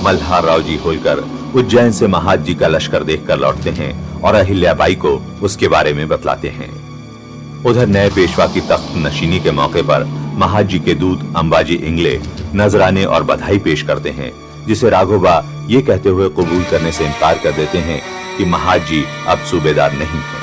मल्हार राव जी होलकर उज्जैन से महाजी का लश्कर देखकर लौटते हैं और अहिल्याबाई को उसके बारे में बतलाते हैं। उधर नए पेशवा की तख्त नशीनी के मौके पर महाजी के दूत अंबाजी इंगले नजराने और बधाई पेश करते हैं, जिसे राघोबा ये कहते हुए कबूल करने से इनकार कर देते हैं कि महाजी अब सूबेदार नहीं है।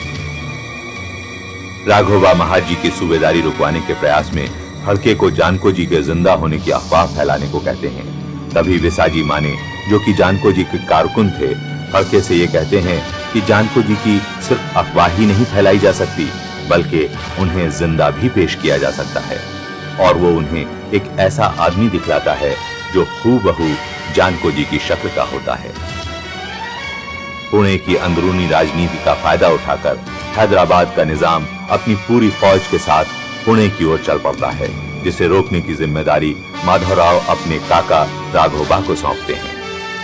राघोबा महाजी की सूबेदारी रुकवाने के प्रयास में फड़के को जानको जी के जिंदा होने की अफवाह फैलाने को कहते हैं। तभी विसाजी माने, जो कि जानको जी के कारकुन थे, फड़के से ये कहते हैं कि जानको जी की सिर्फ अफवाह ही नहीं फैलाई जा सकती, बल्कि उन्हें जिंदा भी पेश किया जा सकता है। और वो उन्हें एक ऐसा आदमी दिखलाता है जो हूबहू जानको जी की शक्ल का होता है। पुणे की अंदरूनी राजनीति का फायदा उठाकर हैदराबाद का निजाम अपनी पूरी फौज के साथ पुणे की ओर चल पड़ता है, जिसे रोकने की जिम्मेदारी माधवराव अपने काका राघोबा को सौंपते हैं।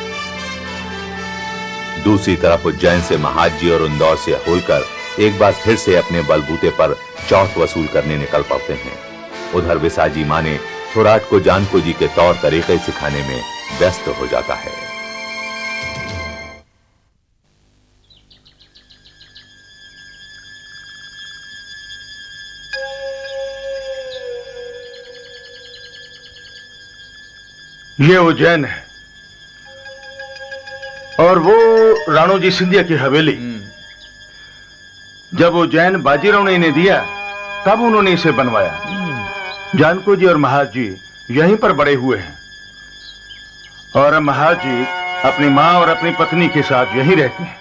दूसरी तरफ उज्जैन से महाजी और इंदौर से होलकर एक बार फिर से अपने बलबूते पर चौथ वसूल करने निकल पड़ते हैं। उधर विसाजी माने थोराट को जानको जी के तौर तरीके सिखाने में व्यस्त हो जाता है। ये उज्जैन है और वो राणोजी सिंधिया की हवेली। जब उज्जैन बाजीराव ने इन्हें दिया तब उन्होंने इसे बनवाया। जानको जी और महाज जी यहीं पर बड़े हुए हैं और महाज जी अपनी मां और अपनी पत्नी के साथ यहीं रहते हैं।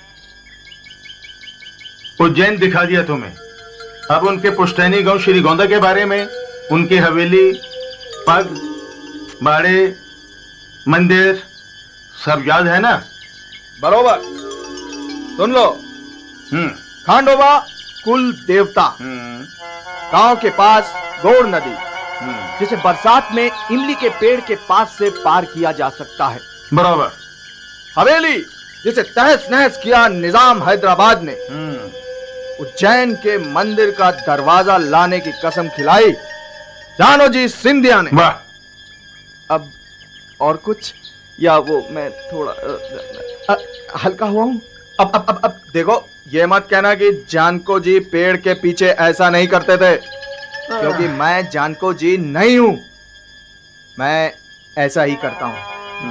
उज्जैन दिखा दिया तुम्हें, अब उनके पुश्तैनी गांव श्री गोंदा के बारे में, उनकी हवेली, पग, बाड़े, मंदिर सब याद है ना? बरोबर। सुन लो, खांडोबा कुल देवता, गांव के पास गौड़ नदी, जिसे बरसात में इमली के पेड़ के पास से पार किया जा सकता है। बराबर। हवेली, जिसे तहस नहस किया निजाम हैदराबाद ने। उज्जैन के मंदिर का दरवाजा लाने की कसम खिलाई जानोजी सिंधिया ने। वाह। अब और कुछ, या वो मैं थोड़ा हल्का हुआ हूं? अब देखो, ये मत कहना कि जानको जी पेड़ के पीछे ऐसा नहीं करते थे, क्योंकि मैं जानको जी नहीं हूं। मैं ऐसा ही करता हूं।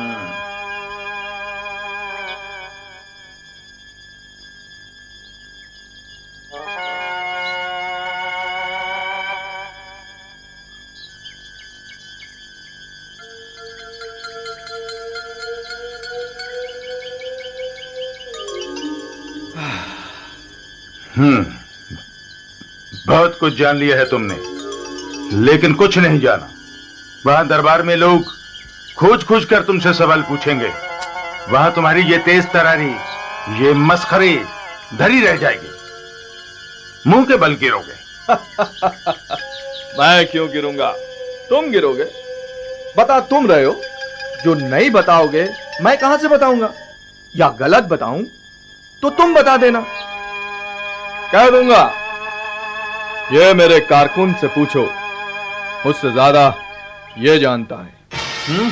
बहुत कुछ जान लिया है तुमने, लेकिन कुछ नहीं जाना। वहां दरबार में लोग खोज खोज कर तुमसे सवाल पूछेंगे। वहां तुम्हारी ये तेज तरारी, ये मस्खरी धरी रह जाएगी। मुंह के बल गिरोगे। मैं क्यों गिरूंगा? तुम गिरोगे। बता तुम रहे हो। जो नहीं बताओगे मैं कहां से बताऊंगा? या गलत बताऊं तो तुम बता देना। कह दूंगा, ये मेरे कारकुन से पूछो, मुझसे ज्यादा ये जानता है।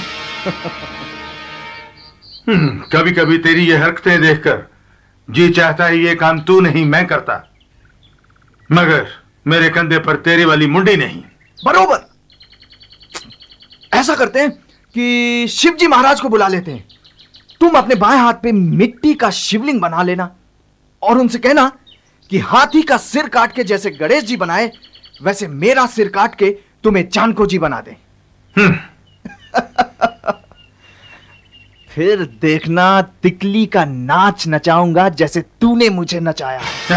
कभी कभी तेरी ये हरकतें देखकर जी चाहता है ये काम तू नहीं मैं करता, मगर मेरे कंधे पर तेरी वाली मुंडी नहीं। बरोबर। ऐसा करते हैं कि शिवजी महाराज को बुला लेते हैं। तुम अपने बाएं हाथ पे मिट्टी का शिवलिंग बना लेना और उनसे कहना कि हाथी का सिर काट के जैसे गणेश जी बनाए, वैसे मेरा सिर काट के तुम्हें जानको जी बना दें। फिर देखना तिकली का नाच नचाऊंगा जैसे तूने मुझे नचाया।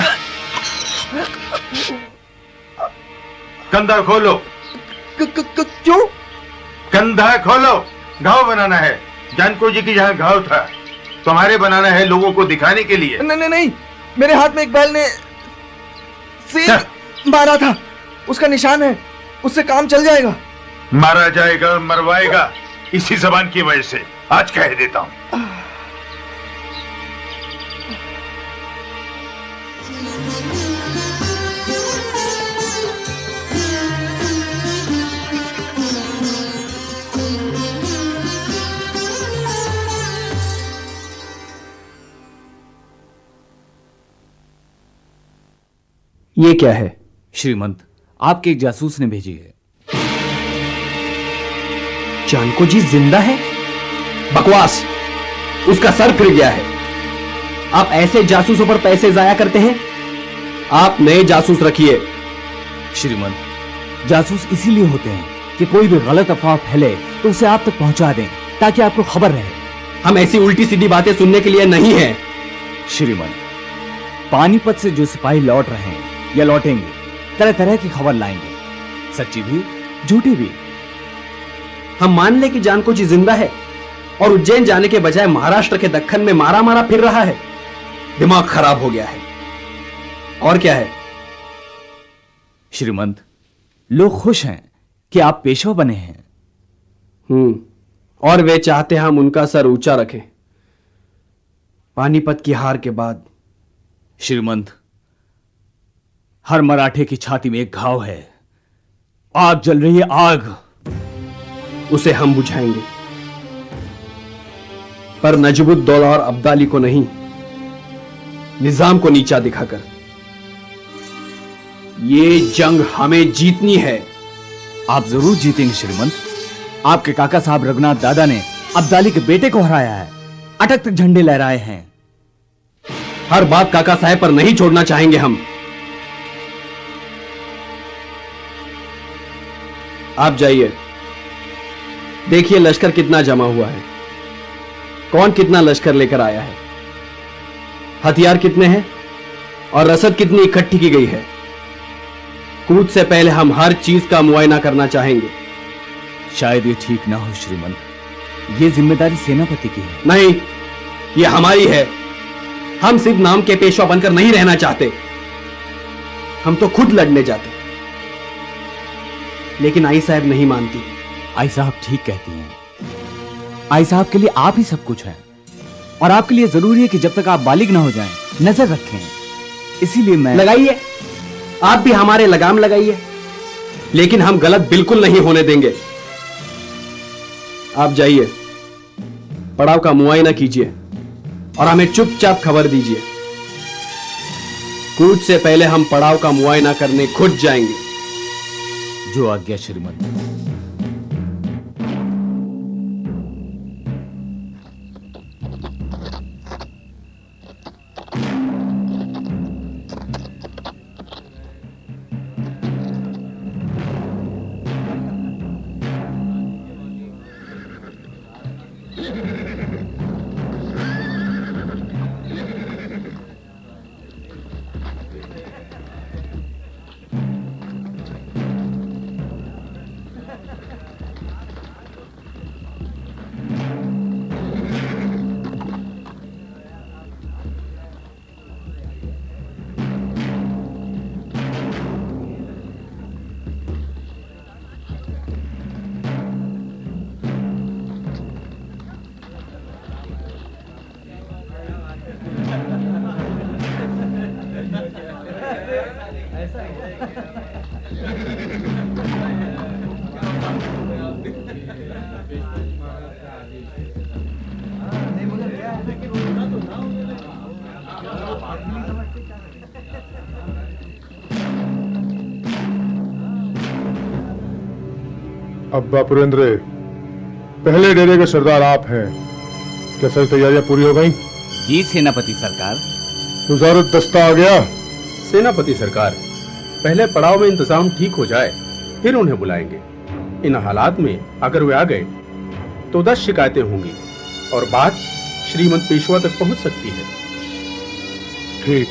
कंधा खोलो। क्यों? कंधा खोलो। घाव बनाना है। जानको जी की जहां घाव था तुम्हारे बनाना है, लोगों को दिखाने के लिए। नहीं नहीं, मेरे हाथ में एक बैल ने सिर मारा था, उसका निशान है, उससे काम चल जाएगा। मारा जाएगा, मरवाएगा, इसी जबान की वजह से आज कह देता हूं। ये क्या है? श्रीमंत, आपके एक जासूस ने भेजी है। जानको जी जिंदा है? बकवास, उसका सर फिर गया है। आप ऐसे जासूसों पर पैसे जाया करते हैं? आप नए जासूस रखिए। श्रीमंत, जासूस इसीलिए होते हैं कि कोई भी गलत अफवाह फैले तो उसे आप तक पहुंचा दें ताकि आपको खबर रहे। हम ऐसी उल्टी सीधी बातें सुनने के लिए नहीं हैं। श्रीमंत, पानीपत से जो सिपाही लौट रहे हैं या लौटेंगे, तरह तरह की खबर लाएंगे, सच्ची भी झूठी भी। हम मान ले कि जानको जी जिंदा है और उज्जैन जाने के बजाय महाराष्ट्र के दक्खन में मारा मारा फिर रहा है। दिमाग खराब हो गया है। और क्या है? श्रीमंत, लोग खुश हैं कि आप पेशवा बने हैं। और वे चाहते हैं हम उनका सर ऊंचा रखें पानीपत की हार के बाद। श्रीमंत, हर मराठे की छाती में एक घाव है। आग जल रही है, आग। उसे हम बुझाएंगे, पर नजबुद्दौला और अब्दाली को नहीं, निजाम को नीचा दिखाकर। ये जंग हमें जीतनी है। आप जरूर जीतेंगे श्रीमंत। आपके काका साहब रघुनाथ दादा ने अब्दाली के बेटे को हराया है, अटक तक झंडे लहराए हैं। हर बात काका साहब पर नहीं छोड़ना चाहेंगे हम। आप जाइए, देखिए लश्कर कितना जमा हुआ है, कौन कितना लश्कर लेकर आया है, हथियार कितने हैं और रसद कितनी इकट्ठी की गई है। कूच से पहले हम हर चीज का मुआयना करना चाहेंगे। शायद ये ठीक ना हो श्रीमंत, ये जिम्मेदारी सेनापति की है। नहीं, ये हमारी है। हम सिर्फ नाम के पेशवा बनकर नहीं रहना चाहते, हम तो खुद लड़ने जाते। लेकिन आई साहब नहीं मानती। आई साहब ठीक कहती हैं। आई साहब के लिए आप ही सब कुछ है और आपके लिए जरूरी है कि जब तक आप बालिग ना हो जाएं, नजर रखें। इसीलिए मैं लगाइए, आप भी हमारे लगाम लगाइए, लेकिन हम गलत बिल्कुल नहीं होने देंगे। आप जाइए, पड़ाव का मुआयना कीजिए और हमें चुपचाप खबर दीजिए। कूच से पहले हम पड़ाव का मुआयना करने खुद जाएंगे। जो आज्ञा श्रीमंत। अब्बा पुरेंद्र, पहले डेरे के सरदार आप हैं। क्या सारी तैयारियां पूरी हो गई? जी सेनापति सरकार। मुजारत दस्ता आ गया? सेनापति सरकार, पहले पड़ाव में इंतजाम ठीक हो जाए, फिर उन्हें बुलाएंगे। इन हालात में अगर वे आ गए तो 10 शिकायतें होंगी और बात श्रीमंत पेशवा तक पहुंच सकती है। ठीक।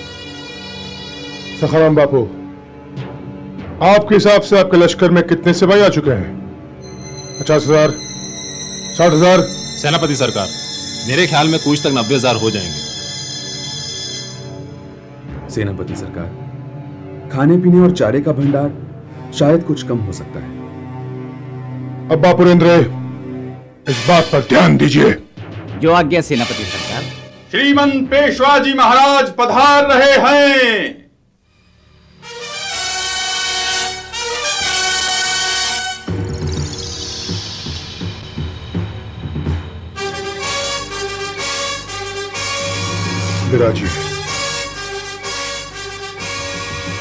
सखाराम बापू, आपके हिसाब से आपके लश्कर में कितने सिपाही आ चुके हैं? 50,000, 60,000? सेनापति सरकार, मेरे ख्याल में कूच तक 90,000 हो जाएंगे। सेनापति सरकार, खाने पीने और चारे का भंडार शायद कुछ कम हो सकता है। अब्बा पुरेंद्र, इस बात पर ध्यान दीजिए। जो आज्ञा सेनापति सरकार। श्रीमंत पेशवा जी महाराज पधार रहे हैं। विराजिए।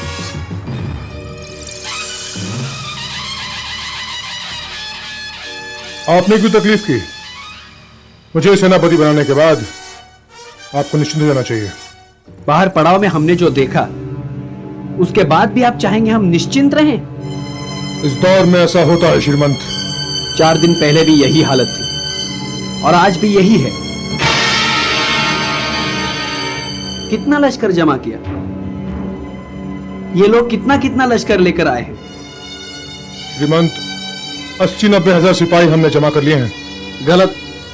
आपने क्यों तकलीफ की? मुझे सेनापति बनाने के बाद आपको निश्चिंत हो जाना चाहिए। बाहर पड़ाव में हमने जो देखा, उसके बाद भी आप चाहेंगे हम निश्चिंत रहें? इस दौर में ऐसा होता है श्रीमंत। 4 दिन पहले भी यही हालत थी और आज भी यही है। कितना लश्कर जमा किया? ये लोग कितना कितना लश्कर लेकर आए हैं? श्रीमंत, 80-90 हजार सिपाही हमने जमा कर लिए हैं। गलत।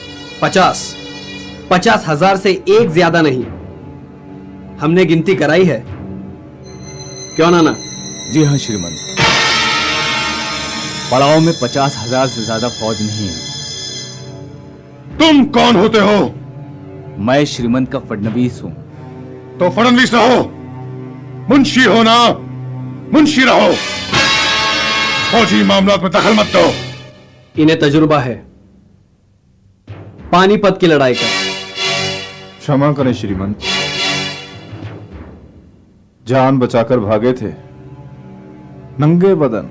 50,000 से एक ज्यादा नहीं। हमने गिनती कराई है। क्यों नाना? जी हाँ श्रीमंत, पड़ाव में 50,000 से ज्यादा फौज नहीं है। तुम कौन होते हो? मैं श्रीमंत का फडनवीस हूं। तो फडनवीस रहो, मुंशी हो ना, मुंशी रहो। फौजी मामलों में दखल मत दो। इन्हें तजुर्बा है पानीपत की लड़ाई का। क्षमा करें श्रीमंत, जान बचाकर भागे थे, नंगे बदन,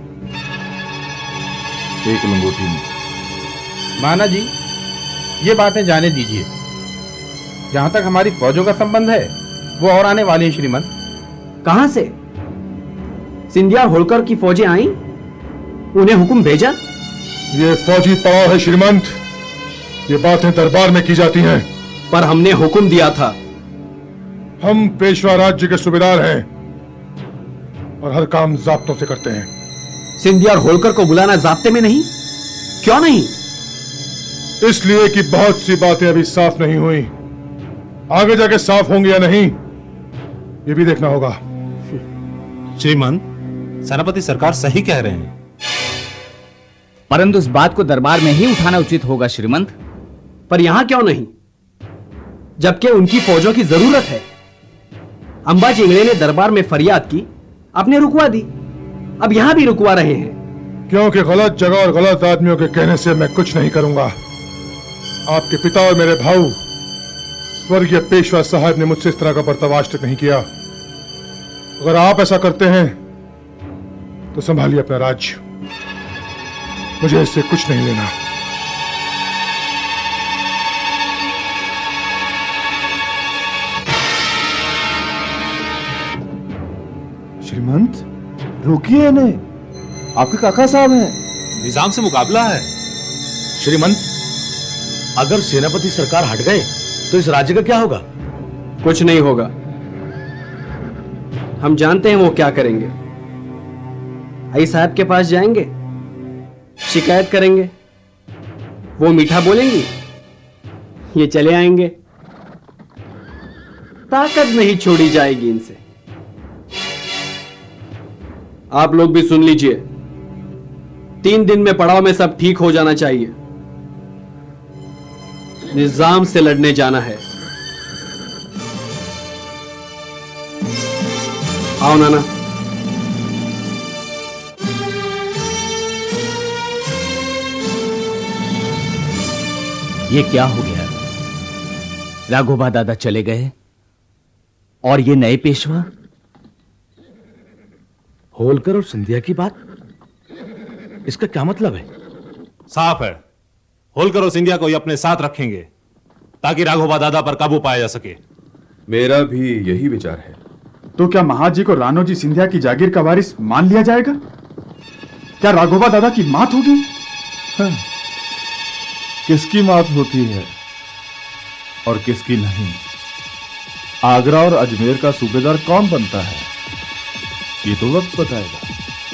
एक लंगोटी में। माना जी, ये बातें जाने दीजिए। जहां तक हमारी फौजों का संबंध है, वो और आने वाली हैं श्रीमंत। कहां से? सिंधिया और होलकर की फौजें आई, उन्हें हुक्म भेजा? ये फौजी पड़ाव है श्रीमंत, ये बातें दरबार में की जाती हैं। पर हमने हुक्म दिया था। हम पेशवा राज्य के सूबेदार हैं और हर काम जाब्तों से करते हैं। सिंधिया और होलकर को बुलाना जाब्ते में नहीं? क्यों नहीं? इसलिए कि बहुत सी बातें अभी साफ नहीं हुई, आगे जाके साफ होंगी या नहीं, ये भी देखना होगा। श्रीमंत, सेनापति सरकार सही कह रहे हैं, परंतु इस बात को दरबार में ही उठाना उचित होगा श्रीमंत। पर यहां क्यों नहीं, जबकि उनकी फौजों की जरूरत है? अंबा चिंगड़े ने दरबार में फरियाद की, आपने रुकवा दी, अब यहां भी रुकवा रहे हैं। क्योंकि गलत जगह और गलत आदमियों के कहने से मैं कुछ नहीं करूंगा। आपके पिता और मेरे भाऊ स्वर्गीय पेशवा साहब ने मुझसे इस तरह का बर्ताव आज तक नहीं किया। अगर आप ऐसा करते हैं तो संभालिए अपना राज्य, मुझे इससे कुछ नहीं लेना। श्रीमंत, रोकिए इन्हें, आपके काका साहब हैं। निजाम से मुकाबला है। श्रीमंत, अगर सेनापति सरकार हट गए तो इस राज्य का क्या होगा? कुछ नहीं होगा। हम जानते हैं वो क्या करेंगे। आई साहब के पास जाएंगे, शिकायत करेंगे, वो मीठा बोलेंगी, ये चले आएंगे। ताकत नहीं छोड़ी जाएगी इनसे। आप लोग भी सुन लीजिए, 3 दिन में पड़ाव में सब ठीक हो जाना चाहिए। निजाम से लड़ने जाना है। आओ नाना। ये क्या हो गया? राघोबा दादा चले गए और ये नए पेशवा? होलकर और सिंधिया की बात, इसका क्या मतलब है? साफ है, होलकर और सिंधिया को ये अपने साथ रखेंगे ताकि राघोबा दादा पर काबू पाया जा सके। मेरा भी यही विचार है। तो क्या महाजी को रानोजी सिंधिया की जागीर का वारिस मान लिया जाएगा? क्या राघोबा दादा की मात होगी? किसकी मात होती है और किसकी नहीं? आगरा और अजमेर का सूबेदार कौन बनता है, ये तो वक्त बताएगा।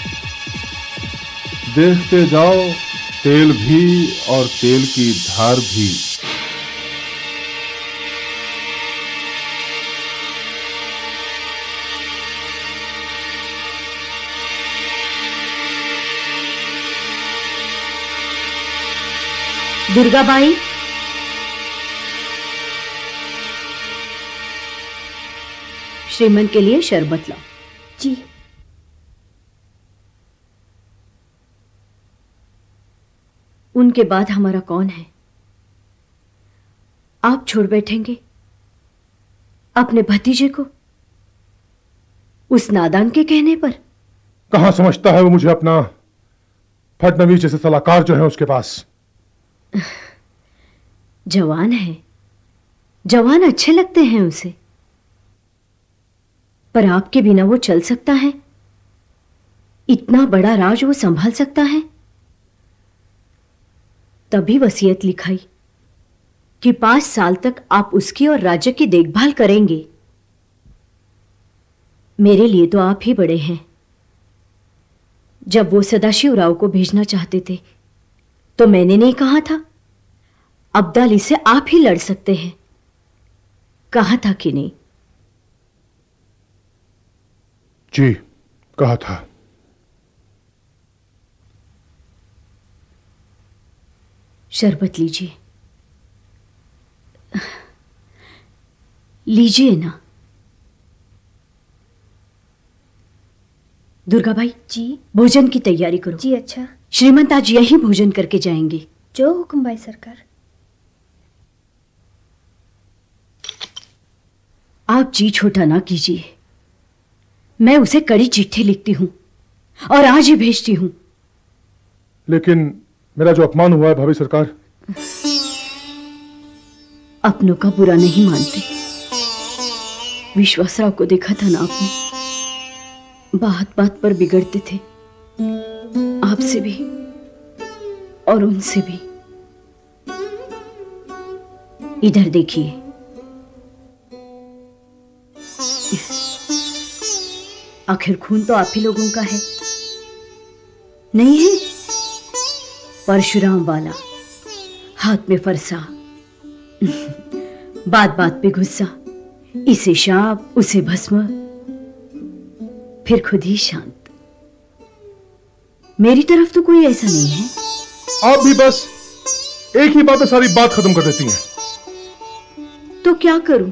देखते जाओ, तेल भी और तेल की धार भी। दुर्गाबाई, श्रीमंत के लिए शरबत लाओ। जी। उनके बाद हमारा कौन है? आप छोड़ बैठेंगे अपने भतीजे को उस नादान के कहने पर? कहां समझता है वो मुझे अपना? फडनवीस जैसे सलाहकार जो है उसके पास। जवान है, जवान अच्छे लगते हैं उसे, पर आपके बिना वो चल सकता है? इतना बड़ा राज वो संभाल सकता है? तभी वसीयत लिखाई कि 5 साल तक आप उसकी और राज्य की देखभाल करेंगे। मेरे लिए तो आप ही बड़े हैं। जब वो सदाशिवराव को भेजना चाहते थे तो मैंने नहीं कहा था अब्दाली से आप ही लड़ सकते हैं? कहा था कि नहीं? जी, कहा था। शरबत लीजिए, लीजिए ना। दुर्गा भाई जी, भोजन की तैयारी करो। जी अच्छा। श्रीमंत आज यही भोजन करके जाएंगे। जो हुक्म भाई सरकार। आप जी छोटा ना कीजिए। मैं उसे कड़ी चिट्ठी लिखती हूं और आज ही भेजती हूं। लेकिन मेरा जो अपमान हुआ है भाभी सरकार। अपनों का बुरा नहीं मानते। विश्वासराव को देखा था ना आपने, बात बात पर बिगड़ते थे, आपसे भी और उनसे भी। इधर देखिए, आखिर खून तो आप ही लोगों का है, नहीं है? परशुराम वाला, हाथ में फरसा, बात बात पे गुस्सा, इसे शाप उसे भस्म, फिर खुद ही शांत। मेरी तरफ तो कोई ऐसा नहीं है। आप भी बस एक ही बात में सारी बात खत्म कर देती हैं। तो क्या करूं?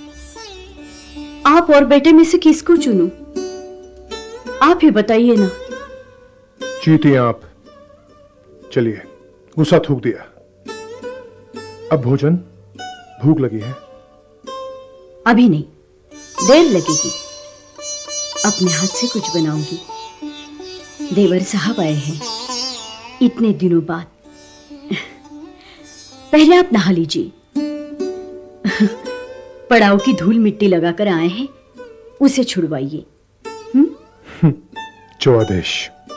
आप और बेटे में से किसको चुनूं? आप ही बताइए ना। जीती हैं आप। चलिए, गुस्सा थूक दिया। अब भोजन, भूख लगी है। अभी नहीं, देर लगेगी। अपने हाथ से कुछ बनाऊंगी। देवर साहब आए हैं इतने दिनों बाद। पहले आप नहा लीजिए। पड़ाव की धूल मिट्टी लगाकर आए हैं, उसे छुड़वाइए। जो आदेश।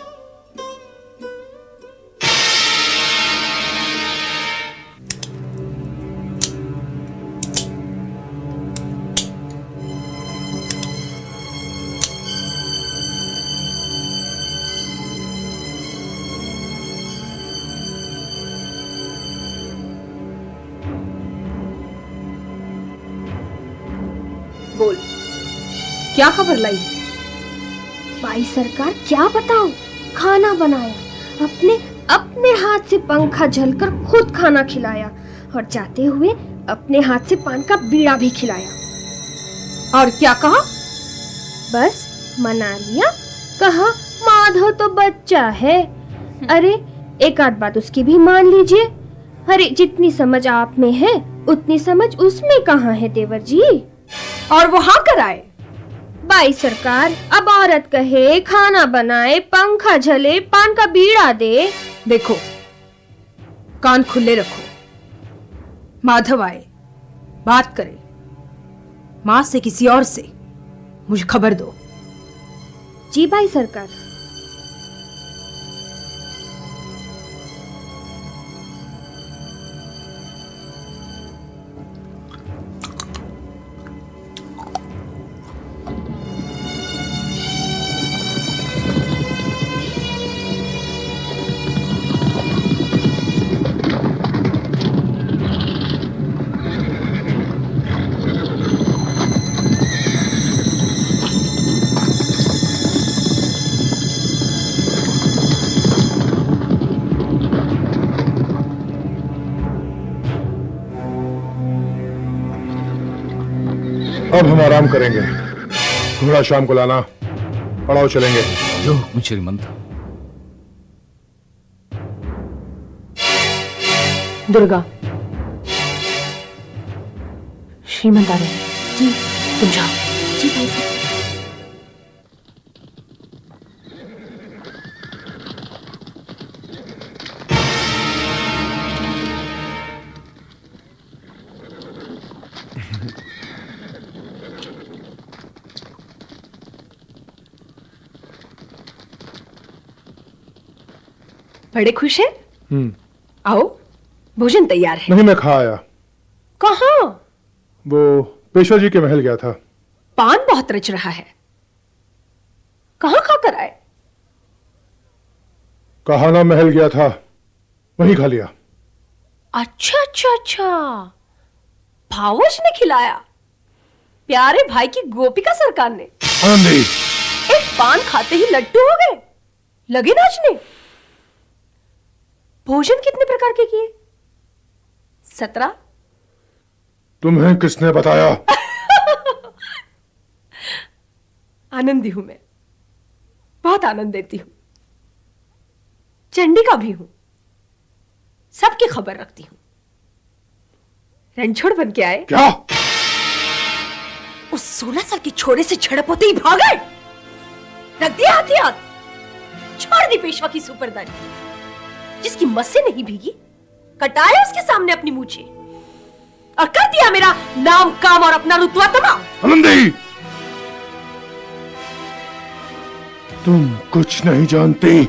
बोल, क्या खबर लाई? भाई सरकार क्या बताऊं, खाना बनाया, अपने हाथ से पंखा झलकर खुद खाना खिलाया और जाते हुए अपने हाथ से पान का बीड़ा भी खिलाया। और क्या कहा? बस मना लिया, कहा माधव तो बच्चा है। अरे एक आध बात उसकी भी मान लीजिए। अरे जितनी समझ आप में है उतनी समझ उसमें कहाँ है देवर जी। और वो हाँ कराए। भाई सरकार, अब औरत कहे, खाना बनाए, पंखा झले, पान का बीड़ा दे। देखो, कान खुले रखो। माधव आए, बात करे, माँ से किसी और से, मुझे खबर दो। जी भाई सरकार। अब हम आराम करेंगे। घोड़ा शाम को लाना, पड़ाव चलेंगे। जो हुक्म श्रीमंत। दुर्गा, श्रीमंत आ रहे हैं। जी, तुम जाओ। जी भाई साहब। बड़े खुश हैं? आओ, भोजन तैयार है। नहीं, मैं खा आया। कहाँ? वो पेशवा जी के महल गया था। पान बहुत रच रहा है। कहाँ खाकर आए? कहा ना महल गया था, वहीं खा लिया। अच्छा अच्छा अच्छा, भावच ने खिलाया, प्यारे भाई की गोपिका सरकार ने। आनंदी, एक पान खाते ही लड्डू हो गए, लगे नाचने। भोजन कितने प्रकार के किए? 17। तुम्हें किसने बताया? आनंदी हूं मैं, बहुत आनंद देती हूं। चंडिका भी हूं, सबकी खबर रखती हूं। रणछोड़ बन के आए। क्या? उस 16 साल के छोरे से झड़प होते ही भाग गए। रख दिया हथियार, छोड़ दी पेशवा की सुपरदारी। जिसकी मस्से नहीं भीगी, कटाया उसके सामने अपनी मूछे और कर दिया मेरा नाम, काम और अपना रुतबा तबाह। आनंदी, तुम कुछ नहीं जानती।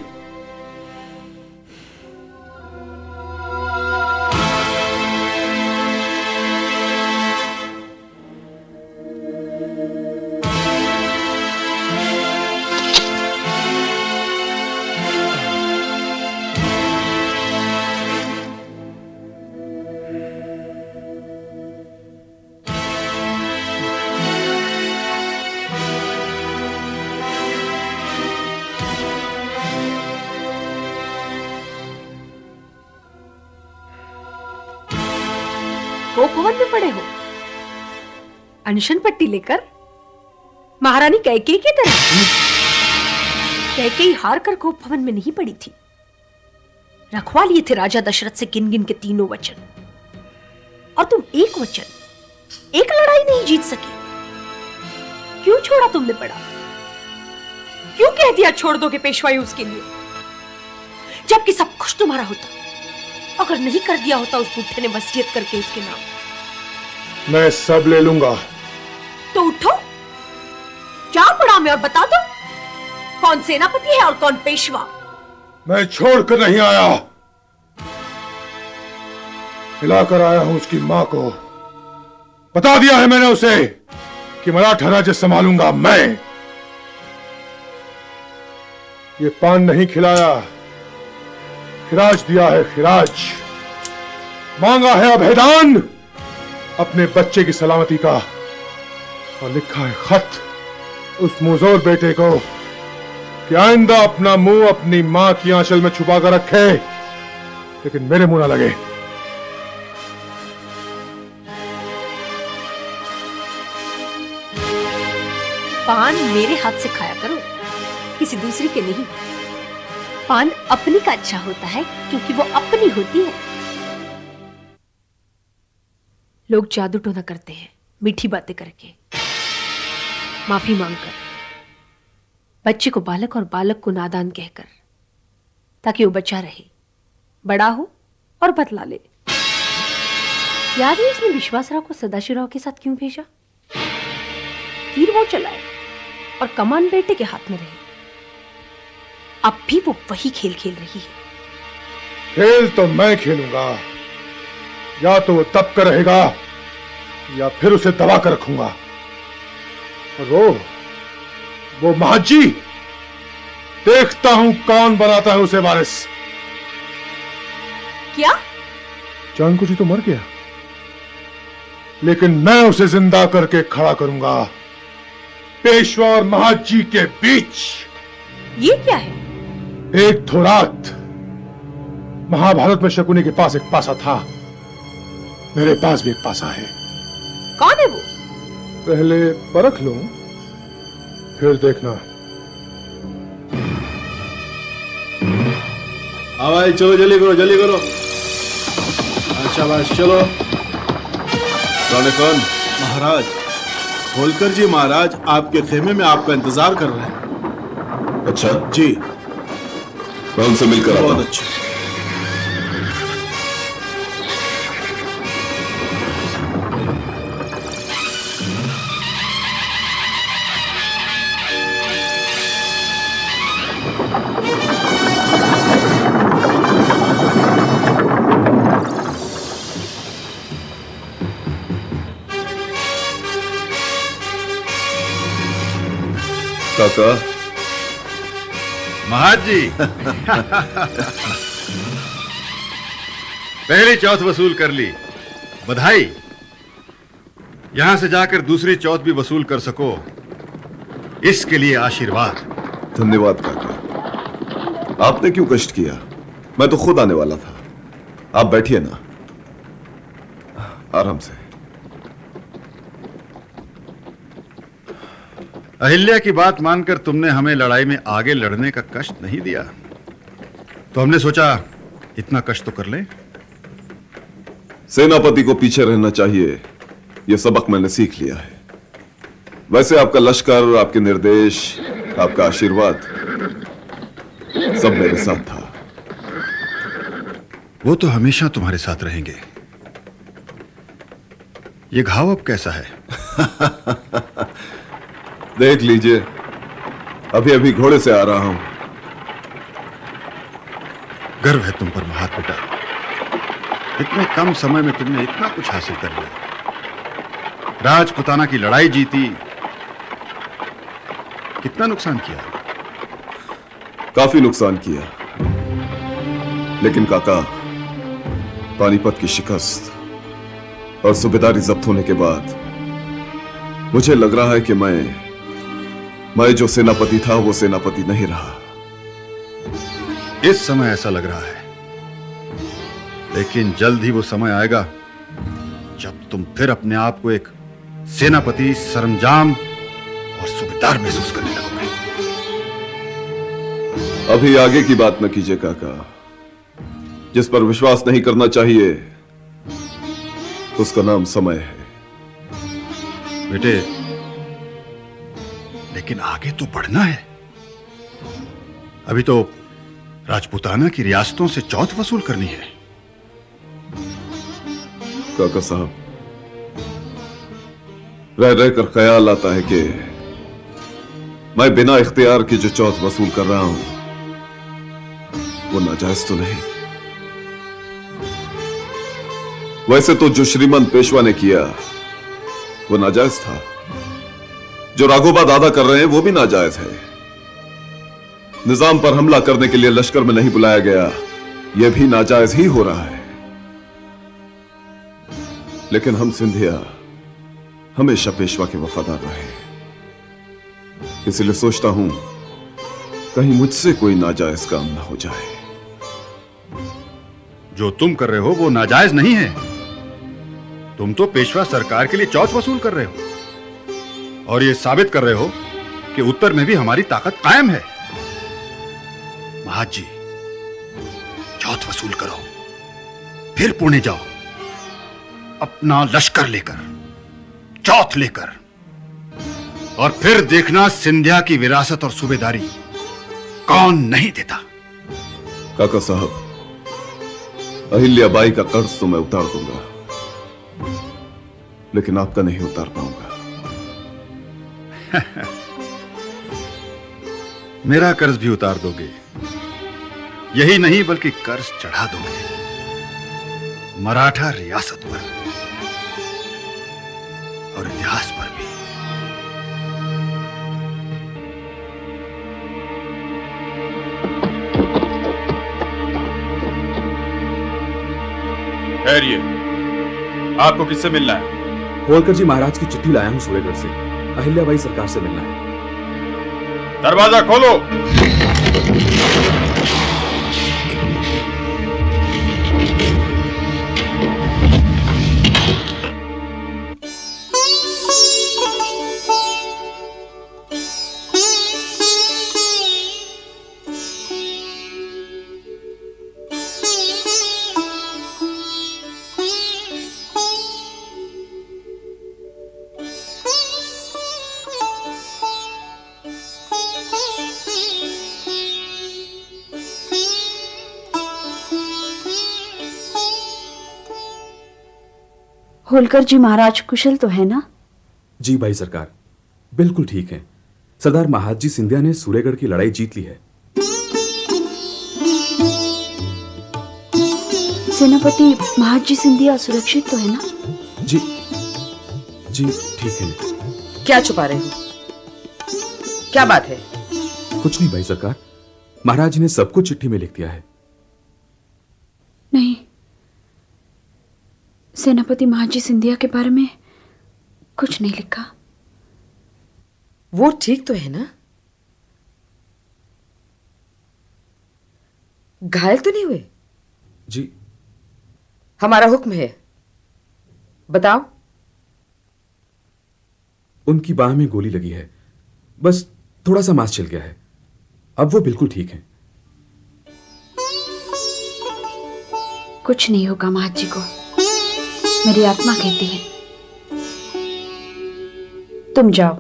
गोपवन में पड़े हो, अनशन पट्टी लेकर महारानी कैकेयी की तरह। कैकेयी हार कर गोपवन में नहीं पड़ी थी, रखवा लिए थे राजा दशरथ से गिन गिन के 3 वचन, और तुम एक वचन, एक लड़ाई नहीं जीत सके। क्यों छोड़ा तुमने पड़ा? क्यों कह दिया छोड़ दोगे पेशवाई उसके लिए, जबकि सब कुछ तुम्हारा होता? अगर नहीं कर दिया होता उस बुढ़े ने वसीयत करके उसके नाम। मैं सब ले लूंगा। तो उठो, क्या पड़ा मैं और बता दो कौन सेनापति है और कौन पेशवा। मैं छोड़कर नहीं आया, हिलाकर आया हूं उसकी मां को। बता दिया है मैंने उसे कि मराठा राज्य संभालूंगा मैं। ये पान नहीं खिलाया, खिराज दिया है, खिराज मांगा है, अभेदान अपने बच्चे की सलामती का, और लिखा है खत उस मुजोर बेटे को कि आइंदा अपना मुंह अपनी मां की आंचल में छुपा कर रखे, लेकिन मेरे मुंह ना लगे। पान मेरे हाथ से खाया करो, किसी दूसरी के नहीं। पान अपनी का अच्छा होता है क्योंकि वो अपनी होती है। लोग जादू टोना करते हैं मीठी बातें करके, माफी मांगकर, बच्चे को बालक और बालक को नादान कहकर, ताकि वो बचा रहे, बड़ा हो और बदला ले। याद है उसने विश्वासराव को सदाशिवराव के साथ क्यों भेजा? तीर वो चलाए और कमान बेटे के हाथ में रहे। अब भी वो वही खेल खेल रही है। खेल तो मैं खेलूंगा, या तो वो दब कर रहेगा या फिर उसे दबा कर रखूंगा। और वो महाजी, देखता हूं कौन बनाता है उसे वारिस। क्या? जानको जी तो मर गया, लेकिन मैं उसे जिंदा करके खड़ा करूंगा पेशवा और महाजी के बीच। ये क्या है? एक थो रात महाभारत में शकुनी के पास एक पासा था, मेरे पास भी एक पासा है। कौन है वो? पहले परख लूं, फिर देखना। भाई चलो, जल्दी करो जल्दी करो। अच्छा बस चलो। कौन? महाराज होलकर जी महाराज आपके खेमे में आपका इंतजार कर रहे हैं। अच्छा जी, मैं उनसे मिलकर आता हूं। बहुत अच्छा। काका। महाजी पहली चौथ वसूल कर ली, बधाई। यहां से जाकर दूसरी चौथ भी वसूल कर सको, इसके लिए आशीर्वाद। धन्यवाद काका, आपने क्यों कष्ट किया? मैं तो खुद आने वाला था। आप बैठिए ना, आराम से। अहिल्या की बात मानकर तुमने हमें लड़ाई में आगे लड़ने का कष्ट नहीं दिया, तो हमने सोचा इतना कष्ट तो कर लें। सेनापति को पीछे रहना चाहिए, यह सबक मैंने सीख लिया है। वैसे आपका लश्कर, आपके निर्देश, आपका आशीर्वाद सब मेरे साथ था। वो तो हमेशा तुम्हारे साथ रहेंगे। ये घाव अब कैसा है? देख लीजिए, अभी अभी घोड़े से आ रहा हूं। गर्व है तुम पर महात बेटा, इतने कम समय में तुमने इतना कुछ हासिल कर लिया। राजपुताना की लड़ाई जीती, कितना नुकसान किया? काफी नुकसान किया, लेकिन काका, पानीपत की शिकस्त और सूबेदारी जब्त होने के बाद मुझे लग रहा है कि मैं जो सेनापति था वो सेनापति नहीं रहा। इस समय ऐसा लग रहा है, लेकिन जल्द ही वो समय आएगा जब तुम फिर अपने आप को एक सेनापति, सरंजाम और सूबेदार महसूस करने लगोगे। अभी आगे की बात न कीजिए काका। जिस पर विश्वास नहीं करना चाहिए उसका नाम समय है। बेटे, लेकिन आगे तो बढ़ना है। अभी तो राजपुताना की रियासतों से चौथ वसूल करनी है। काका साहब, रह रहकर ख्याल आता है कि मैं बिना इख्तियार की जो चौथ वसूल कर रहा हूं वो नाजायज तो नहीं। वैसे तो जो श्रीमंत पेशवा ने किया वो नाजायज था, जो राघोबा दादा कर रहे हैं वो भी नाजायज है। निजाम पर हमला करने के लिए लश्कर में नहीं बुलाया गया, यह भी नाजायज ही हो रहा है। लेकिन हम सिंधिया हमेशा पेशवा के वफादार रहे, इसलिए सोचता हूं कहीं मुझसे कोई नाजायज काम ना हो जाए। जो तुम कर रहे हो वो नाजायज नहीं है। तुम तो पेशवा सरकार के लिए चौथ वसूल कर रहे हो और ये साबित कर रहे हो कि उत्तर में भी हमारी ताकत कायम है। महाजी, चौथ वसूल करो, फिर पुणे जाओ, अपना लश्कर लेकर, चौथ लेकर, और फिर देखना सिंधिया की विरासत और सूबेदारी कौन नहीं देता। काका साहब, अहिल्याबाई का कर्ज तो मैं उतार दूंगा, लेकिन आपका नहीं उतार पाऊंगा। मेरा कर्ज भी उतार दोगे, यही नहीं बल्कि कर्ज चढ़ा दोगे मराठा रियासत पर और इतिहास पर भी। ठहरिए, आपको किससे मिलना है? होलकर जी महाराज की चिट्ठी लाया हूं सूर्यगढ़ से। अहिल्याबाई सरकार से मिलना है। दरवाजा खोलो। होलकर जी महाराज कुशल तो है ना? जी भाई सरकार, बिल्कुल ठीक है। सरदार महादजी सिंधिया ने सूर्यगढ़ की लड़ाई जीत ली है। सेनापति महादजी सिंधिया सुरक्षित तो है ना? जी जी ठीक है। क्या छुपा रहे हो? क्या बात है? कुछ नहीं भाई सरकार, महाराज ने सब कुछ चिट्ठी में लिख दिया है। नहीं, सेनापति महाजी सिंधिया के बारे में कुछ नहीं लिखा। वो ठीक तो है ना? घायल तो नहीं हुए? जी। हमारा हुक्म है, बताओ। उनकी बाह में गोली लगी है, बस थोड़ा सा मांस छिल गया है। अब वो बिल्कुल ठीक है। कुछ नहीं होगा महाजी को, मेरी आत्मा कहती है। तुम जाओ।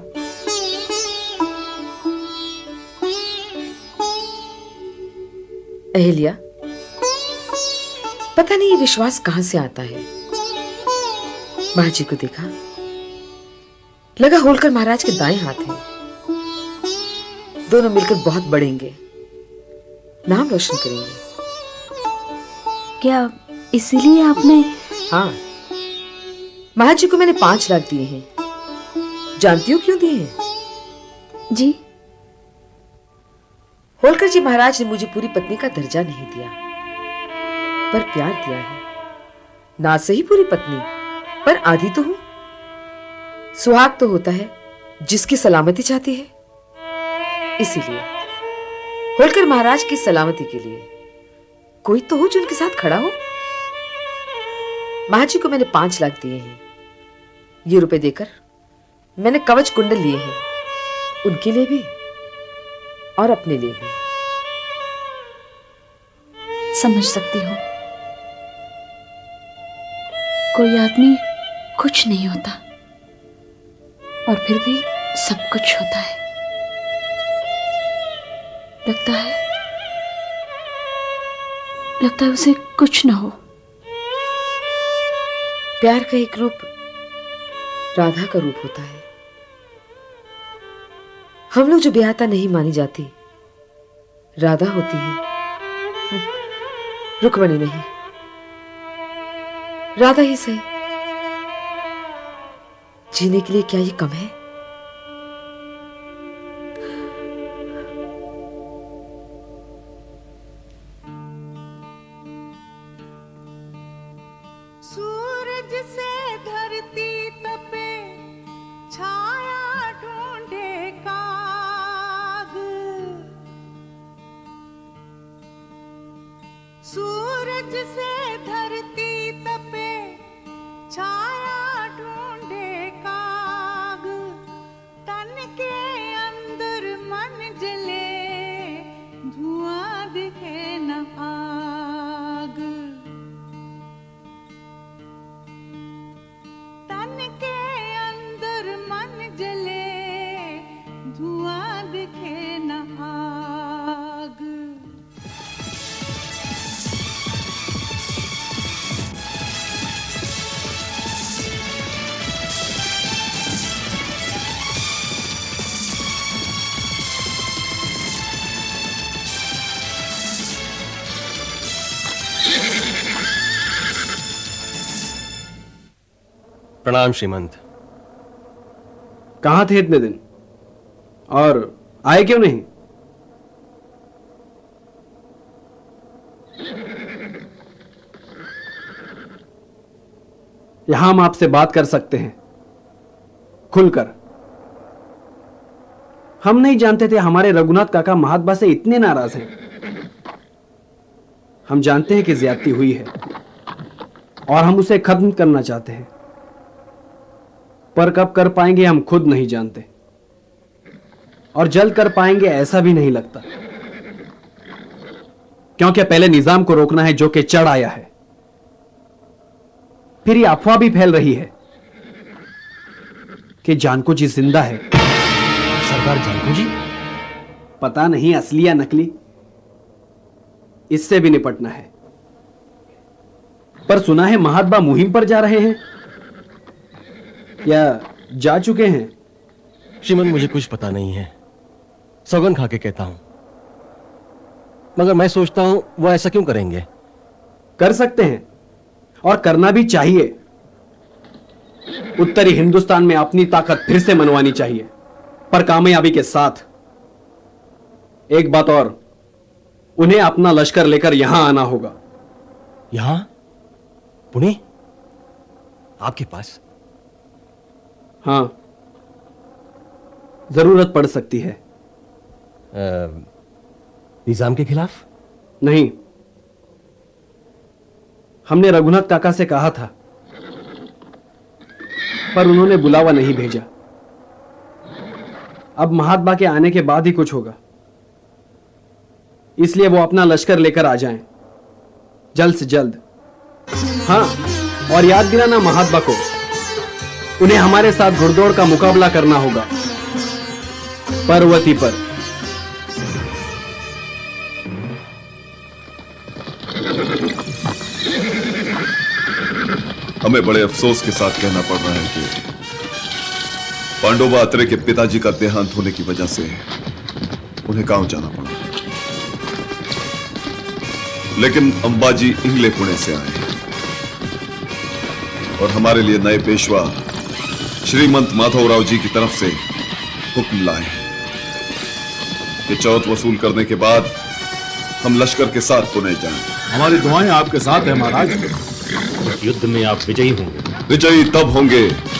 अहिल्या, पता नहीं ये विश्वास कहां से आता है। महाजी को देखा, लगा होलकर महाराज के दाएं हाथ हैं। दोनों मिलकर बहुत बढ़ेंगे, नाम रोशन करेंगे। क्या इसीलिए आपने? हाँ, महाजी को मैंने 5 लाख दिए हैं। जानती हो क्यों दिए हैं? जी। होलकर जी महाराज ने मुझे पूरी पत्नी का दर्जा नहीं दिया, पर प्यार दिया है। ना सही पूरी पत्नी, पर आधी तो हूं। सुहाग तो होता है जिसकी सलामती चाहती है। इसीलिए होलकर महाराज की सलामती के लिए कोई तो हो जो उनके साथ खड़ा हो। महाजी को मैंने 5 लाख दिए हैं। ये रुपए देकर मैंने कवच कुंडल लिए हैं, उनके लिए भी और अपने लिए भी। समझ सकती हूँ, कोई आदमी कुछ नहीं होता और फिर भी सब कुछ होता है। लगता है उसे कुछ ना हो। प्यार का एक रूप राधा का रूप होता है। हम लोग जो ब्याहता नहीं मानी जाती, राधा होती है, रुक्मणी नहीं। राधा ही सही। जीने के लिए क्या ये कम है? सूरज से धरती तपे, छाया ढूंढे काग। सूरज से धरती तपे, छाया ढूंढे काग। तन के अंदर मन जले, धुआं दिखे न आग। तन के अंदर मन जले, धुआं दिखे न आग। प्रणाम श्रीमंत। कहां थे इतने दिन और आए क्यों नहीं? यहां हम आपसे बात कर सकते हैं खुलकर। हम नहीं जानते थे हमारे रघुनाथ काका महात्मा से इतने नाराज हैं। हम जानते हैं कि ज्यादती हुई है और हम उसे खत्म करना चाहते हैं, पर कब कर पाएंगे हम खुद नहीं जानते, और जल्द कर पाएंगे ऐसा भी नहीं लगता, क्योंकि पहले निजाम को रोकना है जो कि चढ़ आया है। फिर ये अफवाह भी फैल रही है कि जानको जी जिंदा है। सरदार जानको जी? पता नहीं असली या नकली, इससे भी निपटना है। पर सुना है महात्मा मुहिम पर जा रहे हैं या जा चुके हैं? श्रीमंत मुझे कुछ पता नहीं है, सौगन खा के कहता हूं। मगर मैं सोचता हूं वो ऐसा क्यों करेंगे? कर सकते हैं और करना भी चाहिए। उत्तरी हिंदुस्तान में अपनी ताकत फिर से मनवानी चाहिए, पर कामयाबी के साथ। एक बात और, उन्हें अपना लश्कर लेकर यहां आना होगा। यहां? पुणे? आपके पास? हां, जरूरत पड़ सकती है। निजाम के खिलाफ? नहीं, हमने रघुनाथ काका से कहा था, पर उन्होंने बुलावा नहीं भेजा। अब महात्मा के आने के बाद ही कुछ होगा, इसलिए वो अपना लश्कर लेकर आ जाएं, जल्द से जल्द। हाँ, और याद दिलाना महात्मा को, उन्हें हमारे साथ घुड़दौड़ का मुकाबला करना होगा, पर्वती पर। हमें बड़े अफसोस के साथ कहना पड़ रहा है कि पांडोबा अत्रे के पिताजी का देहांत होने की वजह से उन्हें गांव जाना पड़ा। लेकिन अंबाजी इंगले पुणे से आए और हमारे लिए नए पेशवा श्रीमंत माधवराव जी की तरफ से हुक्म लाए कि चौथ वसूल करने के बाद हम लश्कर के साथ पुणे जाएं। हमारी दुआएं आपके साथ हैं महाराज। उस युद्ध में आप विजयी होंगे। विजयी तब होंगे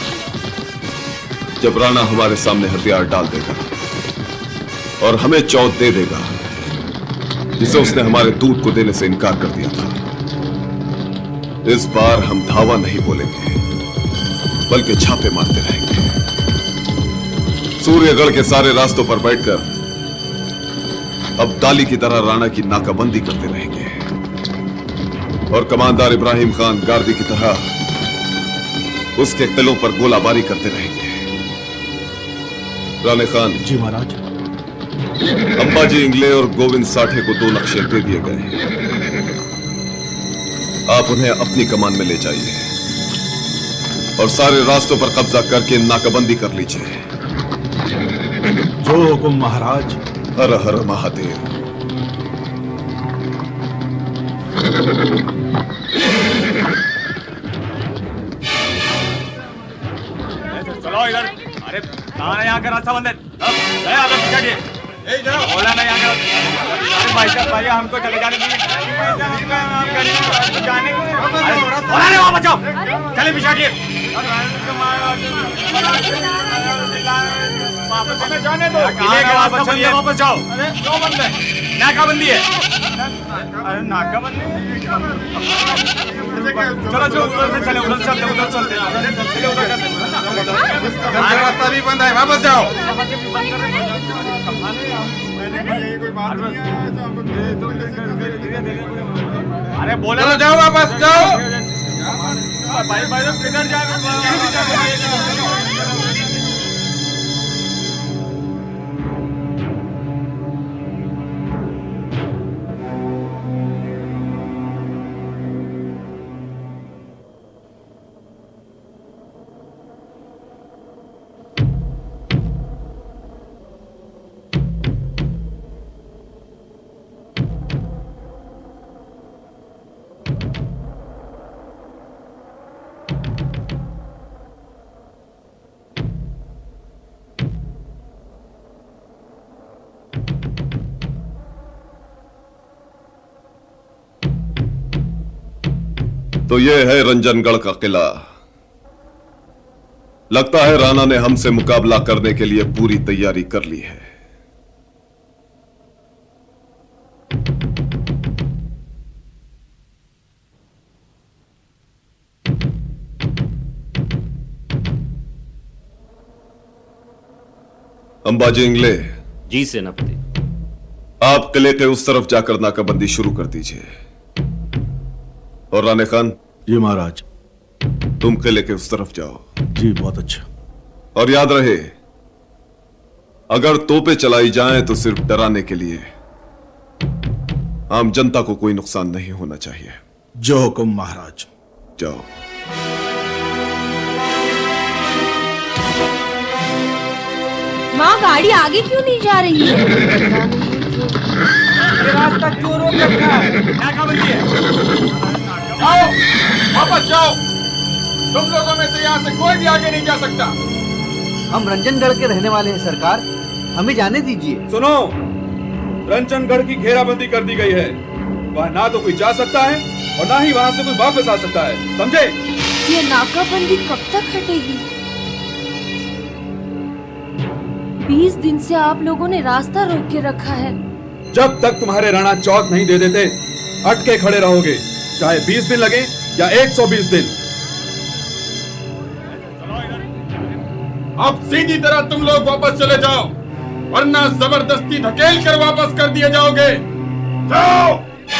जब राणा हमारे सामने हथियार डाल देगा और हमें चौथ दे देगा जिसे उसने हमारे दूत को देने से इनकार कर दिया था। इस बार हम धावा नहीं बोलेंगे, बल्कि छापे मारते रहेंगे। सूर्यगढ़ के सारे रास्तों पर बैठकर अब ताली की तरह राणा की नाकाबंदी करते रहेंगे और कमांडर इब्राहिम खान गार्दी की तरह उसके किलों पर गोलाबारी करते रहेंगे। राणे खान। जी महाराज। अंबाजी इंगले और गोविंद साठे को 2 नक्शे दे दिए गए हैं। आप उन्हें अपनी कमान में ले जाइए और सारे रास्तों पर कब्जा करके नाकाबंदी कर लीजिए। जो हुकुम महाराज। हर हर महादेव। चलो इधर। अरे कहाँ है यहाँ का रास्ता बंद है? बोला ना यहाँ का। अरे भाई साहब भाई हमको चले जाने दीजिए। जाने बोला नहीं, वहाँ बचाओ। चले पिछाड़िए। हमें जाने दो। किले का रास्ता बंद है, वापस जाओ। अरे क्यों बंद है? नाकाबंदी है। अरे नाकाबंदी। चलो चलो उधर से चले, उधर चलते, उधर चलते। चले उधर चलते। रास्ता भी बंद है, वापस जाओ। अरे बोला तो जाओ, वापस जाओ। भाई भाई किधर जा रहे हो? तो यह है रंजनगढ़ का किला। लगता है राणा ने हमसे मुकाबला करने के लिए पूरी तैयारी कर ली है। अंबाजी इंगले। जी सेनापति। आप किले के उस तरफ जाकर नाकाबंदी शुरू कर दीजिए। और राणे खान। जी महाराज। तुम किले के उस तरफ जाओ। जी बहुत अच्छा। और याद रहे, अगर तोपें चलाई जाएं तो सिर्फ डराने के लिए, आम जनता को कोई नुकसान नहीं होना चाहिए। जो हुकुम महाराज। जाओ। माँ गाड़ी आगे क्यों नहीं जा रही है? ये रास्ता क्यों रोक रखा है? नाकाबंदी है। जाओ, वापस जाओ। तुम लोगों में से यहाँ से कोई भी आगे नहीं जा सकता। हम रंजनगढ़ के रहने वाले हैं सरकार, हमें जाने दीजिए। सुनो, रंजनगढ़ की घेराबंदी कर दी गई है। वहां ना तो कोई जा सकता है और ना ही वहां से कोई वापस आ सकता है, समझे? ये नाकाबंदी कब तक हटेगी? 20 दिन से आप लोगों ने रास्ता रोक के रखा है। जब तक तुम्हारे राणा चौथ नहीं दे देते अटके खड़े रहोगे, चाहे 20 दिन लगे या 120 दिन। अब सीधी तरह तुम लोग वापस चले जाओ, वरना जबरदस्ती धकेल कर वापस कर दिए जाओगे। जाओ।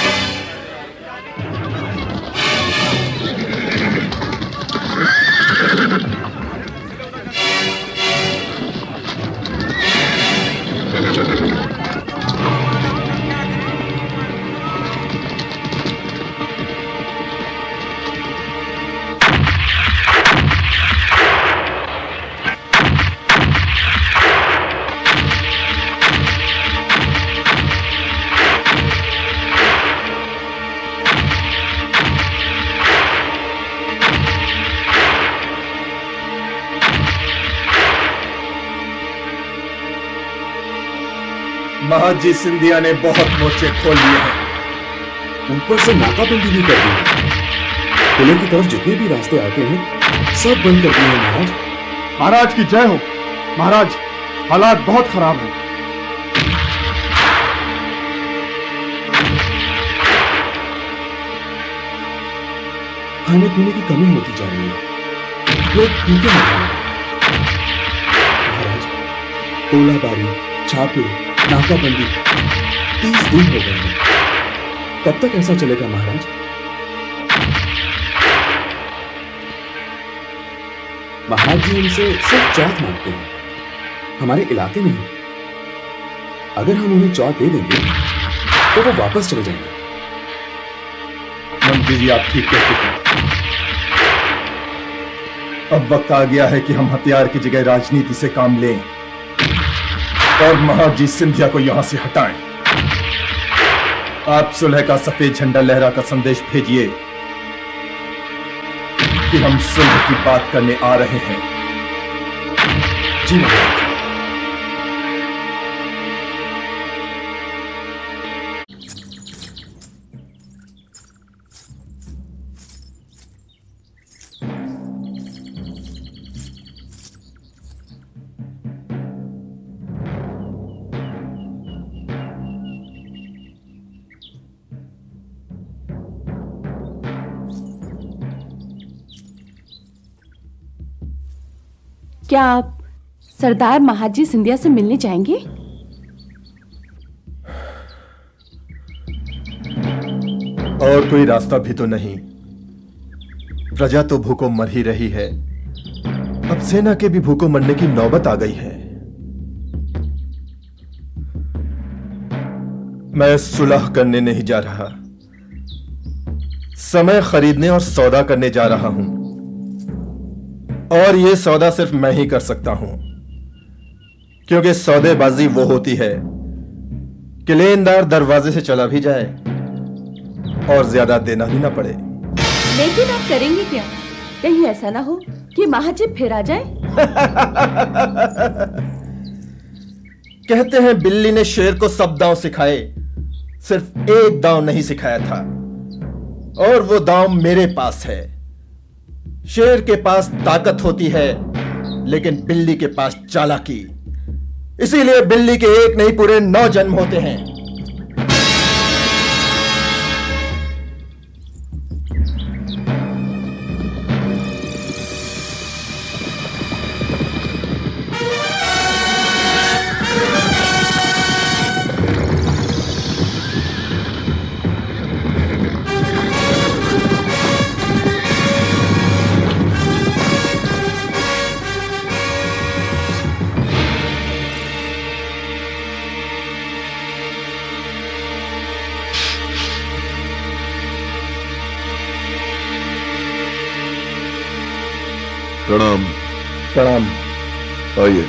महाजी सिंधिया ने बहुत मोर्चे खोल लिए हैं। ऊपर से नाकाबंदी भी कर दी है। किले की तरफ जितने भी रास्ते आते हैं सब बंद कर दिए हैं महाराज। महाराज की जय हो। महाराज, हालात बहुत खराब हैं। खाने पीने की कमी होती जा रही है, लोग भूखे मर रहे हैं। महाराज, गोलाबारी, छापे, नाकाबंदी 30 दिन हो गए हैं। कब तक ऐसा चलेगा महाराज? महाराज जी हमसे सिर्फ चौथ मांगते हैं, हमारे इलाके में ही। अगर हम उन्हें चौथ दे देंगे तो वो वापस चले जाएंगे। मंत्री जी, आप ठीक कहते हैं। अब वक्त आ गया है कि हम हथियार की जगह राजनीति से काम लें और महाजी सिंधिया को यहां से हटाएं। आप सुलह का सफेद झंडा लहरा का संदेश भेजिए कि हम सुलह की बात करने आ रहे हैं। जी महाराज। क्या आप सरदार महाजी सिंधिया से मिलने जाएंगे? और कोई रास्ता भी तो नहीं। प्रजा तो भूखों मर ही रही है। अब सेना के भी भूखों मरने की नौबत आ गई है। मैं सुलह करने नहीं जा रहा, समय खरीदने और सौदा करने जा रहा हूं। और यह सौदा सिर्फ मैं ही कर सकता हूं, क्योंकि सौदेबाजी वो होती है कि लेनदार दरवाजे से चला भी जाए और ज्यादा देना भी ना पड़े। लेकिन आप करेंगे क्या? कहीं ऐसा ना हो कि महाजी फिर आ जाए। कहते हैं बिल्ली ने शेर को सब दांव सिखाए, सिर्फ एक दांव नहीं सिखाया था, और वो दांव मेरे पास है। शेर के पास ताकत होती है, लेकिन बिल्ली के पास चालाकी। इसीलिए बिल्ली के एक नहीं पूरे 9 जन्म होते हैं। प्रणाम। प्रणाम। आइए।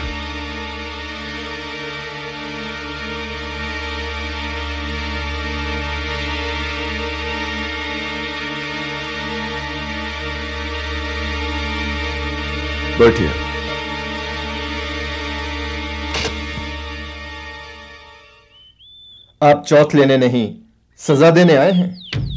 बैठिए। आप चौथ लेने नहीं, सजा देने आए हैं।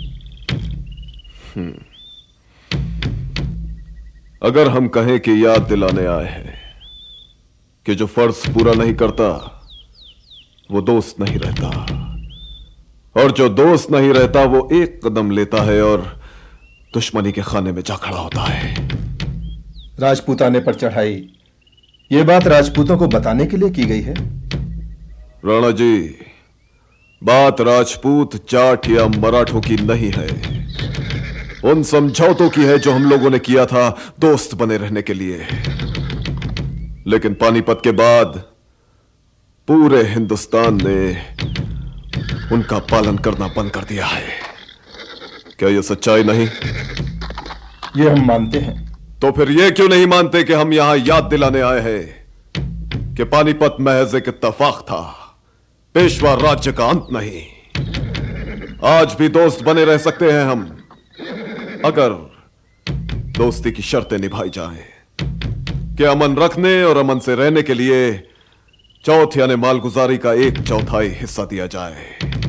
अगर हम कहें कि याद दिलाने आए हैं कि जो फर्ज पूरा नहीं करता वो दोस्त नहीं रहता, और जो दोस्त नहीं रहता वो एक कदम लेता है और दुश्मनी के खाने में जा खड़ा होता है। राजपूताने पर चढ़ाई, ये बात राजपूतों को बताने के लिए की गई है। राणा जी, बात राजपूत, जाट या मराठों की नहीं है, उन समझौतों की है जो हम लोगों ने किया था दोस्त बने रहने के लिए। लेकिन पानीपत के बाद पूरे हिंदुस्तान ने उनका पालन करना बंद कर दिया है। क्या यह सच्चाई नहीं? ये हम मानते हैं। तो फिर यह क्यों नहीं मानते कि हम यहां याद दिलाने आए हैं कि पानीपत महज एक इत्तेफाक था, पेशवा राज्य का अंत नहीं। आज भी दोस्त बने रह सकते हैं हम, अगर दोस्ती की शर्तें निभाई जाएं कि अमन रखने और अमन से रहने के लिए चौथ यानी मालगुजारी का 1/4 हिस्सा दिया जाए।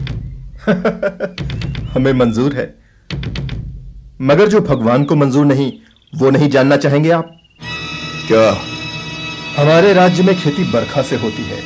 हमें मंजूर है, मगर जो भगवान को मंजूर नहीं वो नहीं जानना चाहेंगे आप? क्या? हमारे राज्य में खेती बरखा से होती है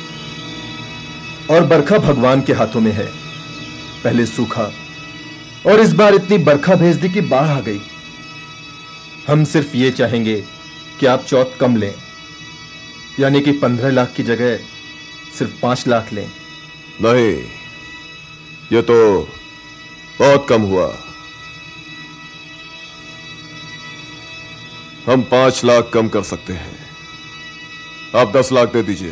और बरखा भगवान के हाथों में है। पहले सूखा और इस बार इतनी बरखा भेज दी कि बाढ़ आ गई। हम सिर्फ ये चाहेंगे कि आप चौथ कम लें, यानी कि 15 लाख की जगह सिर्फ 5 लाख लें। नहीं, यह तो बहुत कम हुआ। हम 5 लाख कम कर सकते हैं, आप 10 लाख दे दीजिए।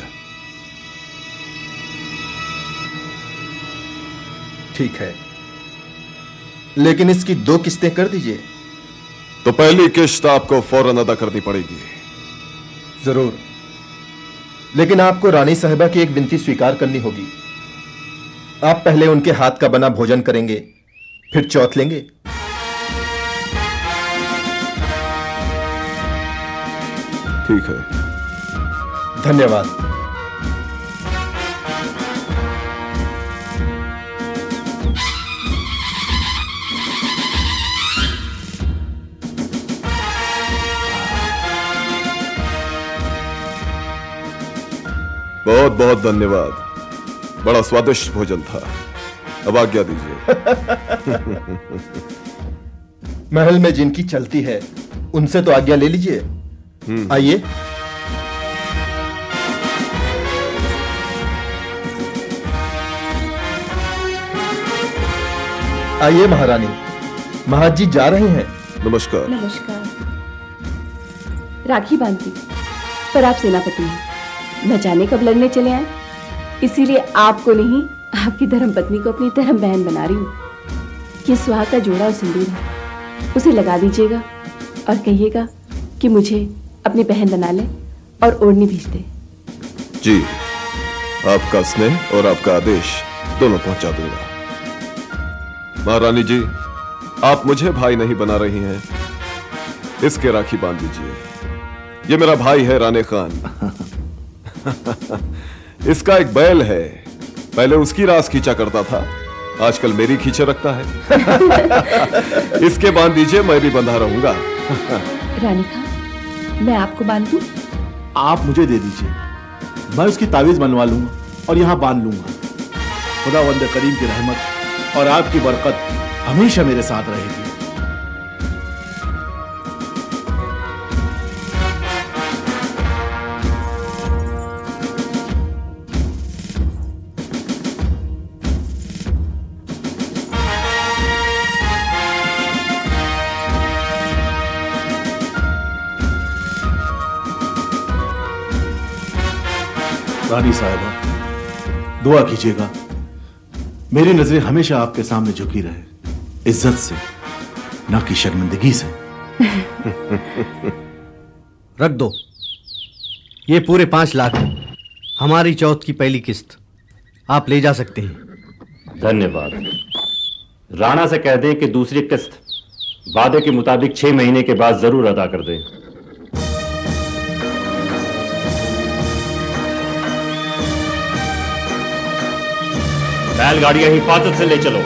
ठीक है, लेकिन इसकी 2 किस्तें कर दीजिए। तो पहली किस्त आपको फौरन अदा करनी पड़ेगी। जरूर, लेकिन आपको रानी साहिबा की एक विनती स्वीकार करनी होगी। आप पहले उनके हाथ का बना भोजन करेंगे, फिर चौथ लेंगे। ठीक है। धन्यवाद। बहुत बहुत धन्यवाद, बड़ा स्वादिष्ट भोजन था। अब आज्ञा दीजिए। महल में जिनकी चलती है उनसे तो आज्ञा ले लीजिए। आइए। आइए महारानी, महाराज जी जा रहे हैं। नमस्कार। नमस्कार। राखी बांधती, पर आप सेनापति हैं, न जाने कब लड़ने चले आए, इसीलिए आपको नहीं आपकी धर्मपत्नी को अपनी धर्म बहन बना रही हूँ। ये सुहाग का जोड़ा और सिंदूर है, उसे लगा दीजिएगा और कहिएगा कि मुझे अपनी बहन बना ले और ओढ़नी भेज दे। जी, आपका स्नेह और आपका आदेश दोनों पहुंचा दूंगा। महारानी जी, आप मुझे भाई नहीं बना रही हैं, इसके राखी बांध दीजिए। ये मेरा भाई है राणे खान। इसका एक बैल है, पहले उसकी रास खींचा करता था, आजकल मेरी खींचे रखता है। इसके बांध दीजिए, मैं भी बंधा रहूंगा। रानी खान, मैं आपको बांध दूं? आप मुझे दे दीजिए, मैं उसकी तावीज बनवा लूंगा और यहां बांध लूंगा। खुदावंद करीम की रहमत और आपकी बरकत हमेशा मेरे साथ रहेगी। रानी साहिबा, दुआ कीजिएगा मेरी नजरें हमेशा आपके सामने झुकी रहे, इज्जत से, ना कि शर्मिंदगी से। रख दो, ये पूरे 5 लाख हमारी चौथ की पहली किस्त, आप ले जा सकते हैं। धन्यवाद। राणा से कह दें कि दूसरी किस्त वादे के मुताबिक 6 महीने के बाद जरूर अदा कर दें। बैलगाड़ियां हिफाजत से ले चलो।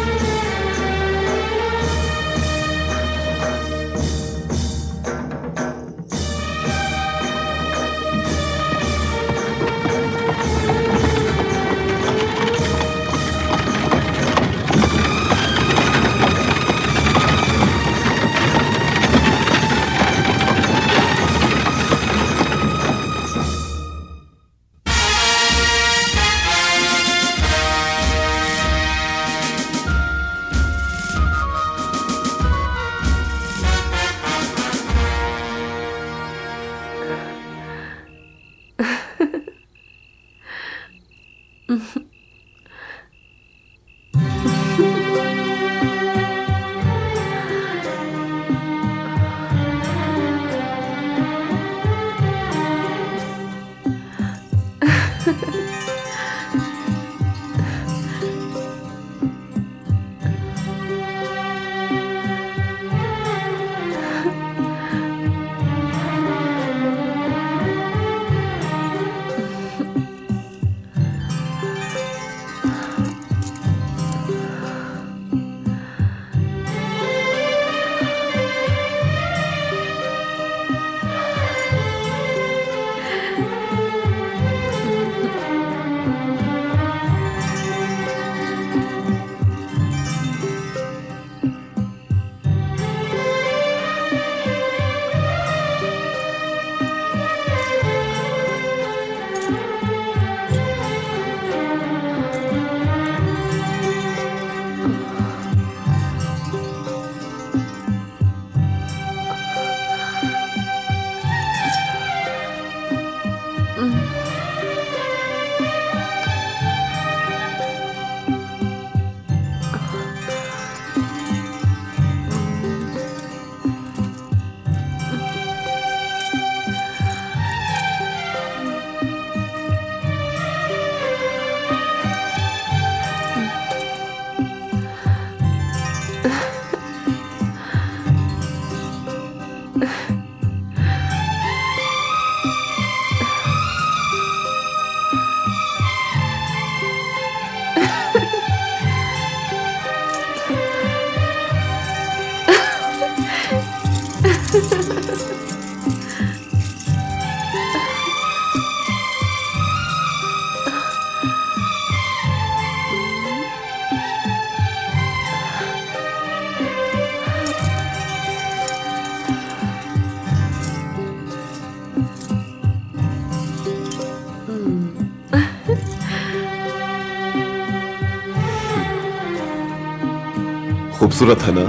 खूबसूरत है ना?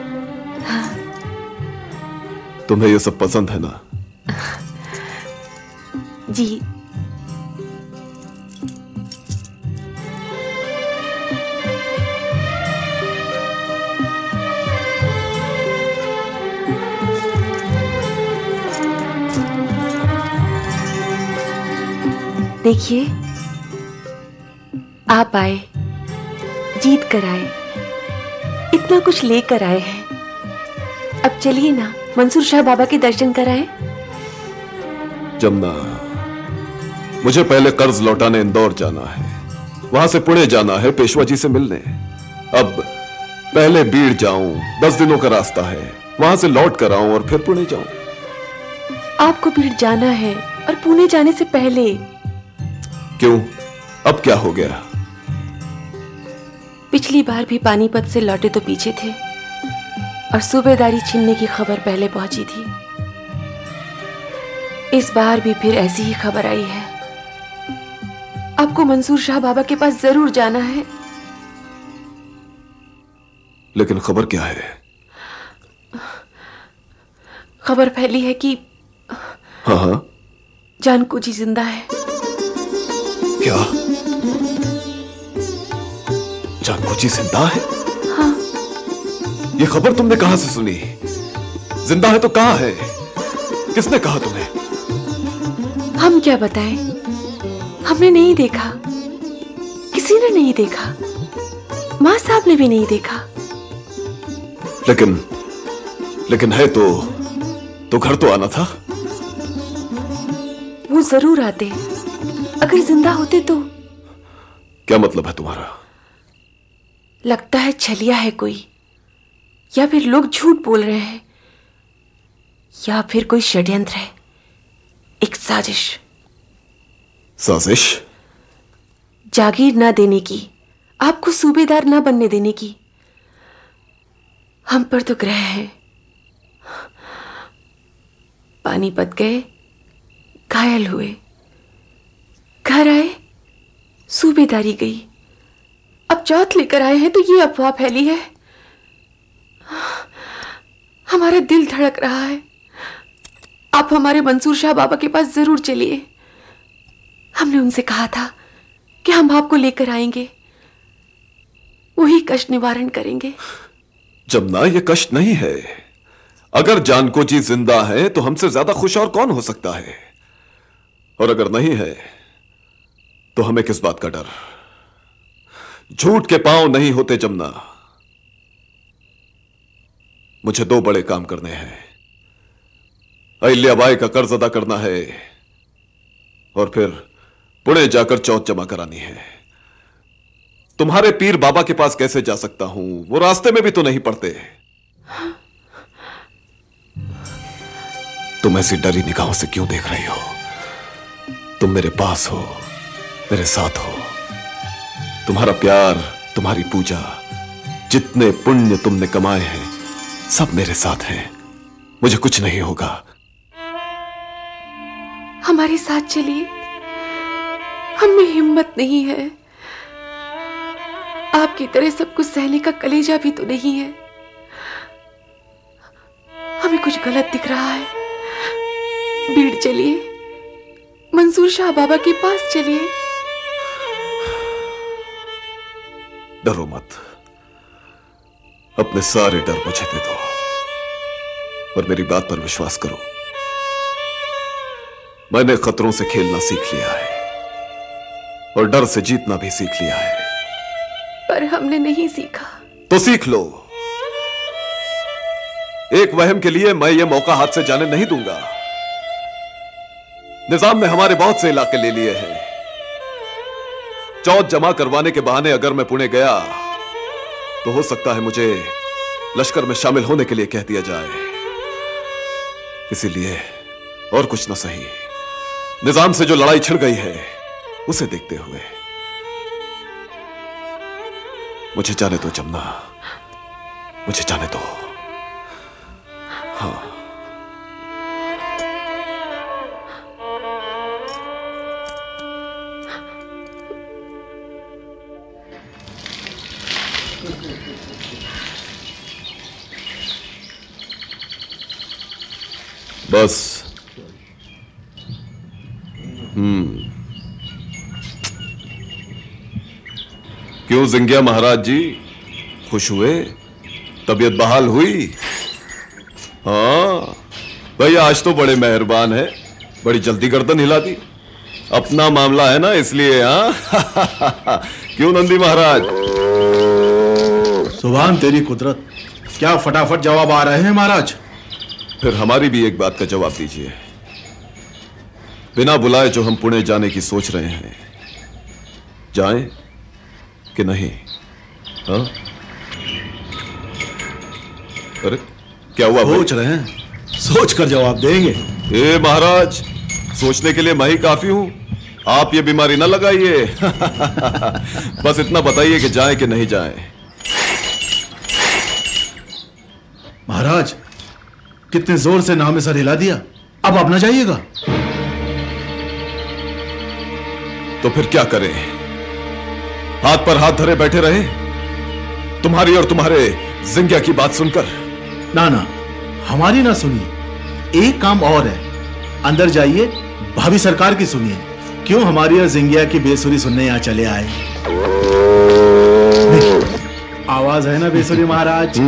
तुम्हें ये सब पसंद है ना? जी। देखिए, आप आए, जीत कर आए, इतना कुछ लेकर आए हैं। अब चलिए ना, मंसूर शाह बाबा के दर्शन कराएं। जमुना, मुझे पहले कर्ज लौटाने इंदौर जाना है, वहां से पुणे जाना है पेशवा जी से मिलने। अब पहले बीड़ जाऊं, 10 दिनों का रास्ता है, वहां से लौट कर आऊं और फिर पुणे जाऊं। आपको बीड़ जाना है और पुणे जाने से पहले। क्यों, अब क्या हो गया? पिछली बार भी पानीपत से लौटे तो पीछे थे और सूबेदारी छीनने की खबर पहले पहुंची थी। इस बार भी फिर ऐसी ही खबर आई है। आपको मंसूर शाह बाबा के पास जरूर जाना है। लेकिन खबर क्या है? खबर फैली है कि हाँ, जानकू जी जिंदा है। क्या? जानकू जी जिंदा है? हाँ। ये खबर तुमने कहां से सुनी? जिंदा है तो कहां है? किसने कहा तुम्हें? हम क्या बताएं? हमने नहीं देखा, किसी ने नहीं देखा, मां साहब ने भी नहीं देखा। लेकिन है तो घर तो आना था। वो जरूर आते, अगर जिंदा होते तो। क्या मतलब है तुम्हारा? लगता है छलिया है कोई, या फिर लोग झूठ बोल रहे हैं, या फिर कोई षड्यंत्र है, एक साजिश। साजिश? जागीर ना देने की, आपको सूबेदार ना बनने देने की। हम पर तो ग्रह है। पानीपत गए, घायल हुए, घर आए, सूबेदारी गई, अब चौथ लेकर आए हैं तो ये अफवाह फैली है। हमारा दिल धड़क रहा है। आप हमारे मंसूर शाह बाबा के पास जरूर चलिए। हमने उनसे कहा था कि हम आपको लेकर आएंगे, वही कष्ट निवारण करेंगे। जमुना, ये कष्ट नहीं है। अगर जानको जी जिंदा है तो हमसे ज्यादा खुश और कौन हो सकता है, और अगर नहीं है तो हमें किस बात का डर। झूठ के पांव नहीं होते जमुना। मुझे 2 बड़े काम करने हैं। अहिल्याबाई का कर्ज अदा करना है और फिर पुणे जाकर चौथ जमा करानी है। तुम्हारे पीर बाबा के पास कैसे जा सकता हूं? वो रास्ते में भी तो नहीं पड़ते। तुम ऐसी डरी निगाहों से क्यों देख रही हो? तुम मेरे पास हो, मेरे साथ हो। तुम्हारा प्यार, तुम्हारी पूजा, जितने पुण्य तुमने कमाए हैं सब मेरे साथ हैं। मुझे कुछ नहीं होगा। हमारे साथ चलिए, हमें हिम्मत नहीं है। आपकी तरह सब कुछ सहने का कलेजा भी तो नहीं है। हमें कुछ गलत दिख रहा है। बीड़ चलिए, मंसूर शाह बाबा के पास चलिए। डरो मत, अपने सारे डर मुझे दे दो और मेरी बात पर विश्वास करो। मैंने खतरों से खेलना सीख लिया है और डर से जीतना भी सीख लिया है। पर हमने नहीं सीखा। तो सीख लो। एक वहम के लिए मैं ये मौका हाथ से जाने नहीं दूंगा। निजाम ने हमारे बहुत से इलाके ले लिए हैं। चौथ जमा करवाने के बहाने अगर मैं पुणे गया तो हो सकता है मुझे लश्कर में शामिल होने के लिए कह दिया जाए। इसीलिए और कुछ ना सही, निजाम से जो लड़ाई छिड़ गई है उसे देखते हुए मुझे जाने दो जमुना, मुझे जाने दो। हाँ, बस। क्यों जिंगिया महाराज जी, खुश हुए? तबीयत बहाल हुई? हाँ भैया, आज तो बड़े मेहरबान है, बड़ी जल्दी गर्दन हिला दी। अपना मामला है ना इसलिए। हाँ क्यों नंदी महाराज? सुभान तेरी कुदरत, क्या फटाफट जवाब आ रहे हैं महाराज। फिर हमारी भी एक बात का जवाब दीजिए। बिना बुलाए जो हम पुणे जाने की सोच रहे हैं, जाएं कि नहीं? हाँ? अरे क्या हुआ? सोच रहे हैं, सोच कर जवाब देंगे। ए महाराज, सोचने के लिए मैं ही काफी हूं, आप ये बीमारी ना लगाइए। बस इतना बताइए कि जाएं कि नहीं जाएं। महाराज, कितने जोर से नाम में सर हिला दिया, अब आप ना जाइएगा। तो फिर क्या करें? हाथ पर हाथ धरे बैठे रहे तुम्हारी और तुम्हारे जिंगिया की बात सुनकर? ना ना, हमारी ना सुनिए, एक काम और है। अंदर जाइए, भाभी सरकार की सुनिए। क्यों हमारी और जिंगिया की बेसुरी सुनने यहां चले आए? आवाज है ना बेसुरी महाराज?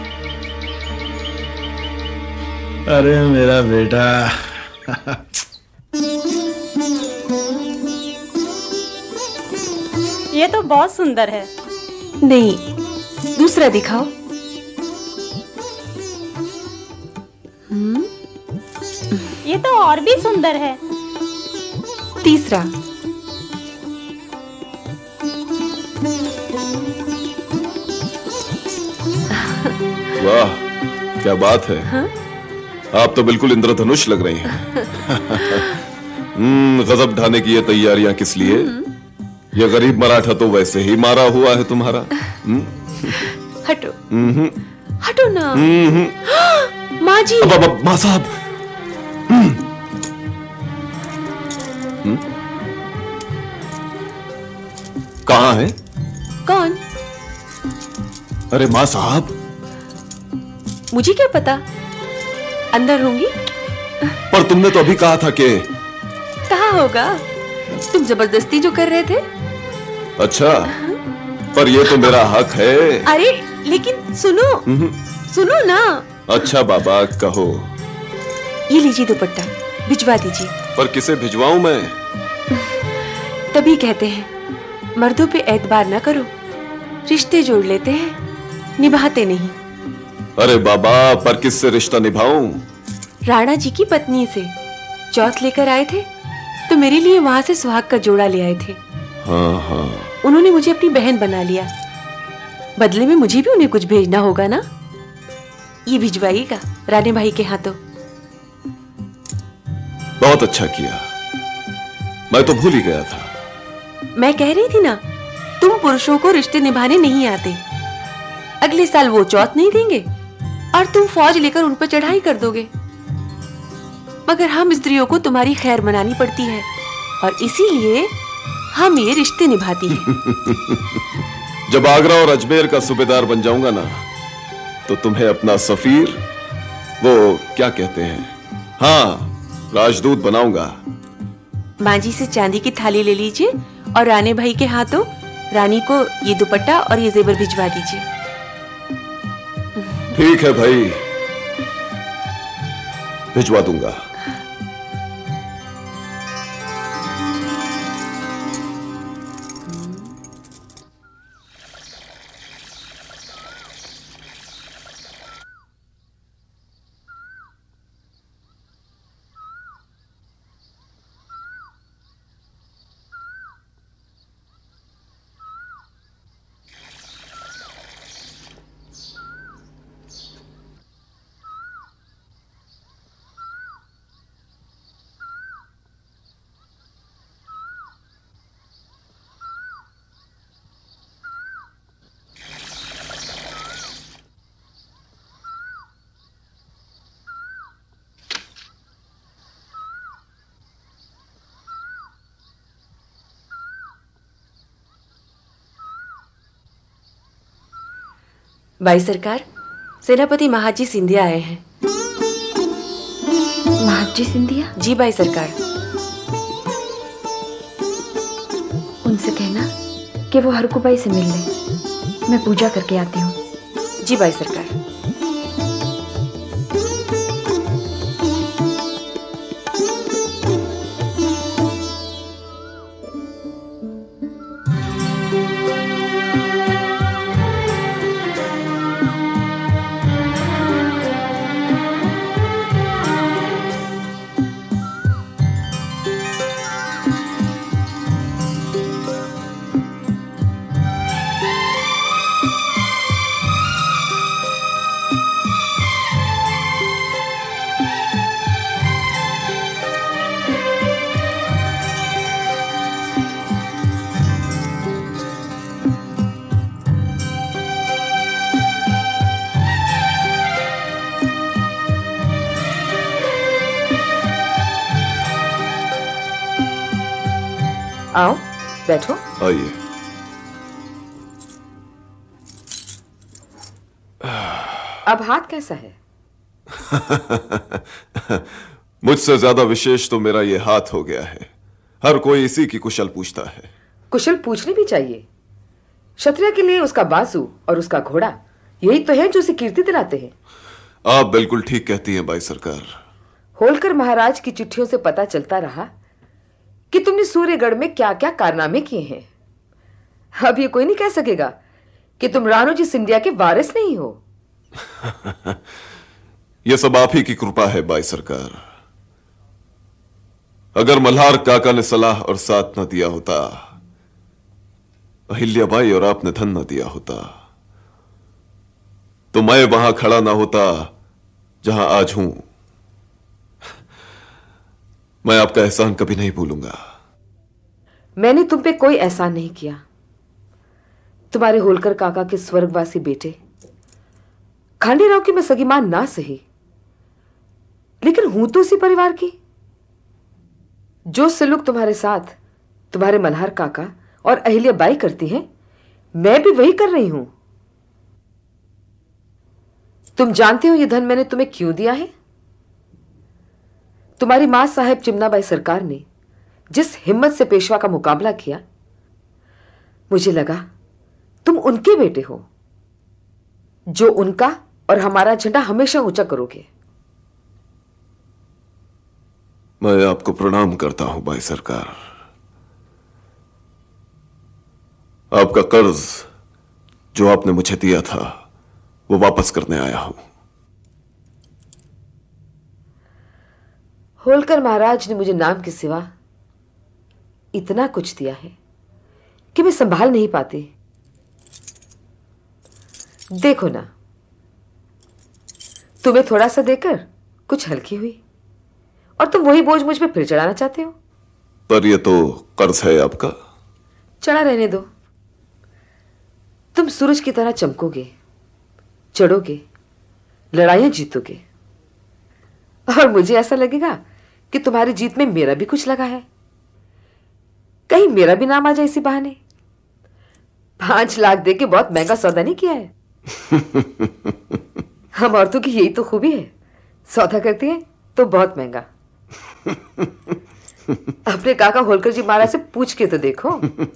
अरे मेरा बेटा। ये तो बहुत सुंदर है। नहीं, दूसरा दिखाओ। ये तो और भी सुंदर है। तीसरा। वाह, क्या बात है। हाँ? आप तो बिल्कुल इंद्रधनुष लग रही हैं। गजब ढाने की ये तैयारियां किस लिए? ये गरीब मराठा तो वैसे ही मारा हुआ है तुम्हारा। हटो हटो ना। माँ जी। माँ साहब। कहाँ है? कौन? अरे माँ साहब। मुझे क्या पता, अंदर होंगी। पर तुमने तो अभी कहा था कि। कहा होगा, तुम जबरदस्ती जो कर रहे थे। अच्छा, पर ये तो मेरा हक है। अरे लेकिन सुनो, सुनो ना। अच्छा बाबा, कहो। ये लीजिए दुपट्टा, भिजवा दीजिए। पर किसे भिजवाऊं मैं? तभी कहते हैं मर्दों पे एतबार ना करो, रिश्ते जोड़ लेते हैं, निभाते नहीं। अरे बाबा, पर किससे रिश्ता निभाऊं? राणा जी की पत्नी से। चौथ लेकर आए थे तो मेरे लिए वहां से सुहाग का जोड़ा ले आए थे। हाँ हाँ। उन्होंने मुझे अपनी बहन बना लिया, बदले में मुझे भी उन्हें कुछ भेजना होगा ना। ये भिजवाइएगा राणे भाई के हाथों। बहुत अच्छा किया, मैं तो भूल ही गया था। मैं कह रही थी ना, तुम पुरुषों को रिश्ते निभाने नहीं आते। अगले साल वो चौथ नहीं देंगे और तुम फौज लेकर उन पर चढ़ाई कर दोगे, मगर हम स्त्रियों को तुम्हारी खैर मनानी पड़ती है और इसीलिए हम ये रिश्ते निभाती हैं। जब आगरा और अजमेर का सूबेदार बन जाऊंगा ना, तो तुम्हें अपना सफीर, वो क्या कहते हैं, हाँ, राजदूत बनाऊंगा। माँ जी से चांदी की थाली ले लीजिए और राणे भाई के हाथों रानी को ये दुपट्टा और ये जेवर भिजवा दीजिए। ठीक है भाई, भिजवा दूंगा। भाई सरकार, सेनापति महाजी सिंधिया आए हैं। महाजी सिंधिया? जी भाई सरकार। उनसे कहना कि वो हरकुबाई से मिल ले, मैं पूजा करके आती हूँ। जी भाई सरकार। आओ बैठो। आइए। अब हाथ कैसा है? मुझसे ज्यादा विशेष तो मेरा ये हाथ हो गया है। हर कोई इसी की कुशल पूछता है। कुशल पूछनी भी चाहिए। क्षत्रिय के लिए उसका बाजू और उसका घोड़ा यही तो है जो उसे कीर्ति दिलाते हैं। आप बिल्कुल ठीक कहती हैं भाई सरकार। होलकर महाराज की चिट्ठियों से पता चलता रहा कि तुमने सूर्यगढ़ में क्या क्या कारनामे किए हैं। अब ये कोई नहीं कह सकेगा कि तुम राणोजी सिंधिया के वारिस नहीं हो। यह सब आप ही की कृपा है भाई सरकार। अगर मल्हार काका ने सलाह और साथ न दिया होता, अहिल्याबाई और आपने धन न दिया होता, तो मैं वहां खड़ा ना होता जहां आज हूं। मैं आपका एहसान कभी नहीं भूलूंगा। मैंने तुम पे कोई एहसान नहीं किया। तुम्हारे होलकर काका के स्वर्गवासी बेटे खांडेराव की मैं सगी मां ना सही, लेकिन हूं तो उसी परिवार की। जो सलूक तुम्हारे साथ तुम्हारे मल्हार काका और अहिल्या बाई करती हैं, मैं भी वही कर रही हूं। तुम जानते हो ये धन मैंने तुम्हें क्यों दिया है? तुम्हारी मां साहेब चिमनाबाई सरकार ने जिस हिम्मत से पेशवा का मुकाबला किया, मुझे लगा तुम उनके बेटे हो जो उनका और हमारा झंडा हमेशा ऊंचा करोगे। मैं आपको प्रणाम करता हूं बाई सरकार। आपका कर्ज जो आपने मुझे दिया था वो वापस करने आया हूं। होलकर महाराज ने मुझे नाम के सिवा इतना कुछ दिया है कि मैं संभाल नहीं पाती। देखो ना, तुम्हें थोड़ा सा देकर कुछ हल्की हुई और तुम वही बोझ मुझ पे फिर चढ़ाना चाहते हो। पर ये तो कर्ज है आपका। चढ़ा रहने दो। तुम सूरज की तरह चमकोगे, चढ़ोगे, लड़ाइयां जीतोगे, और मुझे ऐसा लगेगा कि तुम्हारी जीत में मेरा भी कुछ लगा है। कहीं मेरा भी नाम आ जाए इसी बहाने। 5 लाख दे के बहुत महंगा सौदा नहीं किया है। हम औरतों की यही तो खूबी है, सौदा करती है तो बहुत महंगा। अपने काका होलकर जी महाराज से पूछ के तो देखो।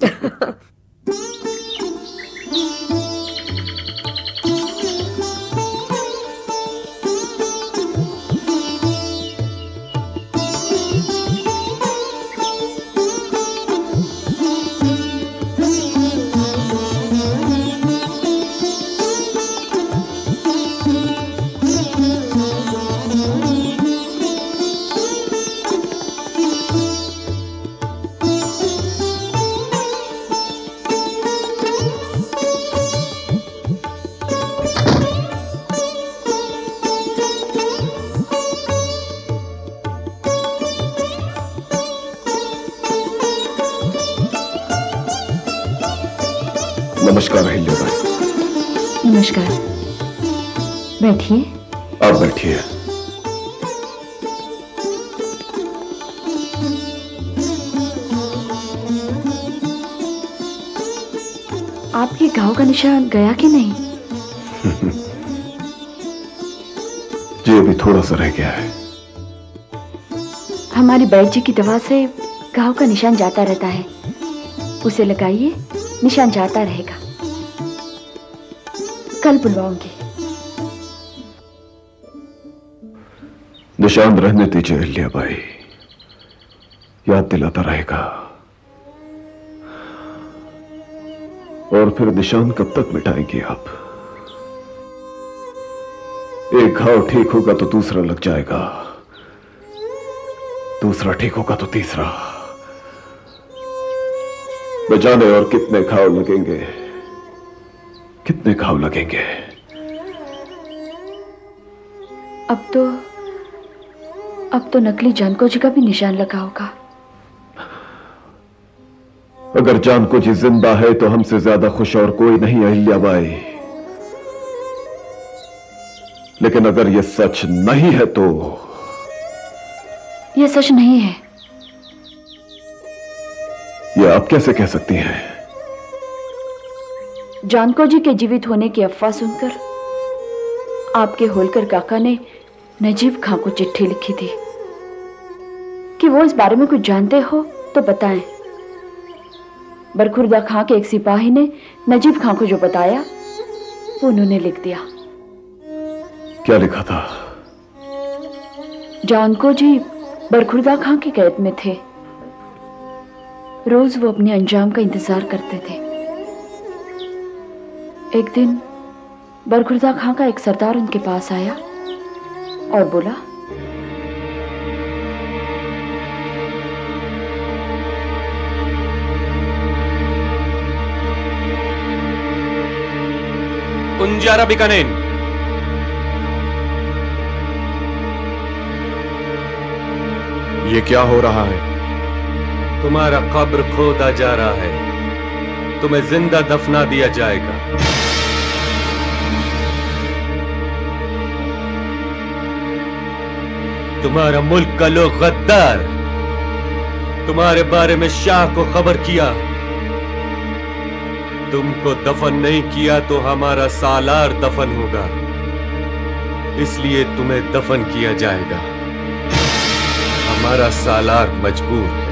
नमस्कार अहिल्याबाई। नमस्कार। बैठिए। आप बैठिए। आपके घाव का निशान गया कि नहीं? जी अभी थोड़ा सा रह गया है। हमारी बैठ जी की दवा से घाव का निशान जाता रहता है, उसे लगाइए, निशान जाता रहेगा। कल बुलवाऊंगी। निशान रहने दीजिए अहिल्याबाई, याद दिलाता रहेगा। और फिर निशान कब तक मिटाएंगे आप? एक घाव ठीक होगा तो दूसरा लग जाएगा, दूसरा ठीक होगा तो तीसरा। न जाने और कितने घाव लगेंगे, कितने घाव लगेंगे। अब तो नकली जानको जी का भी निशान लगा होगा। अगर जानको जी जिंदा है तो हमसे ज्यादा खुश और कोई नहीं अहिल्याबाई। लेकिन अगर यह सच नहीं है तो? यह सच नहीं है। यह आप कैसे कह सकती हैं? जानको जी के जीवित होने की अफवाह सुनकर आपके होलकर काका ने नजीब खां को चिट्ठी लिखी थी कि वो इस बारे में कुछ जानते हो तो बताएं। बरखुरदा खां के एक सिपाही ने नजीब खां को जो बताया वो उन्होंने लिख दिया। क्या लिखा था? जानको जी बरखुरदा खां की कैद में थे। रोज वो अपने अंजाम का इंतजार करते थे। एक दिन बरखुरदा खां का एक सरदार उनके पास आया और बोला, कुंजारा बीकानेर, ये क्या हो रहा है? तुम्हारा कब्र खोदा जा रहा है, तुम्हें जिंदा दफना दिया जाएगा। तुम्हारा मुल्क का लोग गद्दार तुम्हारे बारे में शाह को खबर किया, तुमको दफन नहीं किया तो हमारा सालार दफन होगा, इसलिए तुम्हें दफन किया जाएगा। हमारा सालार मजबूर है।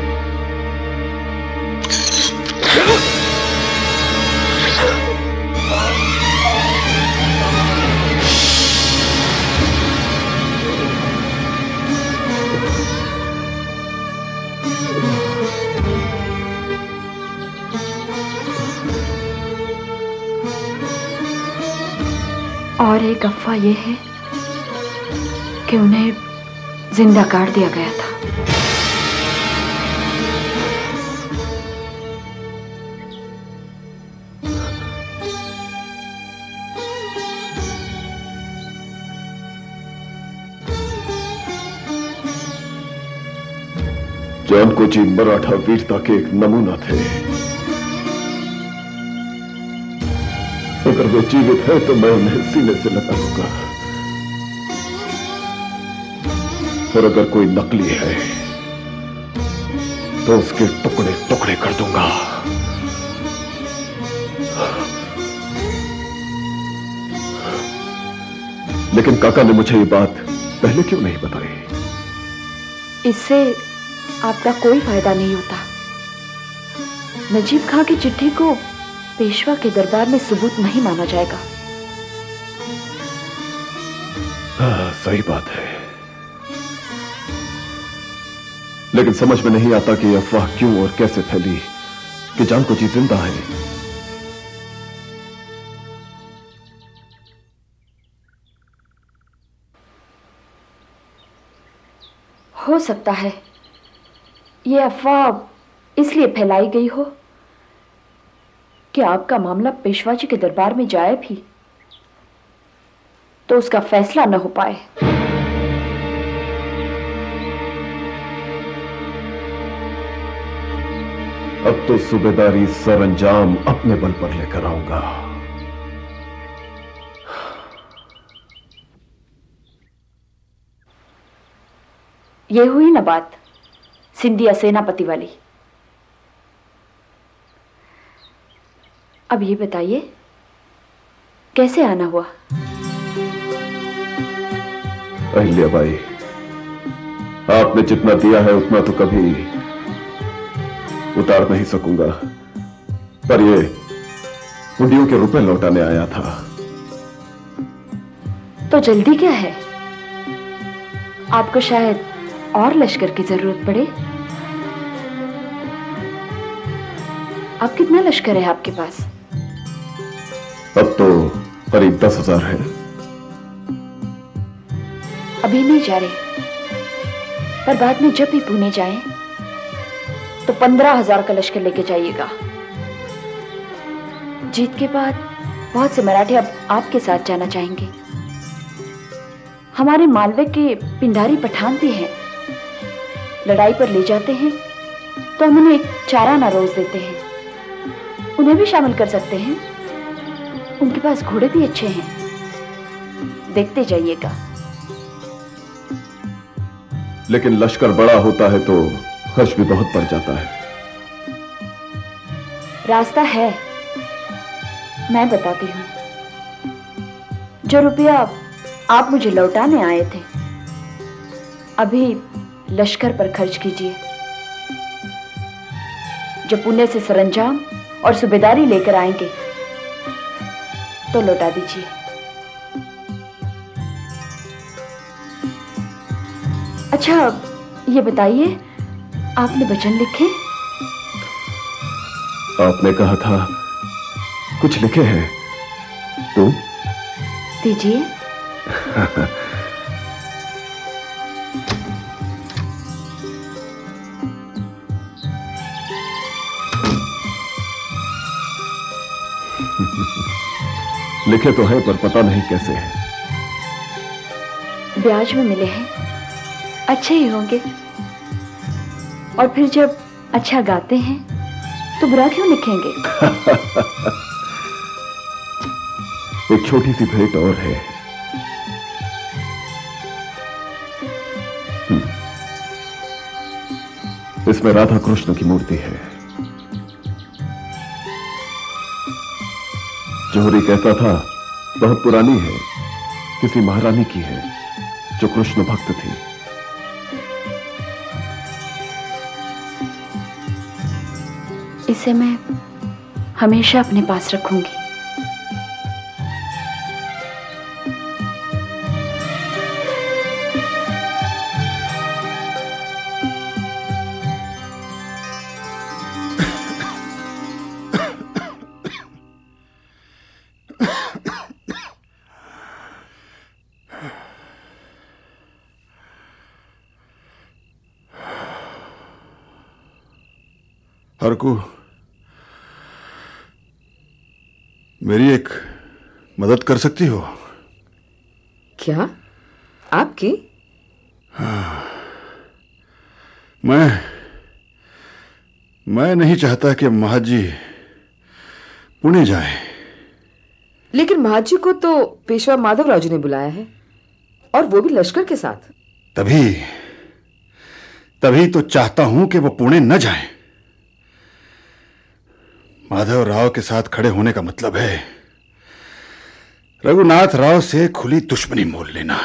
और एक अफवाह यह है कि उन्हें जिंदा काट दिया गया था। जॉन कोची मराठा वीरता के एक नमूना थे। अगर वो जीवित है तो मैं उन्हें सीने से लगा लूंगा, और अगर कोई नकली है तो उसके टुकड़े टुकड़े कर दूंगा। लेकिन काका ने मुझे ये बात पहले क्यों नहीं बताई? इससे आपका कोई फायदा नहीं होता। नजीब खां की चिट्ठी को पेशवा के दरबार में सबूत नहीं माना जाएगा। हाँ, सही बात है, लेकिन समझ में नहीं आता कि यह अफवाह क्यों और कैसे फैली कि जान कोची जिंदा है। हो सकता है ये अफवाह इसलिए फैलाई गई हो कि आपका मामला पेशवा जी के दरबार में जाए भी तो उसका फैसला न हो पाए। अब तो सूबेदारी सरंजाम अपने बल पर लेकर आऊंगा। ये हुई ना बात सिंधिया सेनापति वाली। अब ये बताइए कैसे आना हुआ? अहिल्याबाई, आपने जितना दिया है उतना तो कभी उतार नहीं सकूंगा, पर ये हुंडियों के रुपए लौटाने आया था। तो जल्दी क्या है? आपको शायद और लश्कर की जरूरत पड़े। अब कितना लश्कर है आपके पास? अब तो करीब 10,000 है। अभी नहीं जा रहे, पर बाद में जब भी पुणे जाएं तो 15,000 का लश्कर लेके जाइएगा। जीत के बाद बहुत से मराठे अब आपके साथ जाना चाहेंगे। हमारे मालवे के पिंडारी पठान भी हैं, लड़ाई पर ले जाते हैं तो हम उन्हें चाराना रोज देते हैं, उन्हें भी शामिल कर सकते हैं। उनके पास घोड़े भी अच्छे हैं, देखते जाइएगा। लेकिन लश्कर बड़ा होता है तो खर्च भी बहुत बढ़ जाता है। रास्ता है, मैं बताती हूँ। जो रुपया आप मुझे लौटाने आए थे अभी लश्कर पर खर्च कीजिए। जब पुणे से सरंजाम और सूबेदारी लेकर आएंगे तो लौटा दीजिए। अच्छा ये बताइए, आपने वचन लिखे? आपने कहा था कुछ लिखे हैं, तो दीजिए। लिखे तो हैं पर पता नहीं कैसे हैं। ब्याज में मिले हैं, अच्छे ही होंगे। और फिर जब अच्छा गाते हैं तो बुरा क्यों लिखेंगे? एक छोटी सी भेंट और है। इसमें राधा कृष्ण की मूर्ति है। जोहरी कहता था बहुत पुरानी है, किसी महारानी की है जो कृष्ण भक्त थी। इसे मैं हमेशा अपने पास रखूंगी। हरकू, मेरी एक मदद कर सकती हो? क्या? आपकी? मैं नहीं चाहता कि महाजी पुणे जाएं। लेकिन महाजी को तो पेशवा माधवराव जी ने बुलाया है, और वो भी लश्कर के साथ। तभी तो चाहता हूं कि वो पुणे न जाएं। माधवराव के साथ खड़े होने का मतलब है रघुनाथ राव से खुली दुश्मनी मोल लेना।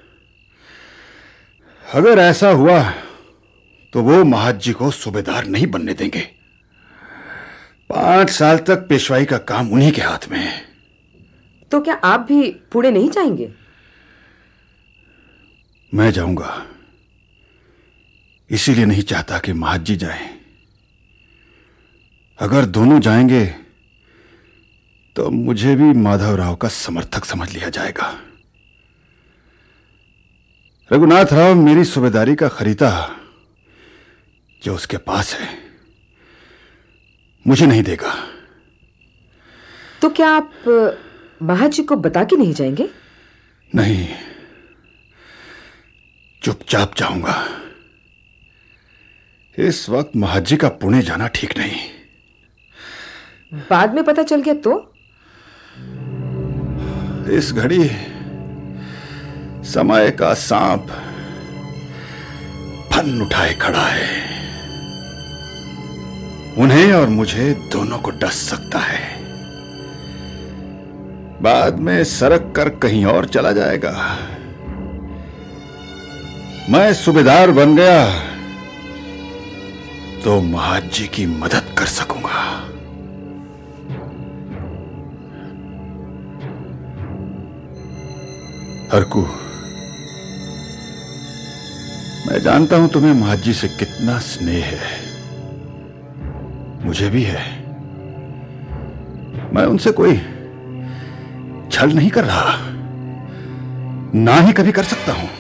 अगर ऐसा हुआ तो वो महाजी को सूबेदार नहीं बनने देंगे। 5 साल तक पेशवाई का काम उन्हीं के हाथ में है। तो क्या आप भी पुणे नहीं जाएंगे? मैं जाऊंगा, इसीलिए नहीं चाहता कि महाजी जाएं। अगर दोनों जाएंगे तो मुझे भी माधवराव का समर्थक समझ लिया जाएगा। रघुनाथ राव मेरी सूबेदारी का खरीदा जो उसके पास है मुझे नहीं देगा। तो क्या आप महाजी को बता के नहीं जाएंगे? नहीं, चुपचाप जाऊंगा। इस वक्त महाजी का पुणे जाना ठीक नहीं। बाद में पता चल गया तो? इस घड़ी समय का सांप फन उठाए खड़ा है। उन्हें और मुझे दोनों को डस सकता है। बाद में सरक कर कहीं और चला जाएगा। मैं सूबेदार बन गया तो महाजी की मदद कर सकूंगा। हरकू, मैं जानता हूं तुम्हें महाजी से कितना स्नेह है। मुझे भी है। मैं उनसे कोई छल नहीं कर रहा, ना ही कभी कर सकता हूं।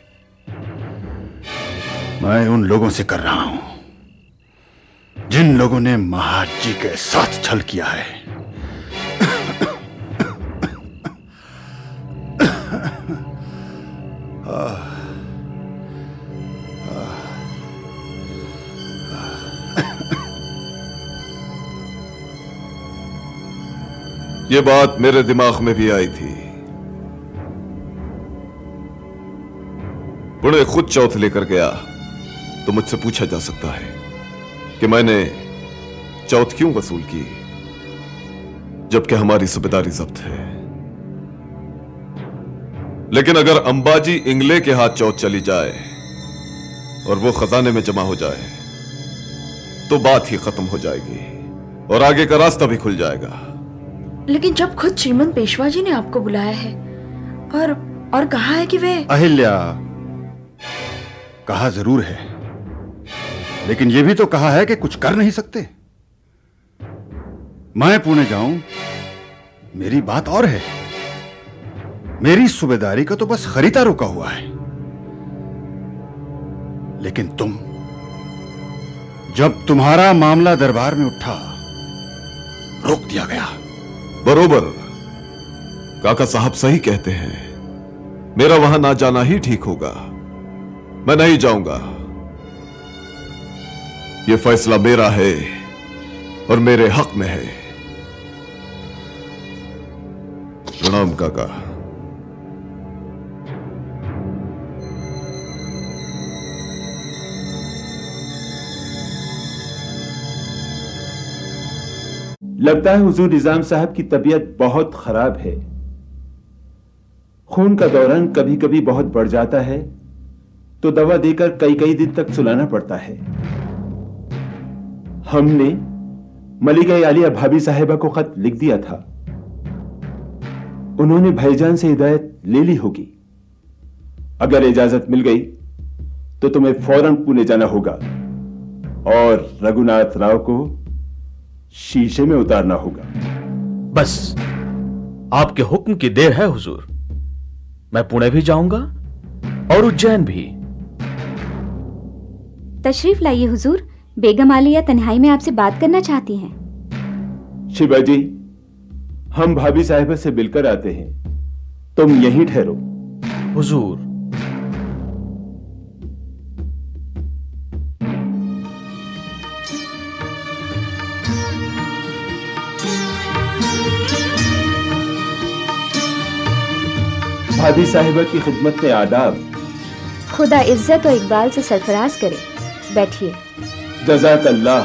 मैं उन लोगों से कर रहा हूं जिन लोगों ने महाजी के साथ छल किया है। ये बात मेरे दिमाग में भी आई थी। पुणे खुद चौथ लेकर गया तो मुझसे पूछा जा सकता है कि मैंने चौथ क्यों वसूल की, जबकि हमारी सूबेदारी जब्त है। लेकिन अगर अंबाजी इंगले के हाथ चौथ चली जाए और वो खजाने में जमा हो जाए तो बात ही खत्म हो जाएगी और आगे का रास्ता भी खुल जाएगा। लेकिन जब खुद श्रीमंत पेशवा जी ने आपको बुलाया है और कहा है कि वे... अहिल्या, कहा जरूर है, लेकिन यह भी तो कहा है कि कुछ कर नहीं सकते। मैं पुणे जाऊं, मेरी बात और है। मेरी सूबेदारी का तो बस खरीदा रुका हुआ है। लेकिन जब तुम्हारा मामला दरबार में उठा, रोक दिया गया। बरोबर, काका साहब सही कहते हैं। मेरा वहां ना जाना ही ठीक होगा। मैं नहीं जाऊंगा। यह फैसला मेरा है और मेरे हक में है। प्रणाम काका। लगता है हुजूर निजाम साहब की तबीयत बहुत खराब है। खून का दौरान कभी कभी बहुत बढ़ जाता है तो दवा देकर कई कई दिन तक सुलाना पड़ता है। हमने मलिका आलिया भाभी साहिबा को खत लिख दिया था। उन्होंने भाईजान से हिदायत ले ली होगी। अगर इजाजत मिल गई तो तुम्हें फौरन पुणे जाना होगा और रघुनाथ राव को शीशे में उतारना होगा। बस आपके हुक्म की देर है हुजूर। मैं पुणे भी जाऊंगा और उज्जैन भी। तशरीफ लाइए हुजूर, बेगम आलिया तन्हाई में आपसे बात करना चाहती हैं। शिवाजी, हम भाभी साहिबा से मिलकर आते हैं, तुम यहीं ठहरो। हुजूर, भाभी साहिबा की खिदमत में आदाब। खुदा इज्जत और इकबाल से सरफराज करे। बैठिए। जज़ाकल्लाह।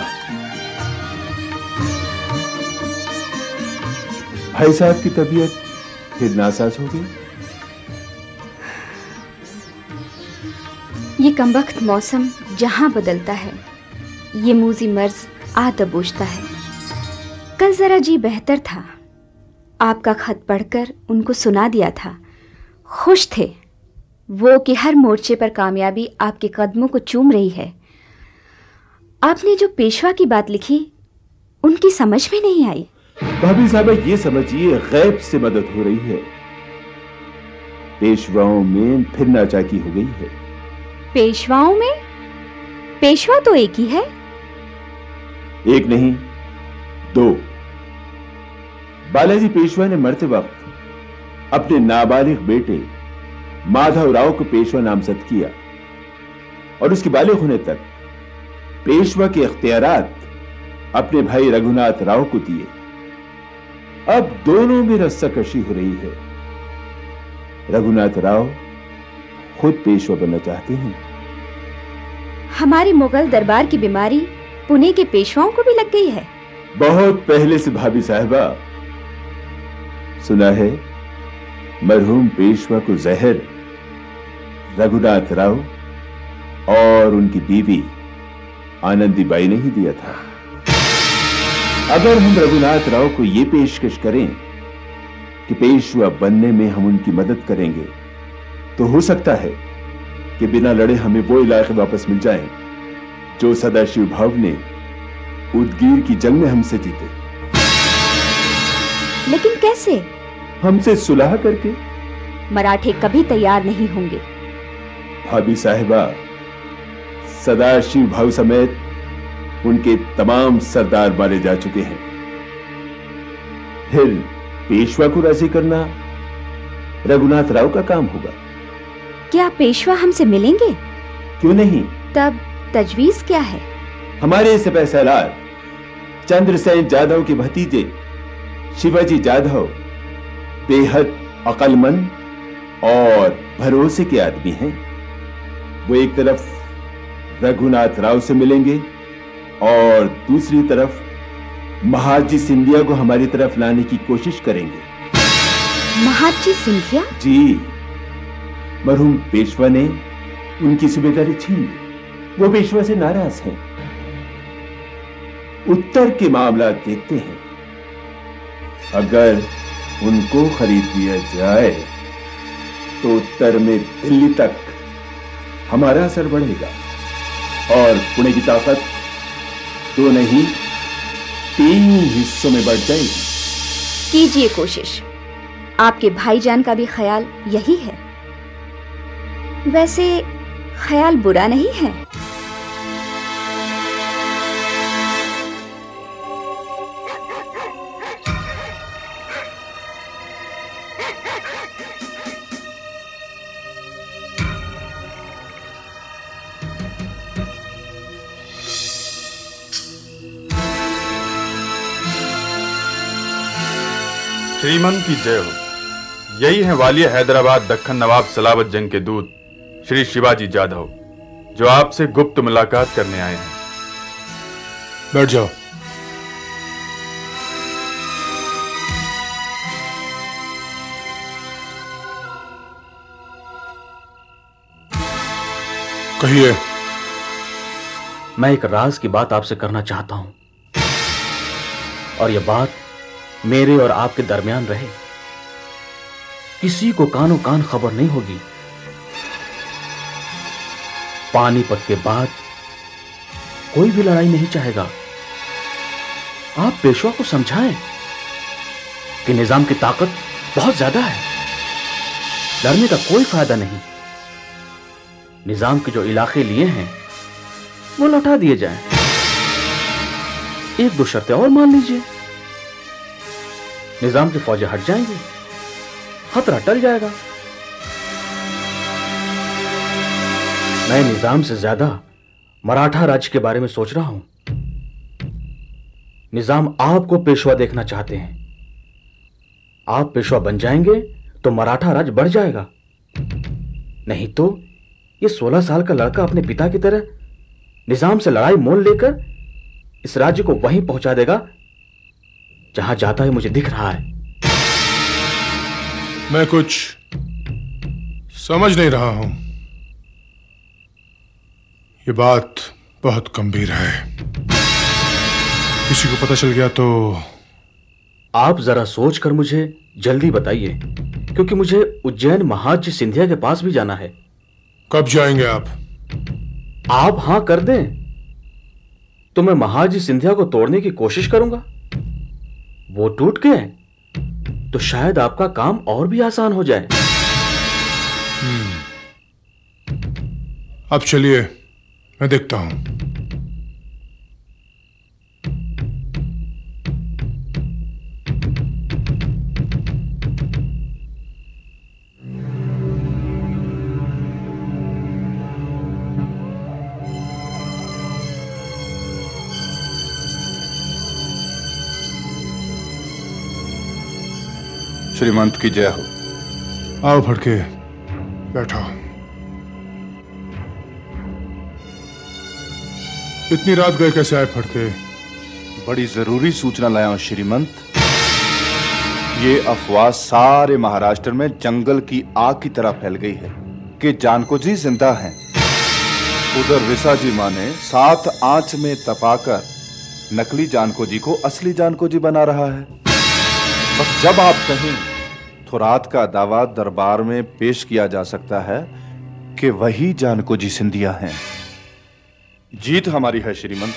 भाई साहब की तबीयत फिर नासाज हो गई। ये कमबख्त मौसम जहां बदलता है ये मूजी मर्ज आ दबोचता है। कल जरा जी बेहतर था। आपका खत पढ़कर उनको सुना दिया था। खुश थे वो कि हर मोर्चे पर कामयाबी आपके कदमों को चूम रही है। आपने जो पेशवा की बात लिखी उनकी समझ में नहीं आई। भाभी साहब, ये समझिए गैब से मदद हो रही है। पेशवाओं में फिर नाचाकी हो गई है। पेशवाओं में? पेशवा तो एक ही है। एक नहीं, दो। बालाजी पेशवा ने मरते वक्त अपने नाबालिग बेटे माधव राव को पेशवा नामजद किया और उसके बालिग होने तक पेशवा के इख्तियारात अपने भाई रघुनाथ राव को दिए। अब दोनों में रस्साकशी हो रही है। रघुनाथ राव खुद पेशवा बनना चाहते हैं। हमारे मुगल दरबार की बीमारी पुणे के पेशवाओं को भी लग गई है। बहुत पहले से भाभी साहिबा। सुना है मरहूम पेशवा को जहर रघुनाथ राव और उनकी बीवी आनंदीबाई ने ही दिया था। अगर हम रघुनाथ राव को यह पेशकश करें कि पेशवा बनने में हम उनकी मदद करेंगे तो हो सकता है कि बिना लड़े हमें वो इलाके वापस मिल जाएं जो सदाशिव भाव ने उदगीर की जंग में हमसे जीते। लेकिन कैसे? हमसे सुलह करके। मराठे कभी तैयार नहीं होंगे। भाभी साहिबा, सदाशिव भाव समेत उनके तमाम सरदार मारे जा चुके हैं। फिर पेशवा को राजी करना रघुनाथ राव का काम होगा। क्या पेशवा हमसे मिलेंगे? क्यों नहीं। तब तजवीज क्या है? हमारे सिपह सालार चंद्रसेन जाधव के भतीजे शिवाजी जाधव बेहद अक्लमंद और भरोसे के आदमी हैं। वो एक तरफ रघुनाथ राव से मिलेंगे और दूसरी तरफ महाजी सिंधिया को हमारी तरफ लाने की कोशिश करेंगे। महाजी सिंधिया? जी, मरहूम पेशवा ने उनकी सूबेदारी छीन ली। वो पेशवा से नाराज हैं। उत्तर के मामला देखते हैं। अगर उनको खरीद लिया जाए तो उत्तर में दिल्ली तक हमारा असर बढ़ेगा और पुणे की ताकत 2 नहीं 3 हिस्सों में बढ़ जाएगी। कीजिए कोशिश। आपके भाईजान का भी ख्याल यही है। वैसे ख्याल बुरा नहीं है। श्रीमन की जय हो। यही है वालिया हैदराबाद दक्खन नवाब सलावत जंग के दूत श्री शिवाजी जाधव, जो आपसे गुप्त मुलाकात करने आए हैं। बैठ जाओ। कहिए। मैं एक राज की बात आपसे करना चाहता हूं, और यह बात मेरे और आपके दरमियान रहे। किसी को कानो कान खबर नहीं होगी। पानीपत के बाद कोई भी लड़ाई नहीं चाहेगा। आप पेशवा को समझाएं कि निजाम की ताकत बहुत ज्यादा है, लड़ने का कोई फायदा नहीं। निजाम के जो इलाके लिए हैं वो लौटा दिए जाएं। एक दो शर्तें और मान लीजिए, निजाम की फौजें हट जाएंगी, खतरा टल जाएगा। मैं निजाम से ज्यादा मराठा राज्य के बारे में सोच रहा हूं। निजाम आपको पेशवा देखना चाहते हैं। आप पेशवा बन जाएंगे तो मराठा राज्य बढ़ जाएगा, नहीं तो ये 16 साल का लड़का अपने पिता की तरह निजाम से लड़ाई मोल लेकर इस राज्य को वहीं पहुंचा देगा जहां जाता है मुझे दिख रहा है। मैं कुछ समझ नहीं रहा हूं। ये बात बहुत गंभीर है। किसी को पता चल गया तो? आप जरा सोचकर मुझे जल्दी बताइए, क्योंकि मुझे उज्जैन महाजी सिंधिया के पास भी जाना है। कब जाएंगे आप? आप हां कर दें तो मैं महाजी सिंधिया को तोड़ने की कोशिश करूंगा। वो टूट गए तो शायद आपका काम और भी आसान हो जाए। अब चलिए, मैं देखता हूं। श्रीमंत की जय हो। आओ फड़के, बैठो। इतनी रात गए कैसे आए फड़के? बड़ी जरूरी सूचना लाया हूं श्रीमंत। ये अफवाह सारे महाराष्ट्र में जंगल की आग की तरह फैल गई है कि जानको जी जिंदा हैं। उधर विसाजी मां ने 7 आंच में तपाकर नकली जानको जी को असली जानको जी बना रहा है। बस जब आप कहें तो रात का दावा दरबार में पेश किया जा सकता है कि वही जानको जी सिंधिया हैं। जीत हमारी है श्रीमंत।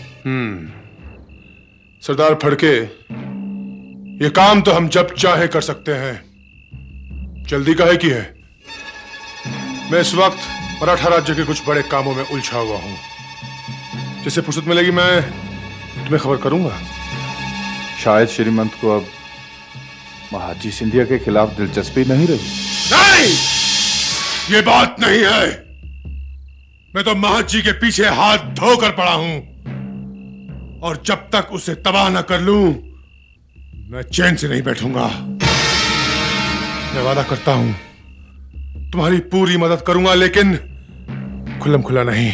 सरदार फड़के, ये काम तो हम जब चाहे कर सकते हैं। जल्दी काहे की है? मैं इस वक्त मराठा राज्य के कुछ बड़े कामों में उलझा हुआ हूं। जिसे फुर्सत मिलेगी मैं तुम्हें खबर करूंगा। शायद श्रीमंत को अब महाजी सिंधिया के खिलाफ दिलचस्पी नहीं रही। नहीं, ये बात नहीं है। मैं तो महाजी के पीछे हाथ धोकर पड़ा हूं, और जब तक उसे तबाह न कर लूं मैं चैन से नहीं बैठूंगा। मैं वादा करता हूं तुम्हारी पूरी मदद करूंगा, लेकिन खुल्लम खुल्ला नहीं।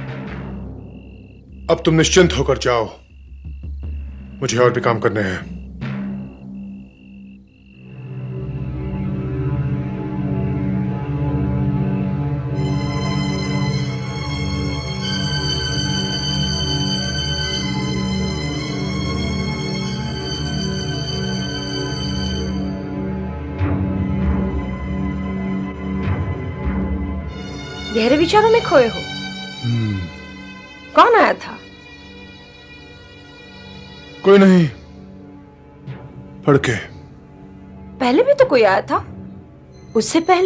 अब तुम निश्चिंत होकर जाओ, मुझे और भी काम करने हैं। गहरे विचारों में खोए हो। कौन आया था? कोई नहीं फड़के। पहले भी तो कोई आया था, उससे पहले।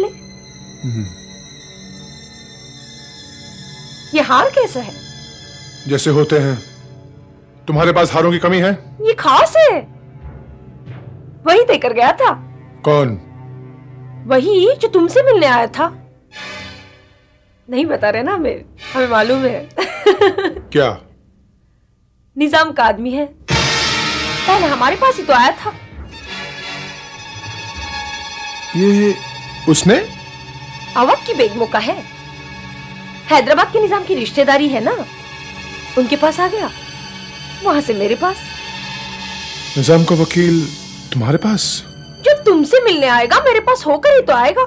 ये हार कैसा है? जैसे होते हैं। तुम्हारे पास हारों की कमी है? ये खास है। वही देकर गया था। कौन? वही जो तुमसे मिलने आया था। नहीं बता रहे ना, हमें मालूम है। क्या? निजाम का आदमी है। पहले हमारे पास ही तो आया था। ये उसने? अवध की बेगमों का है। हैदराबाद के निजाम की रिश्तेदारी है ना, उनके पास आ गया, वहां से मेरे पास। निजाम का वकील तुम्हारे पास? जो तुमसे मिलने आएगा मेरे पास होकर ही तो आएगा।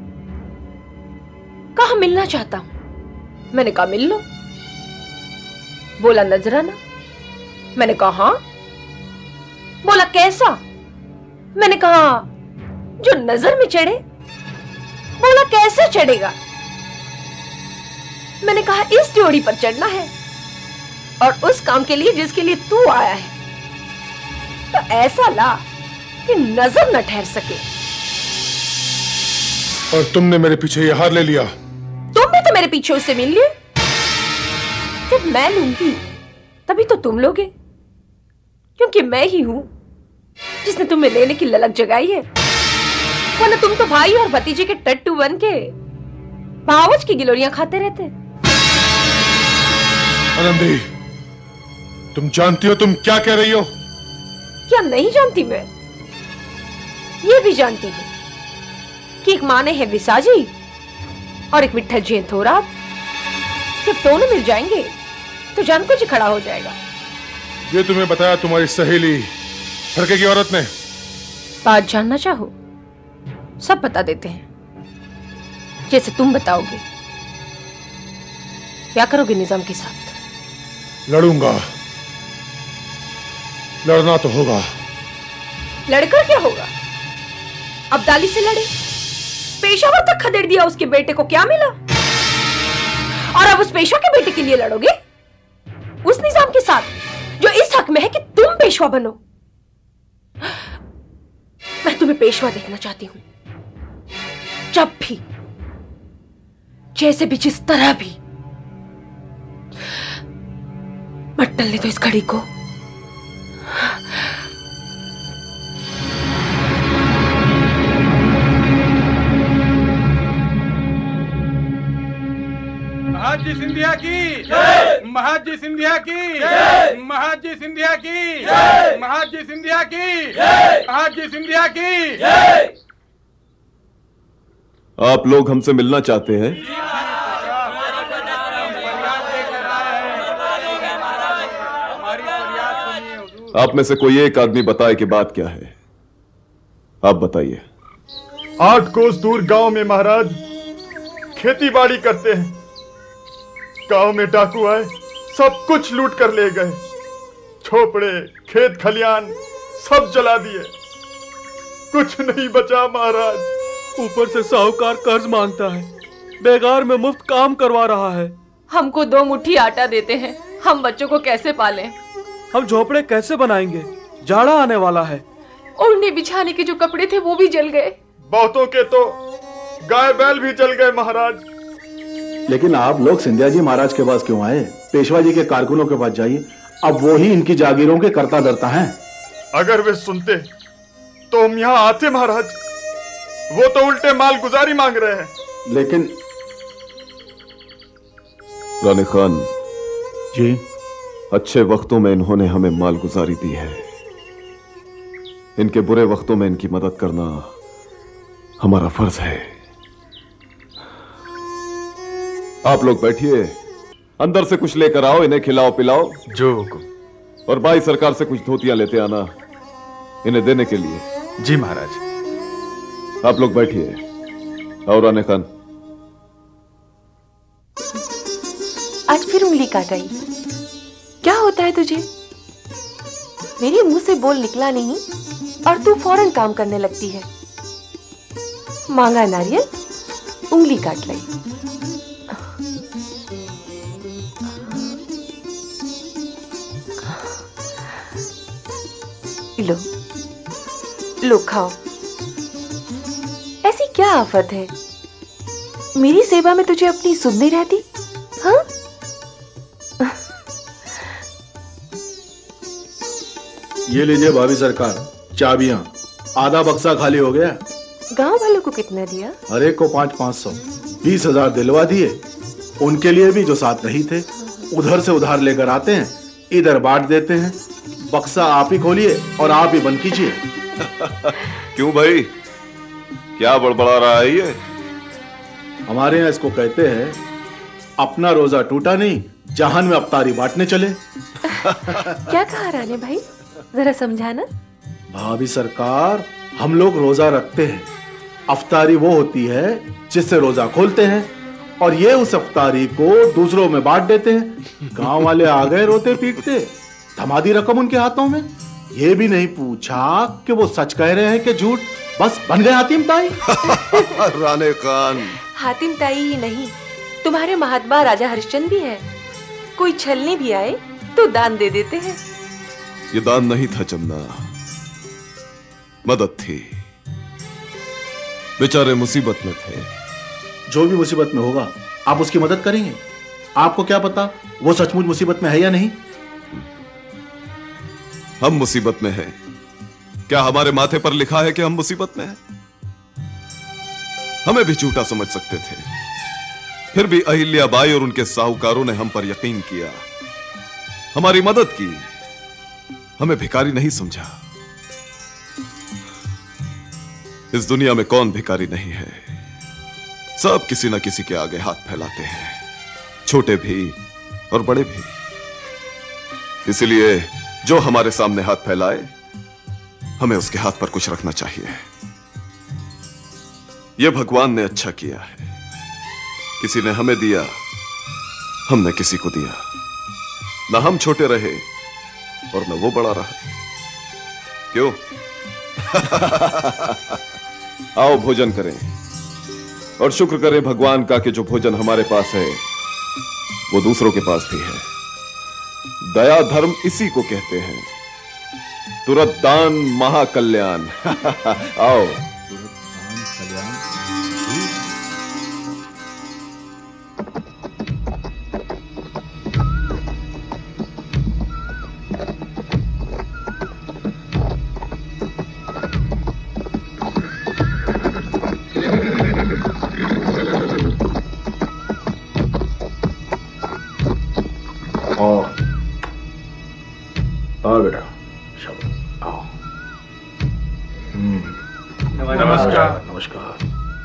कहा मिलना चाहता हूं, मैंने कहा मिल लो। बोला नजराना, मैंने कहा हाँ। बोला कैसा, मैंने कहा जो नजर में चढ़े। बोला कैसे चढ़ेगा, मैंने कहा इस जोड़ी पर चढ़ना है, और उस काम के लिए जिसके लिए तू आया है, तो ऐसा ला कि नजर न ठहर सके। और तुमने मेरे पीछे ये हार ले लिया? तुम भी तो मेरे पीछे उससे मिल लिए। जब मैं लूंगी तभी तो तुम लोगे, क्योंकि मैं ही हूं जिसने तुम्हें लेने की ललक जगाई है। वरना तुम तो भाई और भतीजे के टट्टू बन के भावच की गिलोरियां खाते रहते। आनंदी, तुम जानती हो तुम क्या कह रही हो? क्या नहीं जानती मैं? ये भी जानती हूं कि एक माने है विसाजी और एक विट्ठल जी थोराब। जब दोनों मिल जाएंगे तो जान कुछ खड़ा हो जाएगा। ये तुम्हें बताया तुम्हारी सहेली फरके की औरत ने? बात जानना चाहो सब बता देते हैं, जैसे तुम बताओगे। क्या करोगे निजाम के साथ? लड़ूंगा, लड़ना तो होगा। लड़कर क्या होगा? अब्दाली से लड़े, पेशावर तक खदेड़ दिया, उसके बेटे को क्या मिला? और अब उस पेशवा के बेटे के लिए लड़ोगे, उस निजाम के साथ जो इस हक में है कि तुम पेशवा बनो। मैं तुम्हें पेशवा देखना चाहती हूं, जब भी, जैसे भी, जिस तरह भी। मत टलने दो इस घड़ी को। महाजी सिंधिया की जय, महाजी सिंधिया की जय, महाजी सिंधिया की जय, महाजी सिंधिया की जय, महाजी सिंधिया की जय। आप लोग हमसे मिलना चाहते हैं? आप में से कोई एक आदमी बताए कि बात क्या है। आप बताइए। 8 कोस दूर गांव में महाराज खेती बाड़ी करते हैं। गांव में डाकू आए, सब कुछ लूट कर ले गए। झोपड़े, खेत खलियान सब जला दिए, कुछ नहीं बचा महाराज। ऊपर से साहूकार कर्ज मांगता है, बेगार में मुफ्त काम करवा रहा है। हमको 2 मुट्ठी आटा देते हैं, हम बच्चों को कैसे पालें? हम झोपड़े कैसे बनाएंगे? जाड़ा आने वाला है। ओढ़ने बिछाने के जो कपड़े थे वो भी जल गए। बहुतों के तो गाय बैल भी जल गए महाराज। लेकिन आप लोग सिंधिया जी महाराज के पास क्यों आए? पेशवा जी के कारकुनों के पास जाइए, अब वो ही इनकी जागीरों के कर्ता धर्ता हैं। अगर वे सुनते तो हम यहाँ आते महाराज। वो तो उल्टे माल गुजारी मांग रहे हैं। लेकिन रानी खान जी, अच्छे वक्तों में इन्होंने हमें माल गुजारी दी है, इनके बुरे वक्तों में इनकी मदद करना हमारा फर्ज है। आप लोग बैठिए, अंदर से कुछ लेकर आओ, इन्हें खिलाओ पिलाओ। जो हुकुम। और भाई सरकार से कुछ धोतियां लेते आना इन्हें देने के लिए। जी महाराज। आप लोग बैठिए। और रानी खान, आज फिर उंगली काट आई। क्या होता है तुझे? मेरे मुंह से बोल निकला नहीं और तू फौरन काम करने लगती है। मांगा नारियल, उंगली काट लाई। लो लो खाओ। ऐसी क्या आफत है, मेरी सेवा में तुझे अपनी सुध नहीं रहती? हाँ? ये लीजिए भाभी सरकार, चाबियां। आधा बक्सा खाली हो गया। गांव वालों को कितना दिया? हर एक को 500-500, 20,000 दिलवा दिए। उनके लिए भी जो साथ नहीं थे, उधर से उधार लेकर आते हैं, इधर बांट देते हैं। बक्सा आप ही खोलिए और आप ही बंद कीजिए। क्यों भाई, क्या बड़बड़ा रहा है ये? हमारे यहाँ इसको कहते हैं अपना रोजा टूटा नहीं, जहान में अफ्तारी बांटने चले। क्या कहा राणे भाई, जरा समझाना। भाभी सरकार, हम लोग रोजा रखते हैं। अफ्तारी वो होती है जिससे रोजा खोलते हैं, और ये उस अफ्तारी को दूसरों में बांट देते हैं। गांव वाले आ गए रोते पीटते, धमादी रकम उनके हाथों में। ये भी नहीं पूछा कि वो सच कह रहे हैं कि झूठ, बस बन गए हातिम ताई। राणे खान, हातिम ताई ही नहीं, तुम्हारे महात्मा राजा हरिश्चंद्र भी है। कोई छलनी भी आए तो दान दे देते हैं। ये दान नहीं था चंदा, मदद थी। बेचारे मुसीबत में थे। जो भी मुसीबत में होगा आप उसकी मदद करेंगे। आपको क्या पता वो सचमुच मुसीबत में है या नहीं। हम मुसीबत में हैं। क्या हमारे माथे पर लिखा है कि हम मुसीबत में हैं? हमें भी झूठा समझ सकते थे, फिर भी अहिल्याबाई और उनके साहूकारों ने हम पर यकीन किया, हमारी मदद की, हमें भिखारी नहीं समझा। इस दुनिया में कौन भिखारी नहीं है? सब किसी न किसी के आगे हाथ फैलाते हैं, छोटे भी और बड़े भी। इसलिए जो हमारे सामने हाथ फैलाए, हमें उसके हाथ पर कुछ रखना चाहिए। यह भगवान ने अच्छा किया है। किसी ने हमें दिया, हमने किसी को दिया। ना हम छोटे रहे और न वो बड़ा रहा। क्यों? आओ भोजन करें और शुक्र करें भगवान का कि जो भोजन हमारे पास है वो दूसरों के पास भी है। दया धर्म इसी को कहते हैं। तुरंत दान महाकल्याण। आओ। आओ बेटा, आओ। नमस्कार। नमस्कार।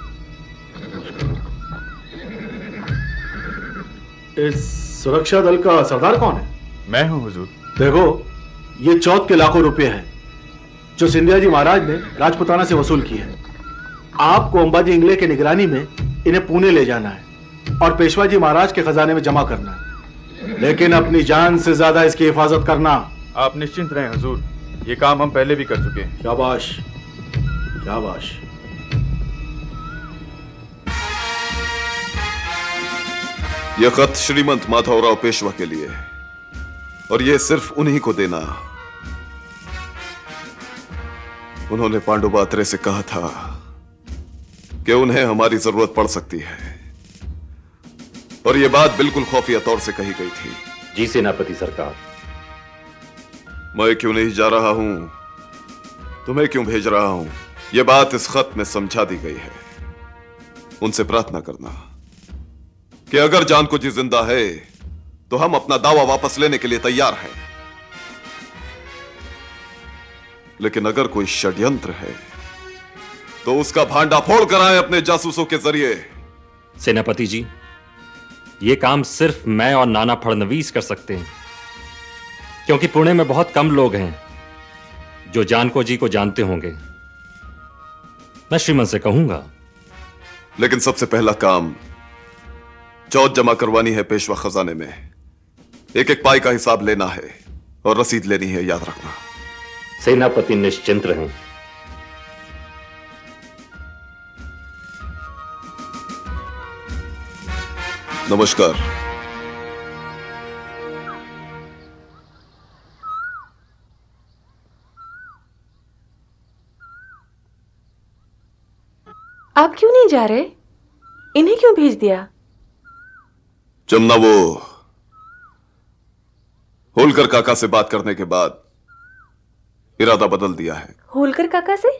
इस सुरक्षा दल का सरदार कौन है? मैं हूं हुजूर। देखो, ये चौथ के लाखों रुपए हैं जो सिंधिया जी महाराज ने राजपुताना से वसूल किए हैं। आपको अंबाजी इंगले के निगरानी में इन्हें पुणे ले जाना है और पेशवा जी महाराज के खजाने में जमा करना है, लेकिन अपनी जान से ज्यादा इसकी हिफाजत करना। आप निश्चिंत रहें हुजूर, ये काम हम पहले भी कर चुके हैं। शाबाश, शाबाश। यह खत श्रीमंत माधवराव पेशवा के लिए, और यह सिर्फ उन्हीं को देना। उन्होंने पांडुबात्रे से कहा था कि उन्हें हमारी जरूरत पड़ सकती है, और यह बात बिल्कुल खुफिया तौर से कही गई थी। जी सेनापति सरकार। मैं क्यों नहीं जा रहा हूं, तुम्हें क्यों भेज रहा हूं, यह बात इस खत में समझा दी गई है। उनसे प्रार्थना करना कि अगर जानको जी जिंदा है तो हम अपना दावा वापस लेने के लिए तैयार हैं, लेकिन अगर कोई षड्यंत्र है तो उसका भांडा फोड़ कर आए अपने जासूसों के जरिए। सेनापति जी, यह काम सिर्फ मैं और नाना फडणवीस कर सकते हैं, क्योंकि पुणे में बहुत कम लोग हैं जो जानको जी को जानते होंगे। मैं श्रीमंत से कहूंगा। लेकिन सबसे पहला काम चौथ जमा करवानी है पेशवा खजाने में। एक एक पाई का हिसाब लेना है और रसीद लेनी है, याद रखना। सेनापति निश्चिंत रहें। नमस्कार। आप क्यों नहीं जा रहे? इन्हें क्यों भेज दिया? जमुना, वो होलकर काका से बात करने के बाद इरादा बदल दिया है। होलकर काका से?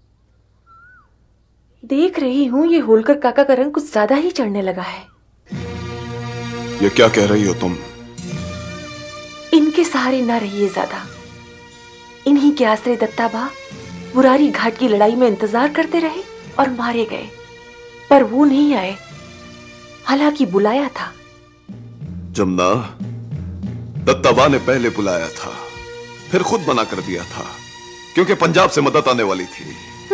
देख रही हूं ये होलकर काका का रंग कुछ ज्यादा ही चढ़ने लगा है। ये क्या कह रही हो तुम? इनके सहारे ना रहिए ज्यादा। इन्हीं के आश्रय दत्ताबा मुरारी घाट की लड़ाई में इंतजार करते रहे और मारे गए, पर वो नहीं आए, हालांकि बुलाया था। जमुना, दत्ताबा ने पहले बुलाया था, फिर खुद मना कर दिया था, क्योंकि पंजाब से मदद आने वाली थी।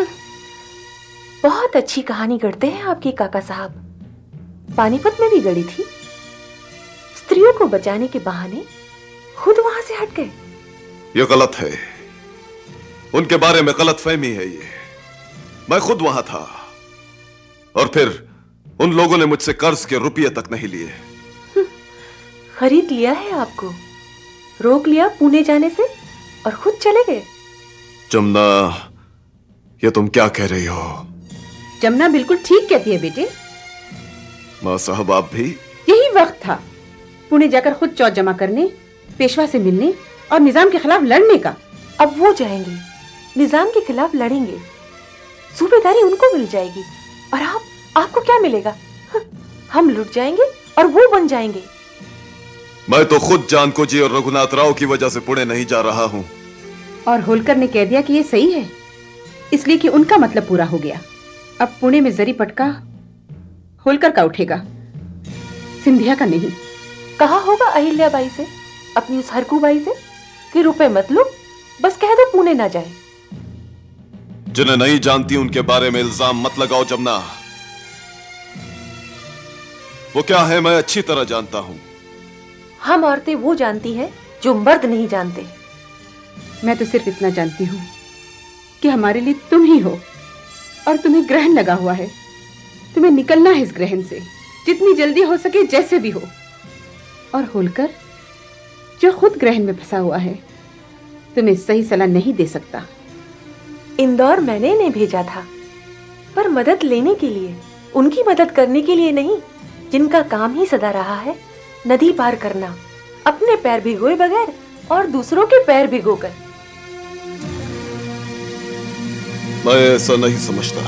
बहुत अच्छी कहानी गढ़ते हैं आपके काका साहब। पानीपत में भी गढ़ी थी। स्त्रियों को बचाने के बहाने खुद वहां से हट गए। ये गलत है, उनके बारे में गलत फहमी है ये। मैं खुद वहां था, और फिर उन लोगों ने मुझसे कर्ज के रुपये तक नहीं लिए। खरीद लिया है आपको, रोक लिया पुणे जाने से और खुद चले गए। जमुना, ये तुम क्या कह रही हो? जमुना बिल्कुल ठीक कहती है बेटे। मां साहब, आप भी? यही वक्त था पुणे जाकर खुद चौथ जमा करने, पेशवा से मिलने और निजाम के खिलाफ लड़ने का। अब वो जाएंगे, निजाम के खिलाफ लड़ेंगे, सूबेदारी उनको मिल जाएगी, और आपको क्या मिलेगा? हम लुट जाएंगे और वो बन जाएंगे। मैं तो खुद जानको जी और रघुनाथ राव की वजह से पुणे नहीं जा रहा हूं। और होलकर ने कह दिया कि ये सही है, इसलिए कि उनका मतलब पूरा हो गया। अब पुणे में जरी पटका होलकर का उठेगा, सिंधिया का नहीं। कहा होगा अहिल्या बाई से, अपनी उस हरकू बाई से, कि रुपए मत लो, बस कह दो पुणे ना जाए। जिन्हें नहीं जानती उनके बारे में इल्जाम मत लगाओ जमुना। वो क्या है मैं अच्छी तरह जानता हूं। हम औरतें वो जानती हैं जो मर्द नहीं जानते। मैं तो सिर्फ इतना जानती हूँ कि हमारे लिए तुम ही हो, और तुम्हें ग्रहण लगा हुआ है। तुम्हें निकलना है इस ग्रहण से, जितनी जल्दी हो सके, जैसे भी हो। और होलकर, जो खुद ग्रहण में फंसा हुआ है, तुम्हें सही सलाह नहीं दे सकता। इंदौर मैंने इन्हें भेजा था, पर मदद लेने के लिए, उनकी मदद करने के लिए नहीं, जिनका काम ही सदा रहा है नदी पार करना, अपने पैर भिगोए बगैर और दूसरों के पैर भिगोकर। मैं ऐसा नहीं समझता।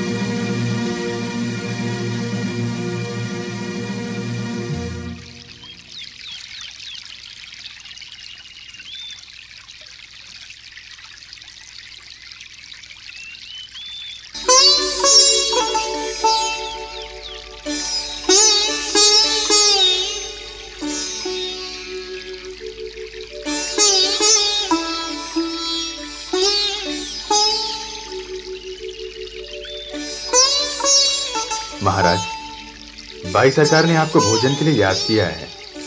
महाराज, भाई सरकार ने आपको भोजन के लिए याद किया है।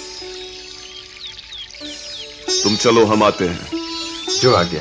तुम चलो, हम आते हैं। जो आ गया।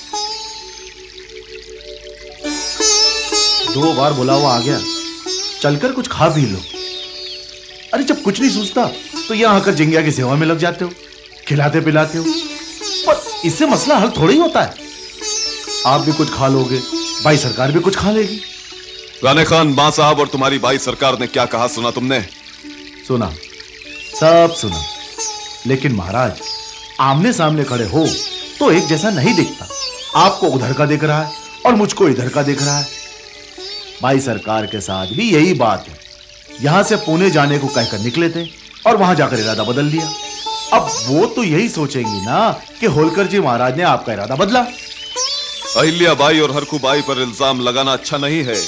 2 बार बुला हुआ आ गया, चलकर कुछ खा पी लो। अरे जब कुछ नहीं सूझता तो यहां आकर जिंगिया की सेवा में लग जाते हो, खिलाते पिलाते हो। पर इससे मसला हल थोड़ा ही होता है। आप भी कुछ खा लोगे, भाई सरकार भी कुछ खा लेगी। राणे खान, मां साहब और तुम्हारी भाई सरकार ने क्या कहा सुना तुमने? सुना, सब सुना। लेकिन महाराज, आमने सामने खड़े हो तो एक जैसा नहीं दिखता। आपको उधर का दिख रहा है और मुझको इधर का दिख रहा है। भाई सरकार के साथ भी यही बात है। यहां से पुणे जाने को कहकर निकले थे और वहां जाकर इरादा बदल लिया। अब वो तो यही सोचेंगी ना कि होलकर जी महाराज ने आपका इरादा बदला। अहिल्या बाई और हरकू बाई पर इल्जाम लगाना अच्छा नहीं है।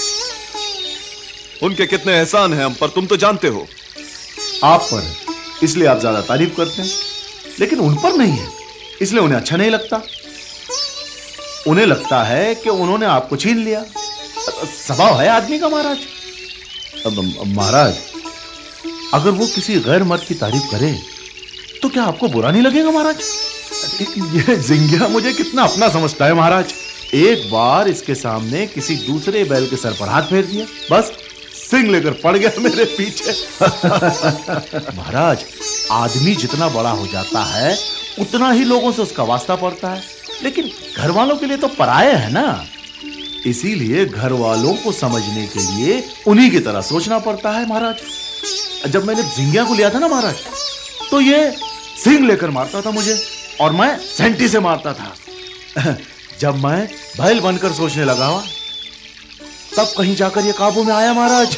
उनके कितने एहसान हैं हम पर, तुम तो जानते हो। आप पर है, इसलिए आप ज्यादा तारीफ करते हैं, लेकिन उन पर नहीं है, इसलिए उन्हें अच्छा नहीं लगता। उन्हें लगता है कि उन्होंने आपको छीन लिया। स्वभाव है आदमी का महाराज। महाराज, अगर वो किसी गैर मर्द की तारीफ करे तो क्या आपको बुरा नहीं लगेगा महाराज? ये जिंगिया मुझे कितना अपना समझता है महाराज। एक बार इसके सामने किसी दूसरे बैल के सर पर हाथ फेर दिया, बस सिंह लेकर पड़ गया मेरे पीछे। महाराज, आदमी जितना बड़ा हो जाता है उतना ही लोगों से उसका वास्ता पड़ता है, लेकिन घर वालों के लिए तो पराये है ना। इसीलिए घर वालों को समझने के लिए उन्हीं की तरह सोचना पड़ता है महाराज। जब मैंने जिंगिया को लिया था ना महाराज, तो ये सिंह लेकर मारता था मुझे और मैं सेंटी से मारता था। जब मैं बैल बनकर सोचने लगा हुआ, तब कहीं जाकर ये काबू में आया महाराज।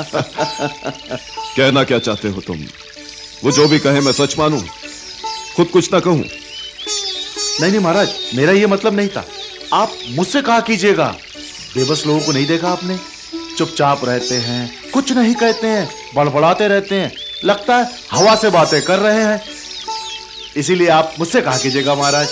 कहना क्या चाहते हो तुम? वो जो भी कहे मैं सच मानूं, खुद कुछ ना कहूं? नहीं महाराज, मेरा ये मतलब नहीं था। आप मुझसे कहा कीजिएगा बेबस लोगों को नहीं देखा आपने? चुपचाप रहते हैं, कुछ नहीं कहते हैं, बड़बड़ाते रहते हैं, लगता है हवा से बातें कर रहे हैं। इसीलिए आप मुझसे कहा कीजिएगा महाराज।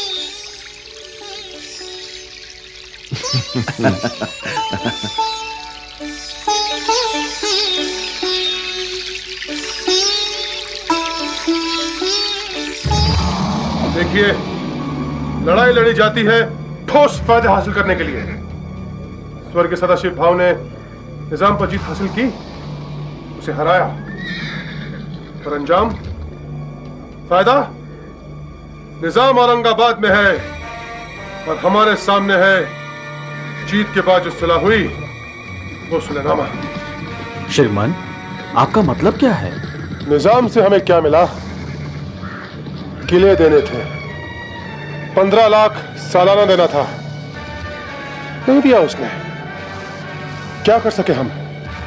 देखिए, लड़ाई लड़ी जाती है ठोस फायदे हासिल करने के लिए। स्वर्ग के सदाशिव भाव ने निजाम पर जीत हासिल की, उसे हराया, पर अंजाम फायदा निजाम औरंगाबाद में है और हमारे सामने है। जीत के बाद जो सुलह हुई वो सुलहनामा। श्रीमान, आपका मतलब क्या है? निजाम से हमें क्या मिला? किले देने थे, 15 लाख सालाना देना था, नहीं दिया उसने। क्या कर सके हम?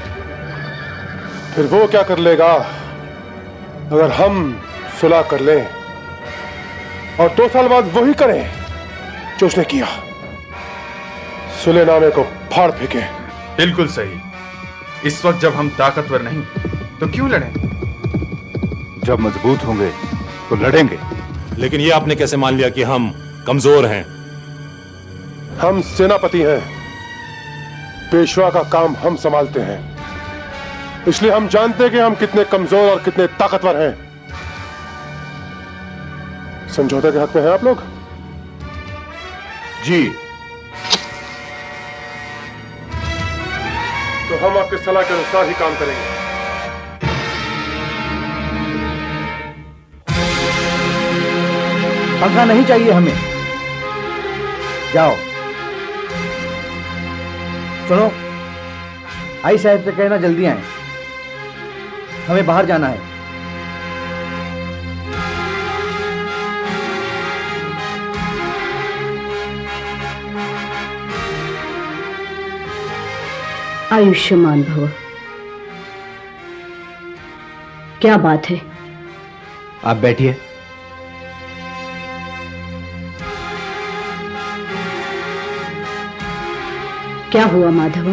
फिर वो क्या कर लेगा अगर हम सुलह कर लें और 2 साल बाद वही करें जो उसने किया, सुलहनामे को फाड़ फेंके। बिल्कुल सही। इस वक्त जब हम ताकतवर नहीं तो क्यों लड़ें? जब मजबूत होंगे तो लड़ेंगे। लेकिन ये आपने कैसे मान लिया कि हम कमजोर हैं? हम सेनापति हैं, पेशवा का काम हम संभालते हैं, इसलिए हम जानते हैं कि हम कितने कमजोर और कितने ताकतवर हैं। समझौते के हक में हैं आप लोग? जी। तो हम आपकी सलाह के अनुसार ही काम करेंगे। पंखा नहीं चाहिए हमें। जाओ। सुनो, आई साहब से कहना जल्दी आए, हमें बाहर जाना है। आयुष्मान भव। क्या बात है? आप बैठिए। क्या हुआ माधवा?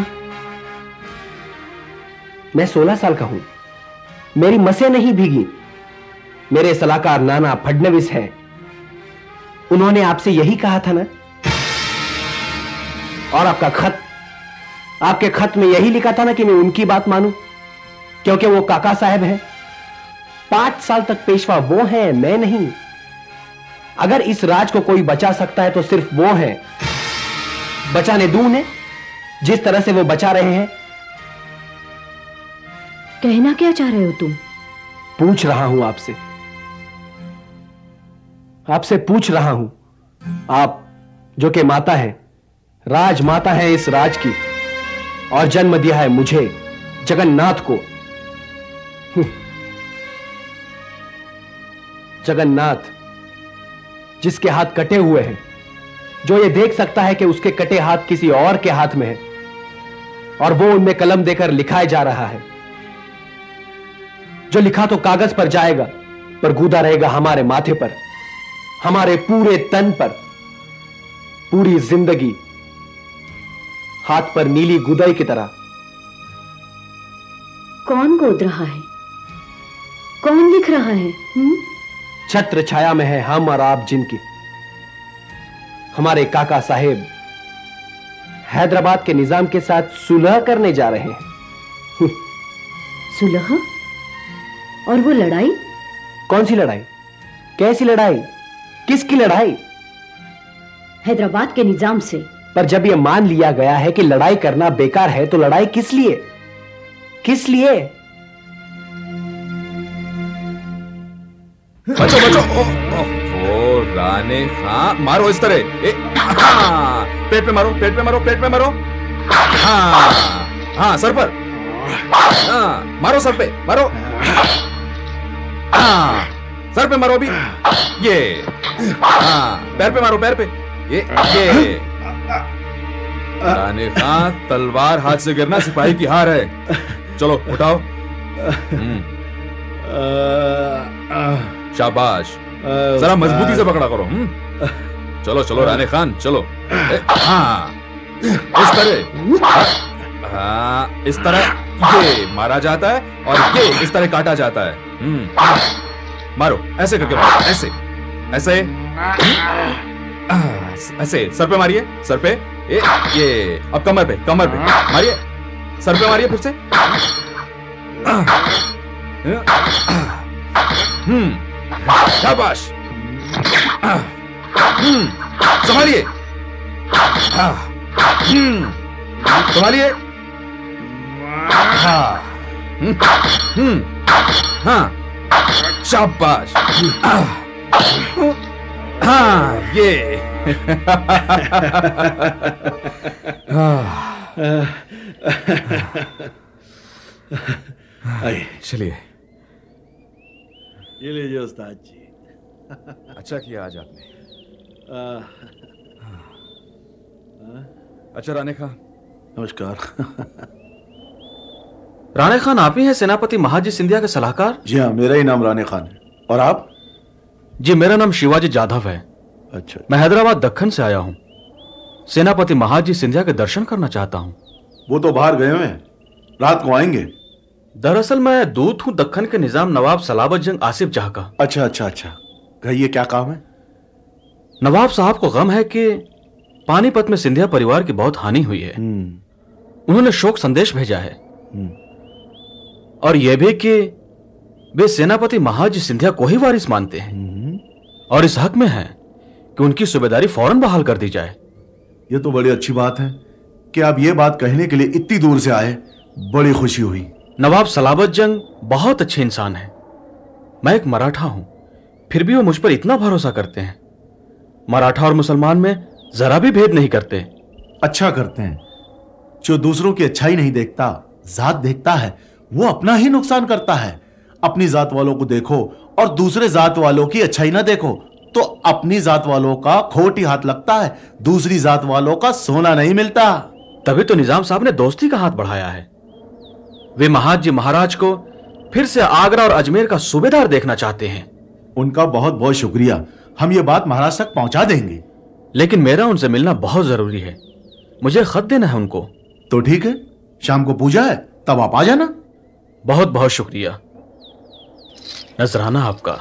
मैं 16 साल का हूं, मेरी मसें नहीं भीगी। मेरे सलाहकार नाना फडणवीस हैं, उन्होंने आपसे यही कहा था ना? और आपका खत, आपके खत में यही लिखा था ना कि मैं उनकी बात मानूं, क्योंकि वो काका साहब हैं। 5 साल तक पेशवा वो हैं, मैं नहीं। अगर इस राज को कोई बचा सकता है तो सिर्फ वो है। बचाने दूं उन्हें जिस तरह से वो बचा रहे हैं। कहना क्या चाह रहे हो तुम? पूछ रहा हूं आपसे, आपसे पूछ रहा हूं। आप जो कि माता है, राजमाता है इस राज की, और जन्म दिया है मुझे, जगन्नाथ को। जगन्नाथ जिसके हाथ कटे हुए हैं, जो ये देख सकता है कि उसके कटे हाथ किसी और के हाथ में है, और वो उनमें कलम देकर लिखाया जा रहा है। जो लिखा तो कागज पर जाएगा, पर गूदा रहेगा हमारे माथे पर, हमारे पूरे तन पर, पूरी जिंदगी हाथ पर नीली गुदाई की तरह। कौन गोद रहा है? कौन लिख रहा है? छत्र छाया में है हम और आप जिनकी। हमारे काका साहेब हैदराबाद के निजाम के साथ सुलह करने जा रहे हैं। सुलह? और वो लड़ाई? कौन सी लड़ाई? कैसी लड़ाई? किसकी लड़ाई? हैदराबाद के निजाम से। पर जब यह मान लिया गया है कि लड़ाई करना बेकार है, तो लड़ाई किस लिए? किस लिए? बचो बचो। ओ राने खां, मारो इस तरह। पेट पे मारो, पेट पे मारो, पेट पे मारो। हाँ हाँ, सर पर। हाँ, मारो सर पे, मारो। हाँ, सर पे मारो अभी। ये। हाँ, पैर पे मारो, पैर पे। ये। राने खां, तलवार हाथ से गिरना सिपाही की हार है। चलो उठाओ। शाबाश, जरा मजबूती से पकड़ा करो। चलो चलो राने खान, चलो। हाँ इस तरह, हाँ इस तरह ये मारा जाता है और ये इस तरह काटा जाता है। मारो, ऐसे करके मारो, ऐसे ऐसे ऐसे। सर पे मारिए, सर पे। ये अब कमर पे, कमर पे मारिए, सर पे मारिए फिर से। शाबाश। संभालिए, संभालिए। हाँ, शाबाश। हाँ, ये चलिए। ये लीजिए उस्ताद जी। अच्छा किया आज आपने। अच्छा राणे खां। नमस्कार। राणे खान आप ही हैं सेनापति महाजी सिंधिया के सलाहकार? जी हाँ, मेरा ही नाम राणे खान है। और आप? जी मेरा नाम शिवाजी जाधव है। अच्छा। मैं हैदराबाद दक्कन से आया हूँ। सेनापति महाजी सिंधिया के दर्शन करना चाहता हूँ। वो तो बाहर गए हुए हैं, रात को आएंगे। दरअसल मैं दूत हूँ दक्कन के निजाम नवाब सलाबत जंग आसिफ जहाँ का। अच्छा अच्छा अच्छा, कहिए क्या काम है? नवाब साहब को गम है कि पानीपत में सिंधिया परिवार की बहुत हानि हुई है। उन्होंने शोक संदेश भेजा है और यह भी कि वे सेनापति महाजी सिंधिया को ही वारिस मानते हैं और इस हक में हैं कि उनकी सूबेदारी फौरन बहाल कर दी जाए। यह तो बड़ी अच्छी बात है कि आप ये बात कहने के लिए इतनी दूर से आए, बड़ी खुशी हुई। नवाब सलाबत जंग बहुत अच्छे इंसान हैं। मैं एक मराठा हूं, फिर भी वो मुझ पर इतना भरोसा करते हैं। मराठा और मुसलमान में जरा भी भेद नहीं करते। अच्छा करते हैं। जो दूसरों की अच्छाई नहीं देखता, जात देखता है, वो अपना ही नुकसान करता है। अपनी जात वालों को देखो और दूसरे जात वालों की अच्छाई ना देखो तो अपनी जात वालों का खोट ही हाथ लगता है, दूसरी जात वालों का सोना नहीं मिलता। तभी तो निजाम साहब ने दोस्ती का हाथ बढ़ाया है। वे महाजी महाराज को फिर से आगरा और अजमेर का सूबेदार देखना चाहते हैं। उनका बहुत बहुत शुक्रिया, हम ये बात महाराज तक पहुंचा देंगे। लेकिन मेरा उनसे मिलना बहुत जरूरी है, मुझे खत देना है उनको। तो ठीक है, शाम को पूजा है, तब आप आ जाना। बहुत बहुत शुक्रिया। नजराना आपका।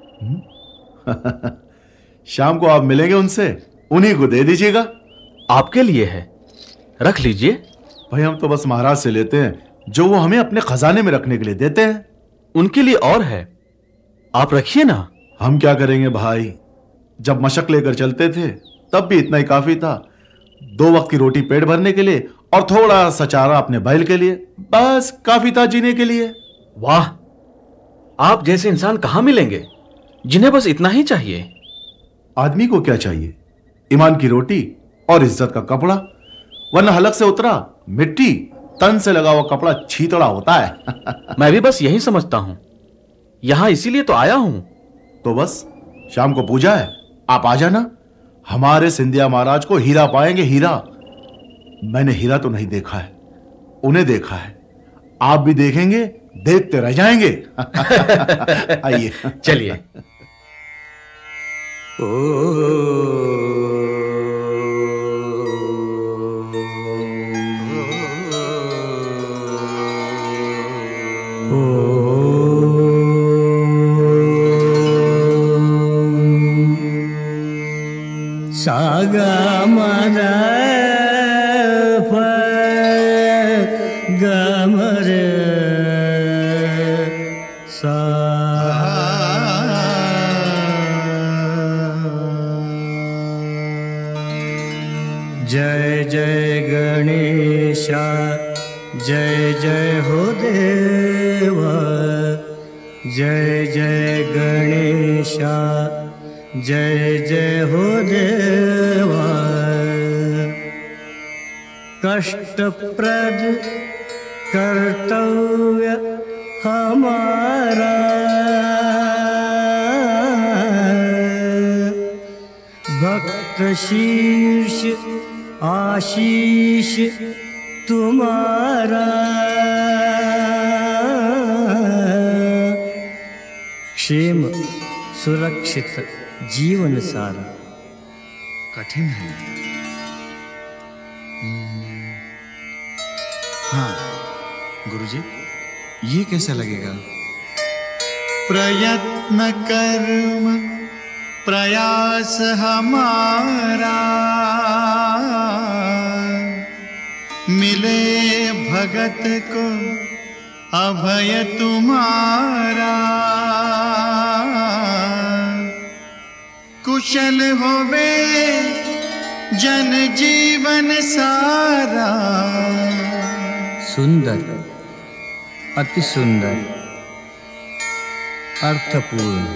शाम को आप मिलेंगे उनसे, उन्हीं को दे दीजिएगा। आपके लिए है, रख लीजिए। भाई हम तो बस महाराज से लेते हैं जो वो हमें अपने खजाने में रखने के लिए देते हैं। उनके लिए और है, आप रखिए ना। हम क्या करेंगे भाई, जब मशक लेकर चलते थे तब भी इतना ही काफी था। 2 वक्त की रोटी पेट भरने के लिए और थोड़ा सा चारा अपने बैल के लिए, बस काफी था जीने के लिए। वाह, आप जैसे इंसान कहां मिलेंगे जिन्हें बस इतना ही चाहिए। आदमी को क्या चाहिए? ईमान की रोटी और इज्जत का कपड़ा, वरना हलक से उतरा मिट्टी, तन से लगा हुआ कपड़ा छीतड़ा होता है। मैं भी बस यही समझता हूं, यहां इसीलिए तो आया हूं। तो बस शाम को पूजा है, आप आ जाना। हमारे सिंधिया महाराज को हीरा पाएंगे, हीरा। मैंने हीरा तो नहीं देखा है, उन्हें देखा है। आप भी देखेंगे, देखते रह जाएंगे। आइए चलिए। सागा मरा गमर सा जय जय गणेशा, जय जय हो देवा, जय जय गणेशा, जय जय हो देवा। कष्टप्रद कर्तव्य हमारा, भक्त शीर्ष आशीष तुम्हारा। क्षेम सुरक्षित जीवन सारा कठिन है, हाँ गुरुजी, ये कैसा लगेगा? प्रयत्न कर्म प्रयास हमारा, मिले भगत को अभय तुम्हारा। कुशल होवे जन जीवन सारा। सुंदर, अति सुंदर, अर्थपूर्ण।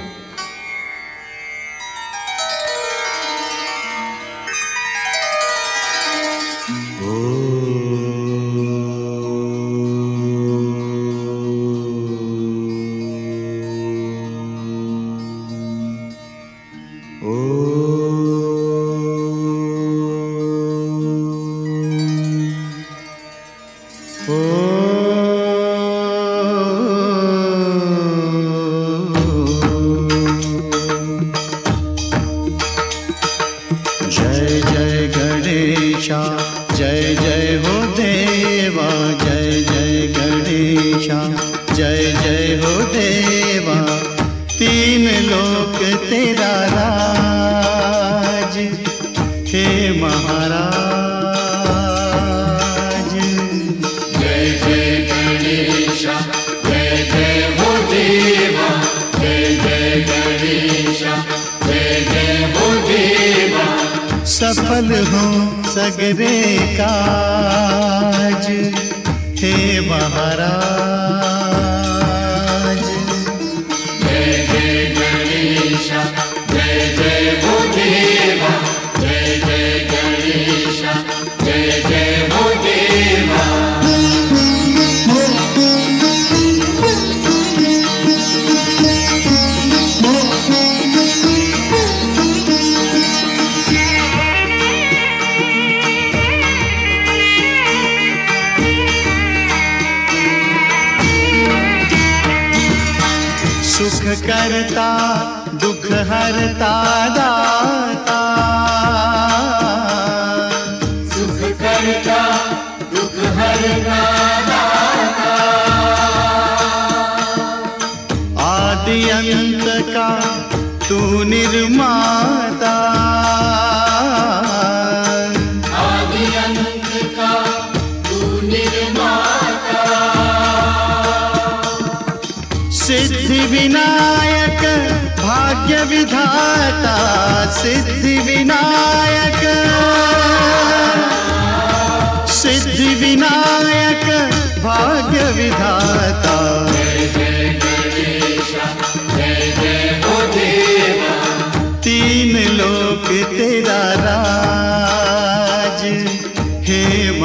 सफल हो सगरे काज हे महाराज। जय जय गणेश, जय जय हो देवा, जय जय गणेश, जय जय हो देवा। सुख करता दुख हरता दाता, सुख करता दुख हरता दाता। आदि अंत का तू निर्माता, आदि अंत का तू निर्माता। सिद्धि विनायक भाग्य विधाता, सिद्धि विनायक, सिद्धि विनायक भाग्य विधाता। जय जय गणेश, जय जय हो देवा। तीन लोक तेरा राज हे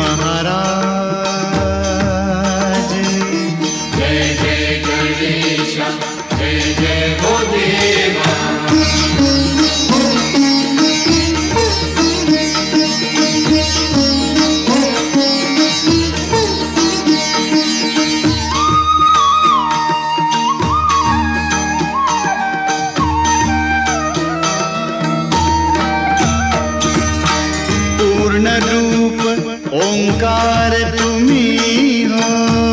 महाराज। जय जय गणेश, जय जय हो देवा। पूर्ण रूप ओंकार तुम्ही हो,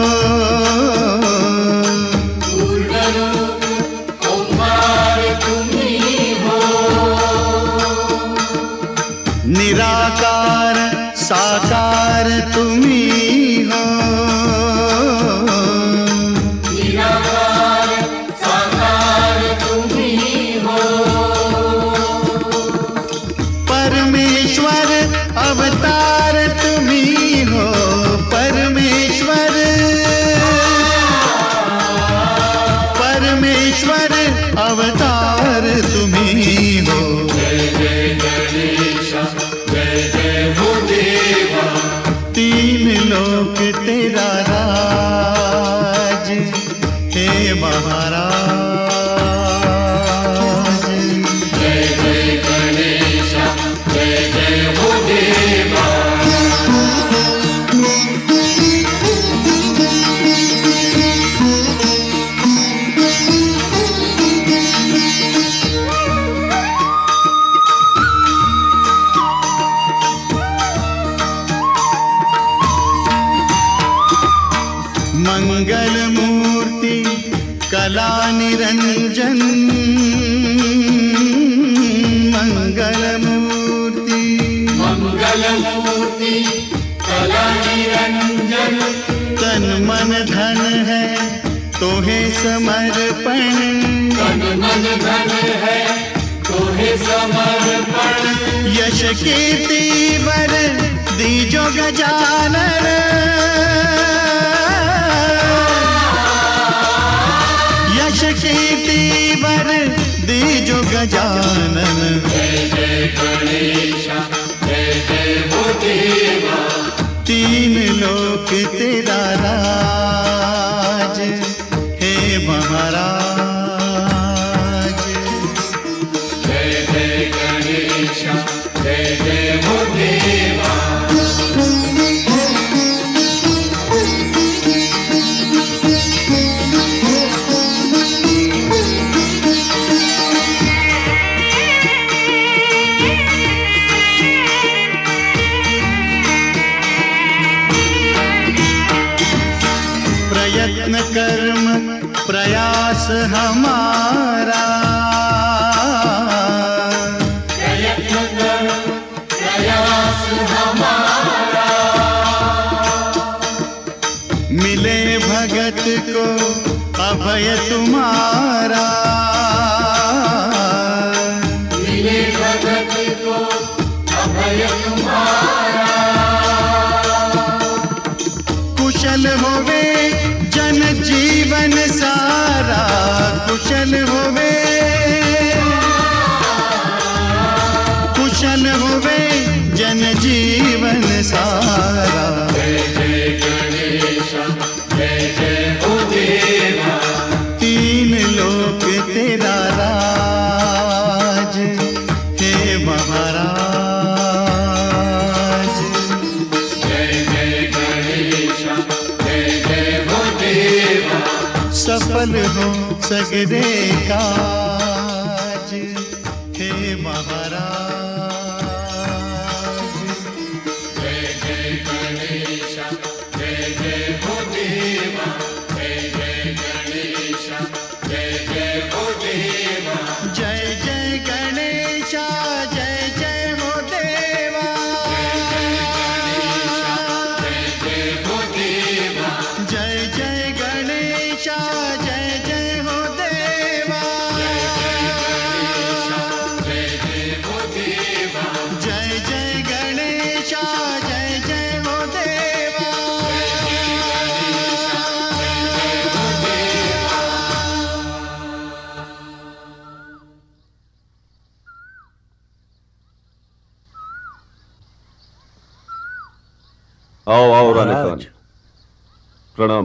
पूर्ण रूप ओंकार तुम्ही हो। निराकार साकार तुम्ही हो, निराकार साकार तुम्ही हो। परमेश्वर अवतार तुम्ही हो, परमेश्वर, परमेश्वर अवतार तुम्ही हो। जय जय गणेश, जय जय हो देवा। तीन लोक तेरा राज हे महाराज। जय जय गणेश, जय जय हो देवा। निरंजन मंगलमूर्ति मंगलमूर्ति कला निरंजन तन मन धन है तोहे समर्पण तन मन धन है तोहे समर्पण यश कीर्ति वर दीजो गजानन यश कीर्ति वर दीजो गजानन जय जय गणेश जय जय हो देवा तीन लोक तेरा राज हे महाराज जय जय गणेश जय जय हो देवा प्रयत्न कर्म प्रयास हमारा प्रयत्न कर्म प्रयास हमारा मिले भगत को अभय तुम्हारा मिले भगत को अभय तुम्हारा कुशल होवे जन जीवन सारा कुशल होवे कुशल होवे जन जीवन सारा जय जय गणेश जय जय हो देवा तीन लोक तेरा राज हे महाराज जय जय गणेश जय जय हो देवा सफल हो सगरे काज हे महाराज जय जय गणेश जय जय हो देवा जय जय गणेश जय जय हो देवा जय जय गणेश जय जय हो देवा जय जय हो देवा जय जय गणेश जय जय हो देवा जय जय हो देवा जय जय गणेश जय जय हो देवा आओ आओ रानी महाराज। खान, प्रणाम।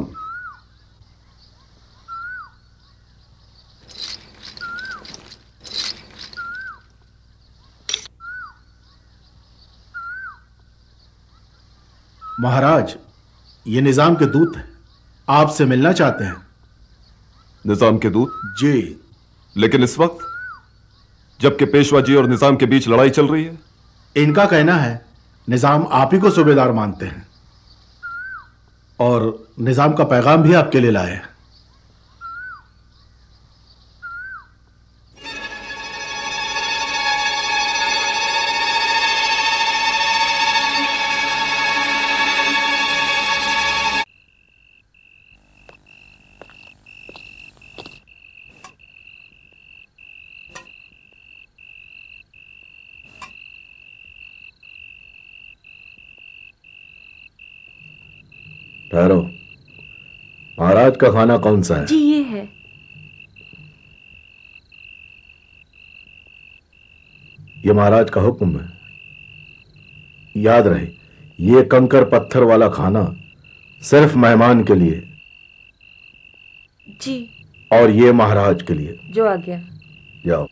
महाराज, ये निजाम के दूत हैं, आपसे मिलना चाहते हैं। निजाम के दूत? जी। लेकिन इस वक्त जबकि पेशवा जी और निजाम के बीच लड़ाई चल रही है। इनका कहना है निजाम आप ही को सूबेदार मानते हैं और निजाम का पैगाम भी आपके लिए लाए हैं। ठहरो, महाराज का खाना कौन सा है? जी ये है। ये महाराज का हुक्म है। याद रहे, ये कंकर पत्थर वाला खाना सिर्फ मेहमान के लिए जी। और ये महाराज के लिए। जो आ गया। जाओ।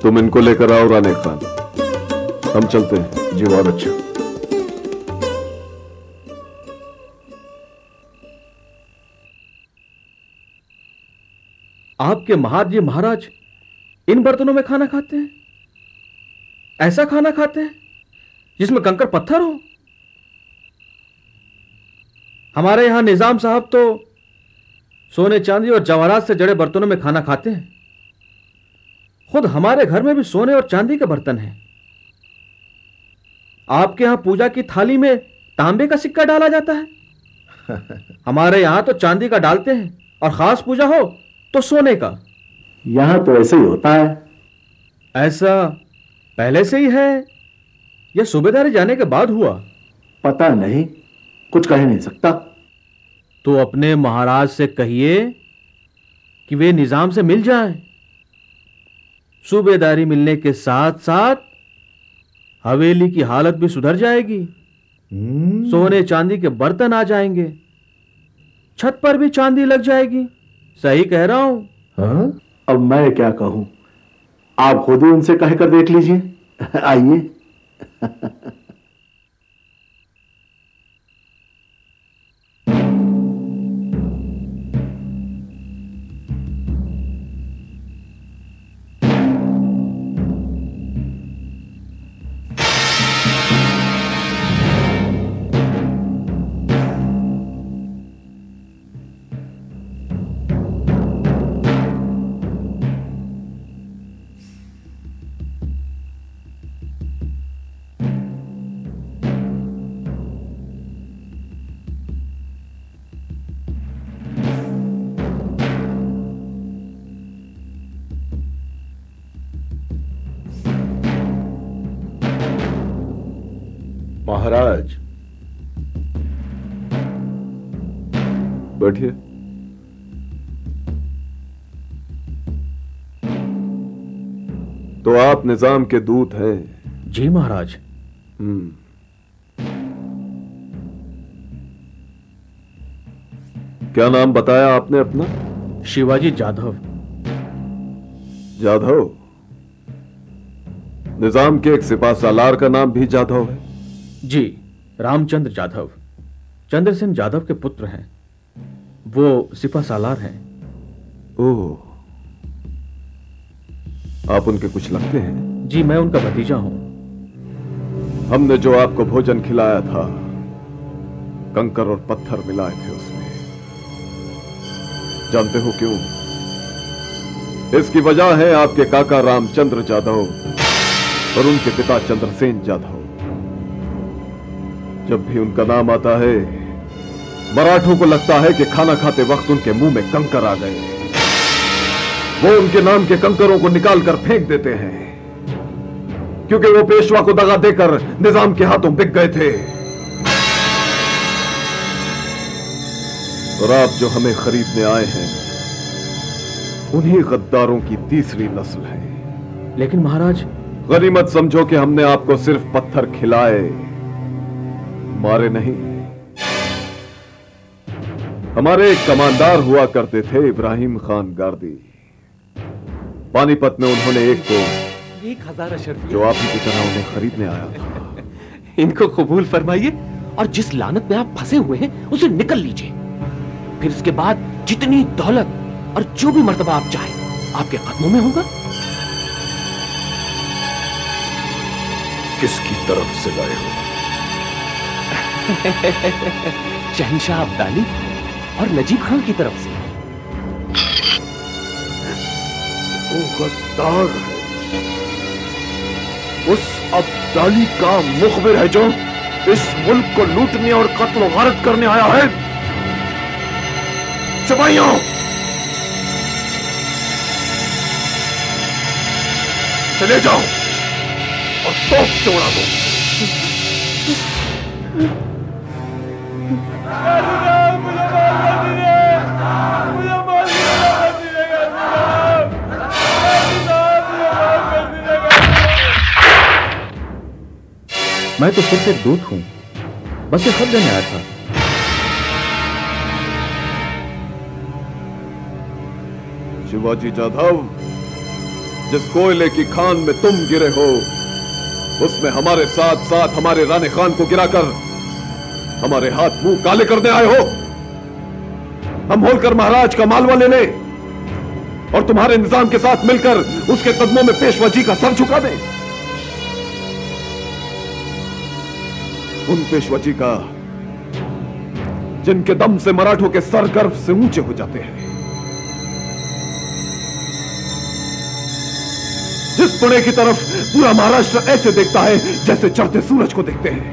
तुम इनको लेकर आओ राने खान, हम चलते हैं। जी बहुत अच्छा। आपके महाराज महाराज इन बर्तनों में खाना खाते हैं? ऐसा खाना खाते हैं जिसमें कंकड़ पत्थर हो? हमारे यहां निजाम साहब तो सोने चांदी और जवाहरात से जड़े बर्तनों में खाना खाते हैं। खुद हमारे घर में भी सोने और चांदी के बर्तन हैं। आपके यहां पूजा की थाली में तांबे का सिक्का डाला जाता है। हमारे यहां तो चांदी का डालते हैं और खास पूजा हो तो सोने का। यहां तो ऐसे ही होता है। ऐसा पहले से ही है या सूबेदारी जाने के बाद हुआ? पता नहीं, कुछ कह नहीं सकता। तो अपने महाराज से कहिए कि वे निजाम से मिल जाएं। सूबेदारी मिलने के साथ साथ हवेली की हालत भी सुधर जाएगी। सोने चांदी के बर्तन आ जाएंगे, छत पर भी चांदी लग जाएगी। सही कह रहा हूं? हाँ? अब मैं क्या कहूं, आप खुद ही उनसे कहकर देख लीजिए। आइए। महाराज बैठिए। तो आप निजाम के दूत हैं? जी महाराज। क्या नाम बताया आपने अपना? शिवाजी जाधव। जाधव? निजाम के एक सिपा सालार का नाम भी जाधव है? जी, रामचंद्र जाधव चंद्रसेन जाधव के पुत्र हैं। वो सिपा सालार हैं। ओह, आप उनके कुछ लगते हैं? जी, मैं उनका भतीजा हूं। हमने जो आपको भोजन खिलाया था, कंकर और पत्थर मिलाए थे उसमें। जानते हो क्यों? इसकी वजह है आपके काका रामचंद्र जाधव और उनके पिता चंद्रसेन जाधव। जब भी उनका नाम आता है, मराठों को लगता है कि खाना खाते वक्त उनके मुंह में कंकर आ गए। वो उनके नाम के कंकरों को निकालकर फेंक देते हैं, क्योंकि वो पेशवा को दगा देकर निजाम के हाथों बिक गए थे। और आप जो हमें खरीदने आए हैं, उन्हीं गद्दारों की तीसरी नस्ल है। लेकिन महाराज, गनीमत समझो कि हमने आपको सिर्फ पत्थर खिलाए, मारे नहीं। हमारे एक कमांडार हुआ करते थे, इब्राहिम खान गार्दी। पानीपत में उन्होंने एक को 1000 अशरफिया जो आप ही की तरह उन्हें खरीदने आया था। इनको कबूल फरमाइए और जिस लानत में आप फंसे हुए हैं उसे निकल लीजिए। फिर इसके बाद जितनी दौलत और जो भी मर्तबा आप चाहें आपके कदमों में होगा। किसकी तरफ से लाए हो? शहंशाह अब्दाली और नजीब खान की तरफ से। वो गद्दार है, उस अब्दाली का मुखबिर है जो इस मुल्क को लूटने और कत्ल और गारत करने आया है। सिपाहियों, चले जाओ और तोप से उड़ा दो। मैं तो सिर्फ एक दूत हूं, बस ये खत देने आया था। शिवाजी जाधव, जिस कोयले की खान में तुम गिरे हो, उसमें हमारे साथ साथ हमारे राणे खान को गिराकर हमारे हाथ मुंह काले करने आए हो। हम होलकर महाराज का मालवा ले लें और तुम्हारे निजाम के साथ मिलकर उसके कदमों में पेशवा जी का सर झुका दें। उन पेशवा जी का जिनके दम से मराठों के सर गर्व से ऊंचे हो जाते हैं, जिस पुणे की तरफ पूरा महाराष्ट्र ऐसे देखता है जैसे चढ़ते सूरज को देखते हैं,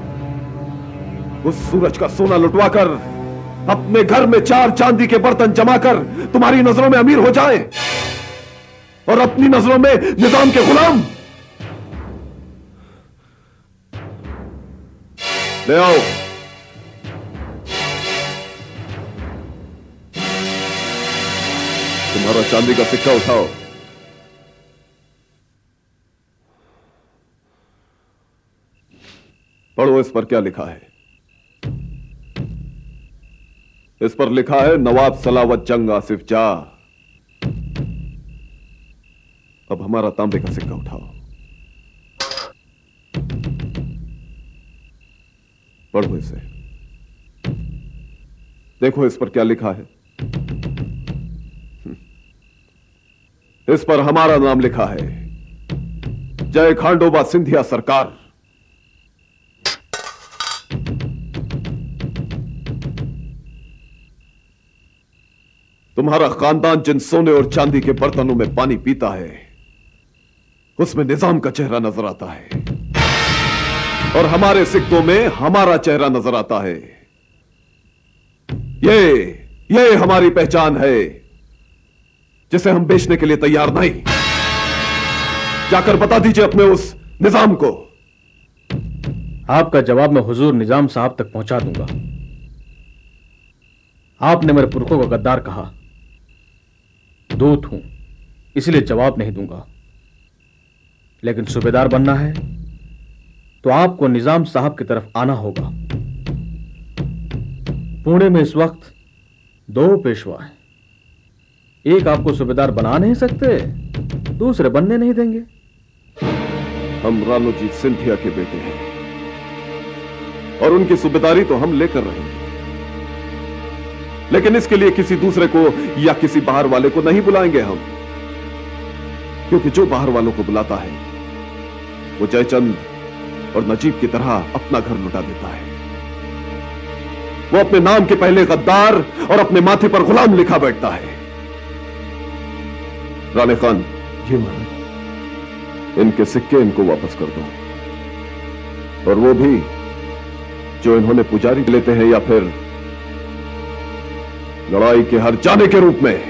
उस सूरज का सोना लुटवाकर अपने घर में 4 चांदी के बर्तन जमाकर तुम्हारी नजरों में अमीर हो जाए और अपनी नजरों में निजाम के गुलाम। ले आओ तुम्हारा चांदी का सिक्का उठाओ। पढ़ो इस पर क्या लिखा है। इस पर लिखा है नवाब सलावत जंग आसिफ जा। अब हमारा तांबे का सिक्का उठाओ। पढ़ो इसे। देखो इस पर क्या लिखा है। इस पर हमारा नाम लिखा है, जय खांडोबा सिंधिया सरकार। तुम्हारा खानदान जिन सोने और चांदी के बर्तनों में पानी पीता है, उसमें निजाम का चेहरा नजर आता है और हमारे सिक्कों में हमारा चेहरा नजर आता है। ये हमारी पहचान है, जिसे हम बेचने के लिए तैयार नहीं। जाकर बता दीजिए अपने उस निजाम को। आपका जवाब मैं हुजूर निजाम साहब तक पहुंचा दूंगा। आपने मेरे पुरखों को गद्दार कहा, दूत हूं इसलिए जवाब नहीं दूंगा, लेकिन सूबेदार बनना है तो आपको निजाम साहब की तरफ आना होगा। पुणे में इस वक्त 2 पेशवा हैं, एक आपको सूबेदार बना नहीं सकते, दूसरे बनने नहीं देंगे। हम रानोजीत सिंधिया के बेटे हैं और उनकी सूबेदारी तो हम लेकर रहेंगे, लेकिन इसके लिए किसी दूसरे को या किसी बाहर वाले को नहीं बुलाएंगे हम, क्योंकि जो बाहर वालों को बुलाता है वो जयचंद और नजीब की तरह अपना घर लुटा देता है। वो अपने नाम के पहले गद्दार और अपने माथे पर गुलाम लिखा बैठता है। राणे खान, जी महाराज। इनके सिक्के इनको वापस कर दो, और वो भी जो इन्होंने पुजारी लेते हैं या फिर लड़ाई के हर जाने के रूप में।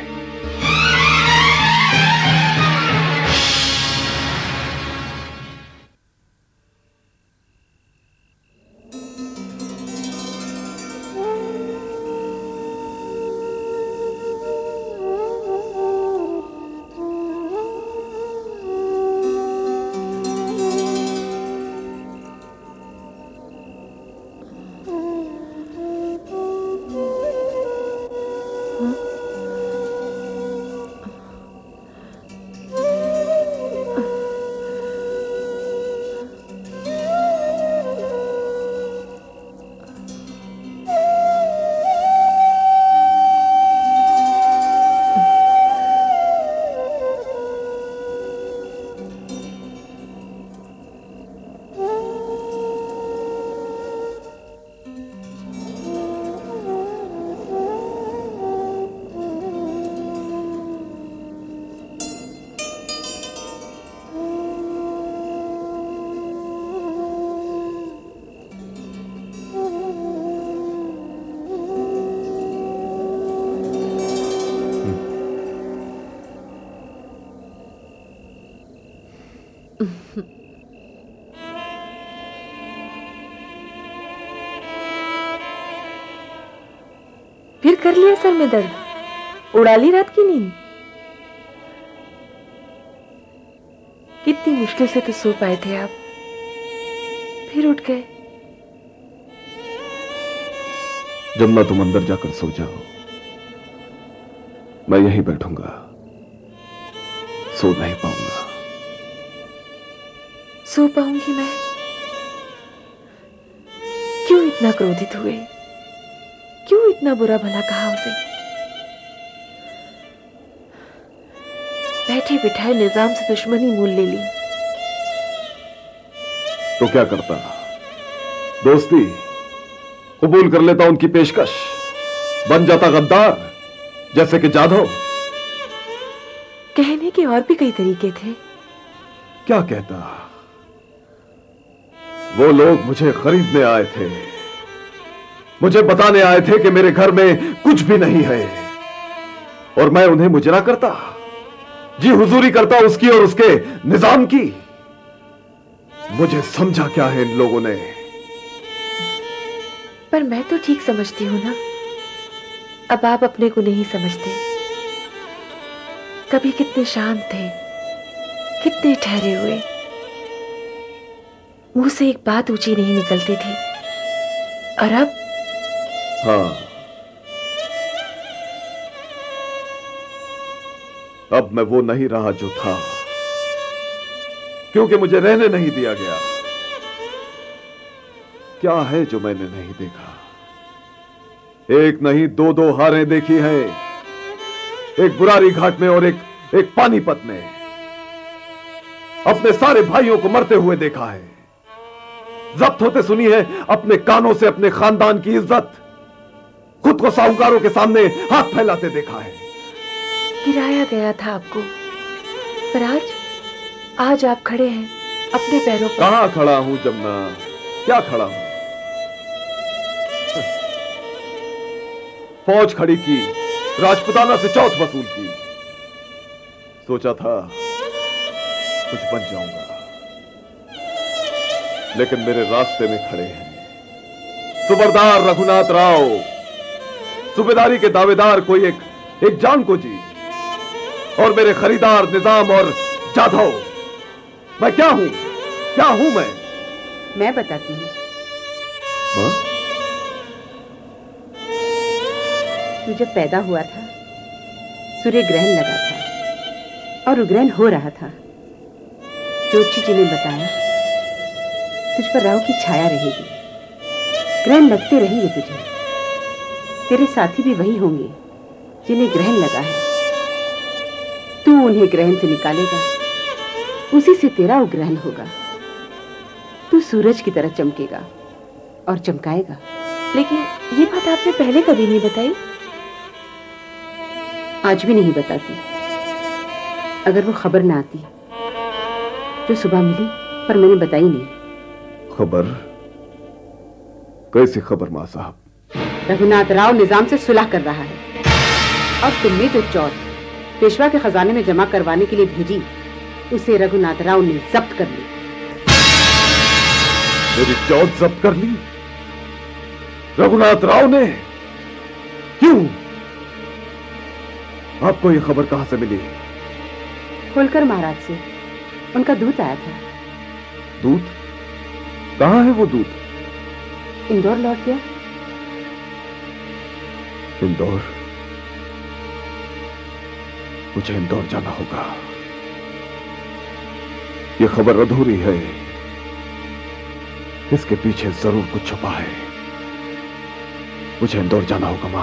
फिर कर लिया सर में दर्द, उड़ा ली रात की नींद। कितनी मुश्किल से तो सो पाए थे आप, फिर उठ गए। जमुना तुम अंदर जाकर सो जाओ, मैं यहीं बैठूंगा। सो नहीं पाऊंगा। सो पाऊंगी मैं? क्यों इतना क्रोधित हुए? क्यों इतना बुरा भला कहा उसे? बैठे बिठाए निजाम से दुश्मनी मोल ले ली। तो क्या करता? दोस्ती कबूल कर लेता उनकी पेशकश, बन जाता गद्दार जैसे कि जाधव। कहने के और भी कई तरीके थे। क्या कहता? वो लोग मुझे खरीदने आए थे, मुझे बताने आए थे कि मेरे घर में कुछ भी नहीं है, और मैं उन्हें मुजरा करता, जी हुजूरी करता उसकी और उसके निजाम की। मुझे समझा क्या है इन लोगों ने? पर मैं तो ठीक समझती हूं ना। अब आप अपने को नहीं समझते। कभी कितने शांत थे, कितने ठहरे हुए, मुंह से एक बात ऊंची नहीं निकलती थी, और अब? हाँ, अब मैं वो नहीं रहा जो था, क्योंकि मुझे रहने नहीं दिया गया। क्या है जो मैंने नहीं देखा? एक नहीं दो दो हारें देखी हैं, एक बुरारी घाट में और एक पानीपत में। अपने सारे भाइयों को मरते हुए देखा है, जब्त होते सुनी है अपने कानों से अपने खानदान की इज्जत। खुद को साहूकारों के सामने हाथ फैलाते देखा है। गिराया गया था आपको, पर आज आप खड़े हैं अपने पैरों पर। कहां खड़ा हूं जमुना? क्या खड़ा हूं? फौज खड़ी की, राजपुताना से चौथ वसूल की। सोचा था कुछ बन जाऊंगा, लेकिन मेरे रास्ते में खड़े हैं सुबेदार रघुनाथ राव। सूबेदारी के दावेदार कोई एक जान को जी, और मेरे खरीदार निजाम और जाधव। मैं क्या हूं? क्या हूं मैं बताती हूं। तू जब पैदा हुआ था, सूर्य ग्रहण लगा था और उग्रहण हो रहा था। ज्योतिषी जी ने बताया तुझ पर राहु की छाया रहेगी, ग्रहण लगते रहेंगे तुझे। तेरे साथी भी वही होंगे जिन्हें ग्रहण लगा है। तू उन्हें ग्रहण से निकालेगा, उसी से तेरा उग्रहण होगा। तू सूरज की तरह चमकेगा और चमकाएगा। लेकिन ये बात आपने पहले कभी नहीं बताई। आज भी नहीं बताती। अगर वो खबर ना आती जो सुबह मिली पर मैंने बताई नहीं। खबर? कैसी खबर मां साहब? रघुनाथ राव निजाम से सुलह कर रहा है, और तुमने जो चौथ पेशवा के खजाने में जमा करवाने के लिए भेजी, उसे रघुनाथ राव ने जब्त कर ली। मेरी चौथ जब्त कर ली? रघुनाथ राव ने? क्यों? आपको ये खबर कहां से मिली? होलकर महाराज से। उनका दूत आया था। दूत? कहां है वो दूत? इंदौर लौट गया। इंदौर? मुझे इंदौर जाना होगा। ये खबर अधूरी है, इसके पीछे जरूर कुछ छुपा है। मुझे इंदौर जाना होगा मां।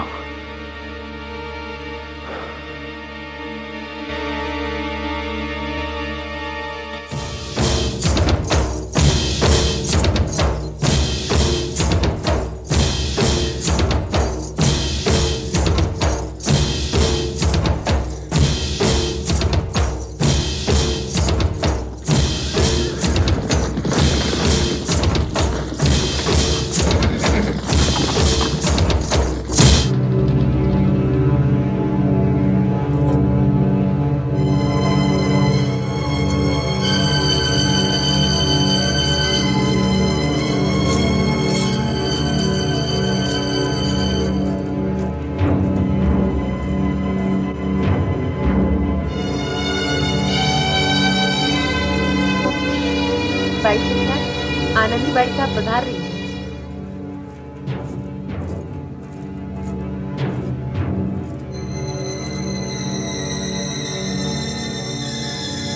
आनंदी बाई साहब पधार रही है।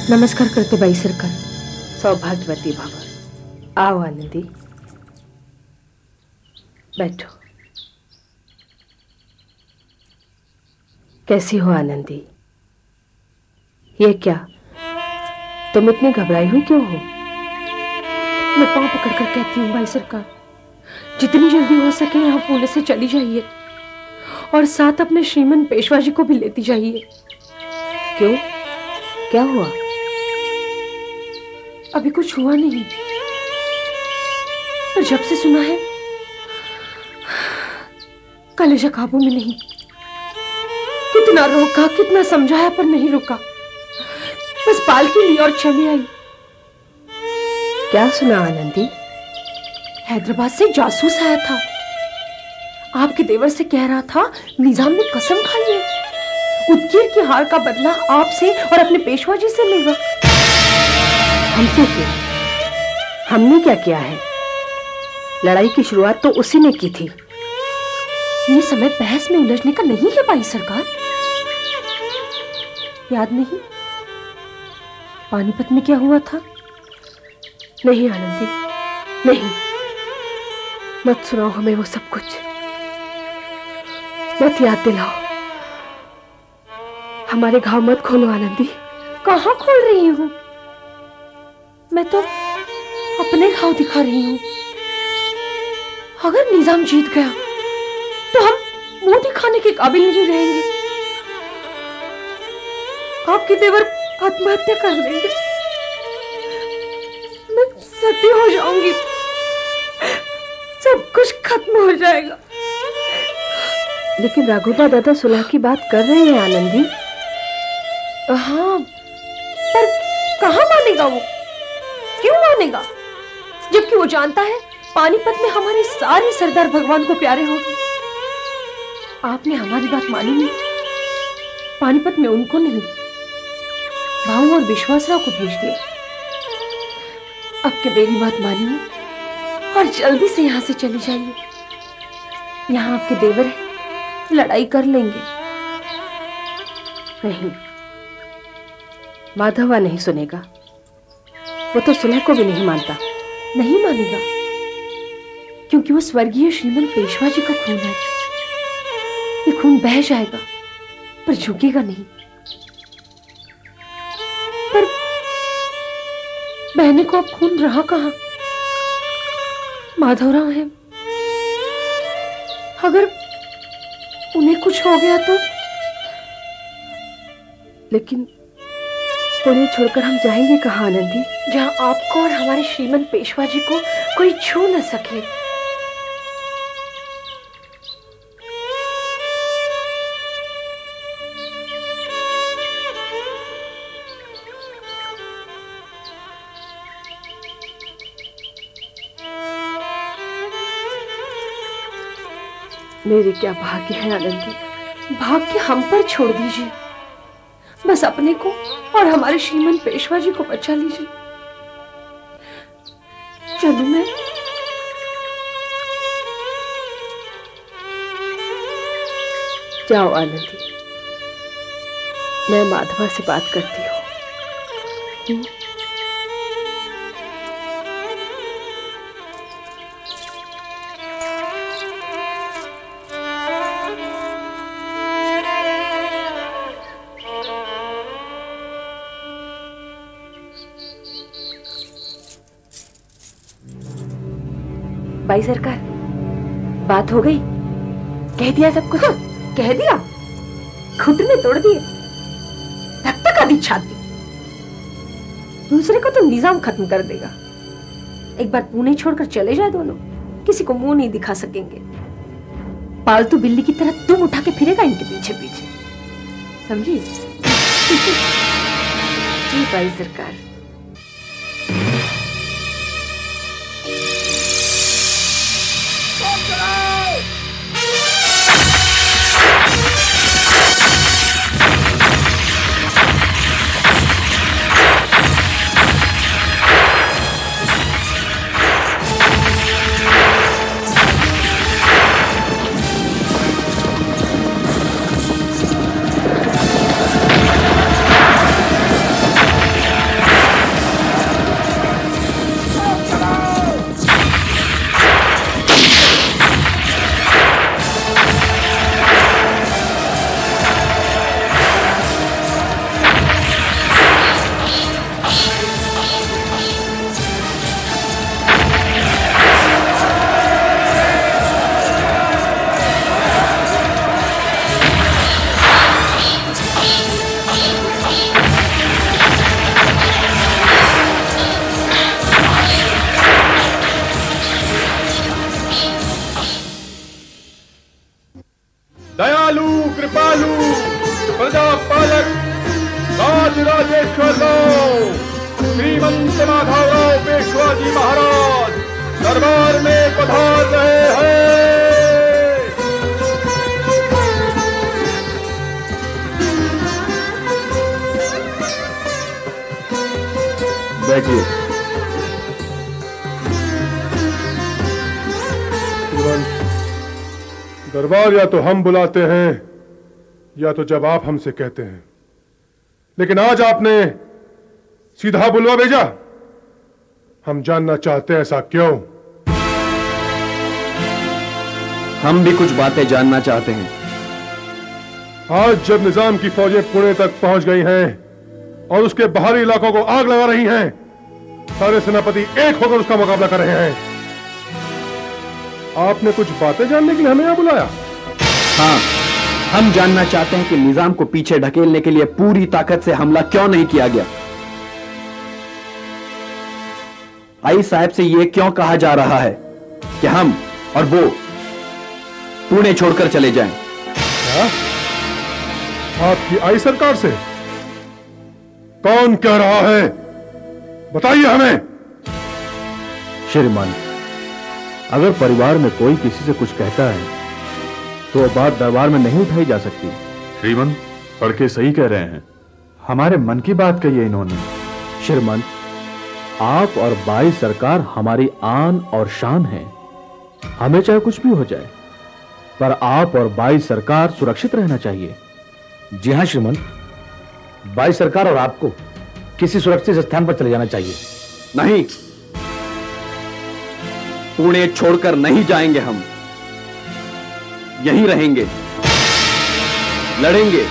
नमस्कार करते बाई सरकार। सौभाग्यवती भव। आओ आनंदी, बैठो। कैसी हो आनंदी? ये क्या, तुम इतनी घबराई हुई क्यों हो? मैं पांव पकड़कर कहती हूँ भाई सरकार, जितनी जल्दी हो सके यहाँ पुणे से चली जाइए और साथ अपने श्रीमन पेशवा जी को भी लेती जाइए। क्यों, क्या हुआ? अभी कुछ हुआ नहीं, पर जब से सुना है कलेजा काबू में नहीं। कितना रोका, कितना समझाया, पर नहीं रुका। बस पालकी ली और चली आई। क्या सुना आनंदी? हैदराबाद से जासूस आया था। आपके देवर से कह रहा था निजाम ने कसम खाई है, उदगीर की हार का बदला आपसे और अपने पेशवा जी से लेगा। हमसे क्यों? हमने क्या किया है? लड़ाई की शुरुआत तो उसी ने की थी। ये समय बहस में उलझने का नहीं है भाई सरकार। याद नहीं पानीपत में क्या हुआ था? नहीं आनंदी, नहीं, मत सुनाओ हमें वो सब कुछ, मत याद दिलाओ। हमारे घाव मत खोलो आनंदी। कहाँ खोल रही हूँ? मैं तो अपने घाव दिखा रही हूँ। अगर निजाम जीत गया तो हम मुंह दिखाने के काबिल नहीं रहेंगे। आपके देवर आत्महत्या कर लेंगे, मैं सती हो जाऊंगी, सब कुछ खत्म हो जाएगा। लेकिन राघोबा दादा सुलह की बात कर रहे हैं आनंदी। हाँ, पर कहाँ मानेगा वो? क्यों मानेगा, जबकि वो जानता है पानीपत में हमारे सारे सरदार भगवान को प्यारे हो गए। आपने हमारी बात मानी नहीं, पानीपत में उनको नहीं, भाऊ और विश्वासराव को भेज दिया। अब के मेरी बात मानिए और जल्दी से यहाँ से चली जाइए। यहाँ आपके देवर है, लड़ाई कर लेंगे। नहीं, माधवा नहीं सुनेगा। वो तो सुलह को भी नहीं मानता। नहीं मानेगा क्योंकि वो स्वर्गीय श्रीमन पेशवा जी का खून है। ये खून बह जाएगा पर झुकेगा नहीं। पर बहने को अब खून रहा कहाँ? माधवराव है, अगर उन्हें कुछ हो गया तो? लेकिन पुणे छोड़कर हम जाएंगे कहाँ आनंदी? जहां आपको और हमारे श्रीमन पेशवा जी को कोई छू न सके। मेरे क्या भाग्य है आनंदी। भाग्य हम पर छोड़ दीजिए, बस अपने को और हमारे श्रीमन पेशवा जी को बचा लीजिए। चलूं मैं? जाओ आनंदी, मैं माधवा से बात करती हूँ। भाई सरकार, बात हो गई? कह दिया सब कुछ? कह दिया, घुटने तोड़ दिए, तब तक आधी छाती। दूसरे को तो निजाम खत्म कर देगा। एक बार पुणे छोड़कर चले जाए दोनों, किसी को मुंह नहीं दिखा सकेंगे। पालतू बिल्ली की तरह तुम उठा के फिरेगा इनके पीछे पीछे, समझी? जी भाई सरकार। प्रजा पालक राजराजेश्वर राव श्रीमंत माधवराव पेशवा जी महाराज दरबार में पधार रहे हैं। बैठिए। दरबार या तो हम बुलाते हैं या तो जब आप हमसे कहते हैं, लेकिन आज आपने सीधा बुलवा भेजा। हम जानना चाहते हैं ऐसा क्यों। हम भी कुछ बातें जानना चाहते हैं। आज जब निजाम की फौजें पुणे तक पहुंच गई हैं और उसके बाहरी इलाकों को आग लगा रही हैं, सारे सेनापति एक होकर उसका मुकाबला कर रहे हैं। आपने कुछ बातें जानने के लिए हमें यहां बुलाया? हाँ, हम जानना चाहते हैं कि निजाम को पीछे ढकेलने के लिए पूरी ताकत से हमला क्यों नहीं किया गया। आई साहब से यह क्यों कहा जा रहा है कि हम और वो पुणे छोड़कर चले जाएं? क्या? आपकी आई सरकार से? कौन कह रहा है? बताइए हमें। श्रीमान, अगर परिवार में कोई किसी से कुछ कहता है तो वो बात दरबार में नहीं उठाई जा सकती। श्रीमंत पढ़ के सही कह रहे हैं। हमारे मन की बात कही है इन्होंने। श्रीमान, आप और बाई सरकार हमारी आन और शान हैं। हमें चाहे कुछ भी हो जाए, पर आप और बाई सरकार सुरक्षित रहना चाहिए। जी हां श्रीमान, बाई सरकार और आपको किसी सुरक्षित स्थान पर चले जाना चाहिए। नहीं, पुणे छोड़कर नहीं जाएंगे। हम यहीं रहेंगे, लड़ेंगे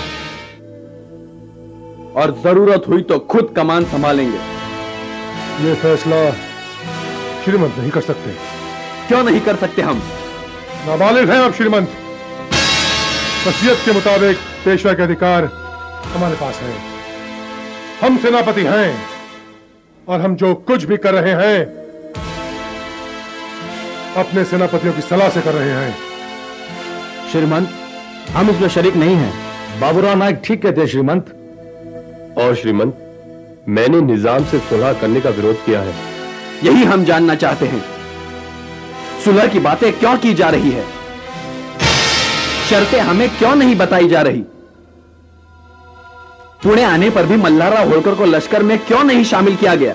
और जरूरत हुई तो खुद कमान संभालेंगे। ये फैसला श्रीमंत नहीं कर सकते। क्यों नहीं कर सकते? हम नाबालिग हैं आप श्रीमंत। वसीयत के मुताबिक पेशवा के अधिकार हमारे पास है। हम सेनापति हैं और हम जो कुछ भी कर रहे हैं अपने सेनापतियों की सलाह से कर रहे हैं। श्रीमंत, हम इसमें शरीक नहीं हैं। बाबूराव नायक ठीक कहते हैं श्रीमंत। और श्रीमंत, मैंने निजाम से सुलह करने का विरोध किया है। यही हम जानना चाहते हैं। सुलह की बातें क्यों की जा रही है? शर्तें हमें क्यों नहीं बताई जा रही? पुणे आने पर भी मल्हारराव होलकर को लश्कर में क्यों नहीं शामिल किया गया?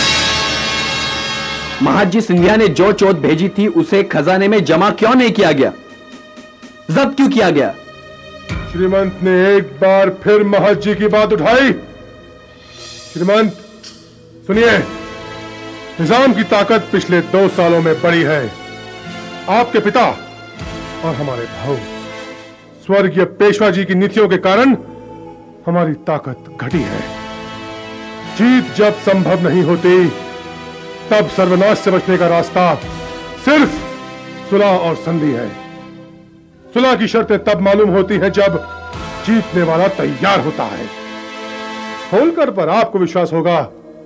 महाजी सिंधिया ने जो चोट भेजी थी उसे खजाने में जमा क्यों नहीं किया गया? जब्त क्यों किया गया? श्रीमंत ने एक बार फिर महाजी की बात उठाई। श्रीमंत सुनिए, निजाम की ताकत पिछले 2 सालों में बढ़ी है। आपके पिता और हमारे भाऊ स्वर्गीय पेशवा जी की नीतियों के कारण हमारी ताकत घटी है। जीत जब संभव नहीं होती तब सर्वनाश से बचने का रास्ता सिर्फ सुलह और संधि है। सुलह की शर्तें तब मालूम होती हैं जब जीतने वाला तैयार होता है। होलकर पर आपको विश्वास होगा,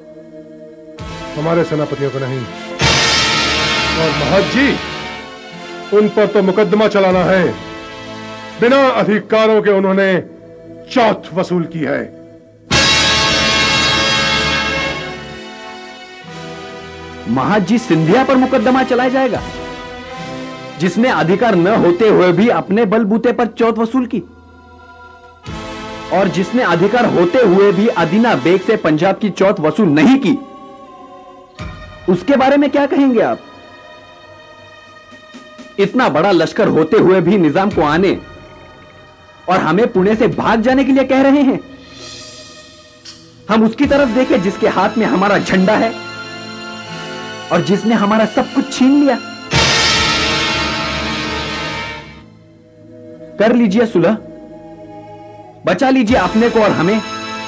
हमारे सेनापतियों को नहीं। और महाजी, उन पर तो मुकदमा चलाना है। बिना अधिकारों के उन्होंने चौथ वसूल की है। महाजी सिंधिया पर मुकदमा चलाया जाएगा, जिसने अधिकार न होते हुए भी अपने बलबूते पर चौथ वसूल की, और जिसने अधिकार होते हुए भी अदीना बेग से पंजाब की चौथ वसूल नहीं की। उसके बारे में क्या कहेंगे आप? इतना बड़ा लश्कर होते हुए भी निजाम को आने और हमें पुणे से भाग जाने के लिए कह रहे हैं। हम उसकी तरफ देखें जिसके हाथ में हमारा झंडा है और जिसने हमारा सब कुछ छीन लिया। कर लीजिए सुलह, बचा लीजिए अपने को और हमें।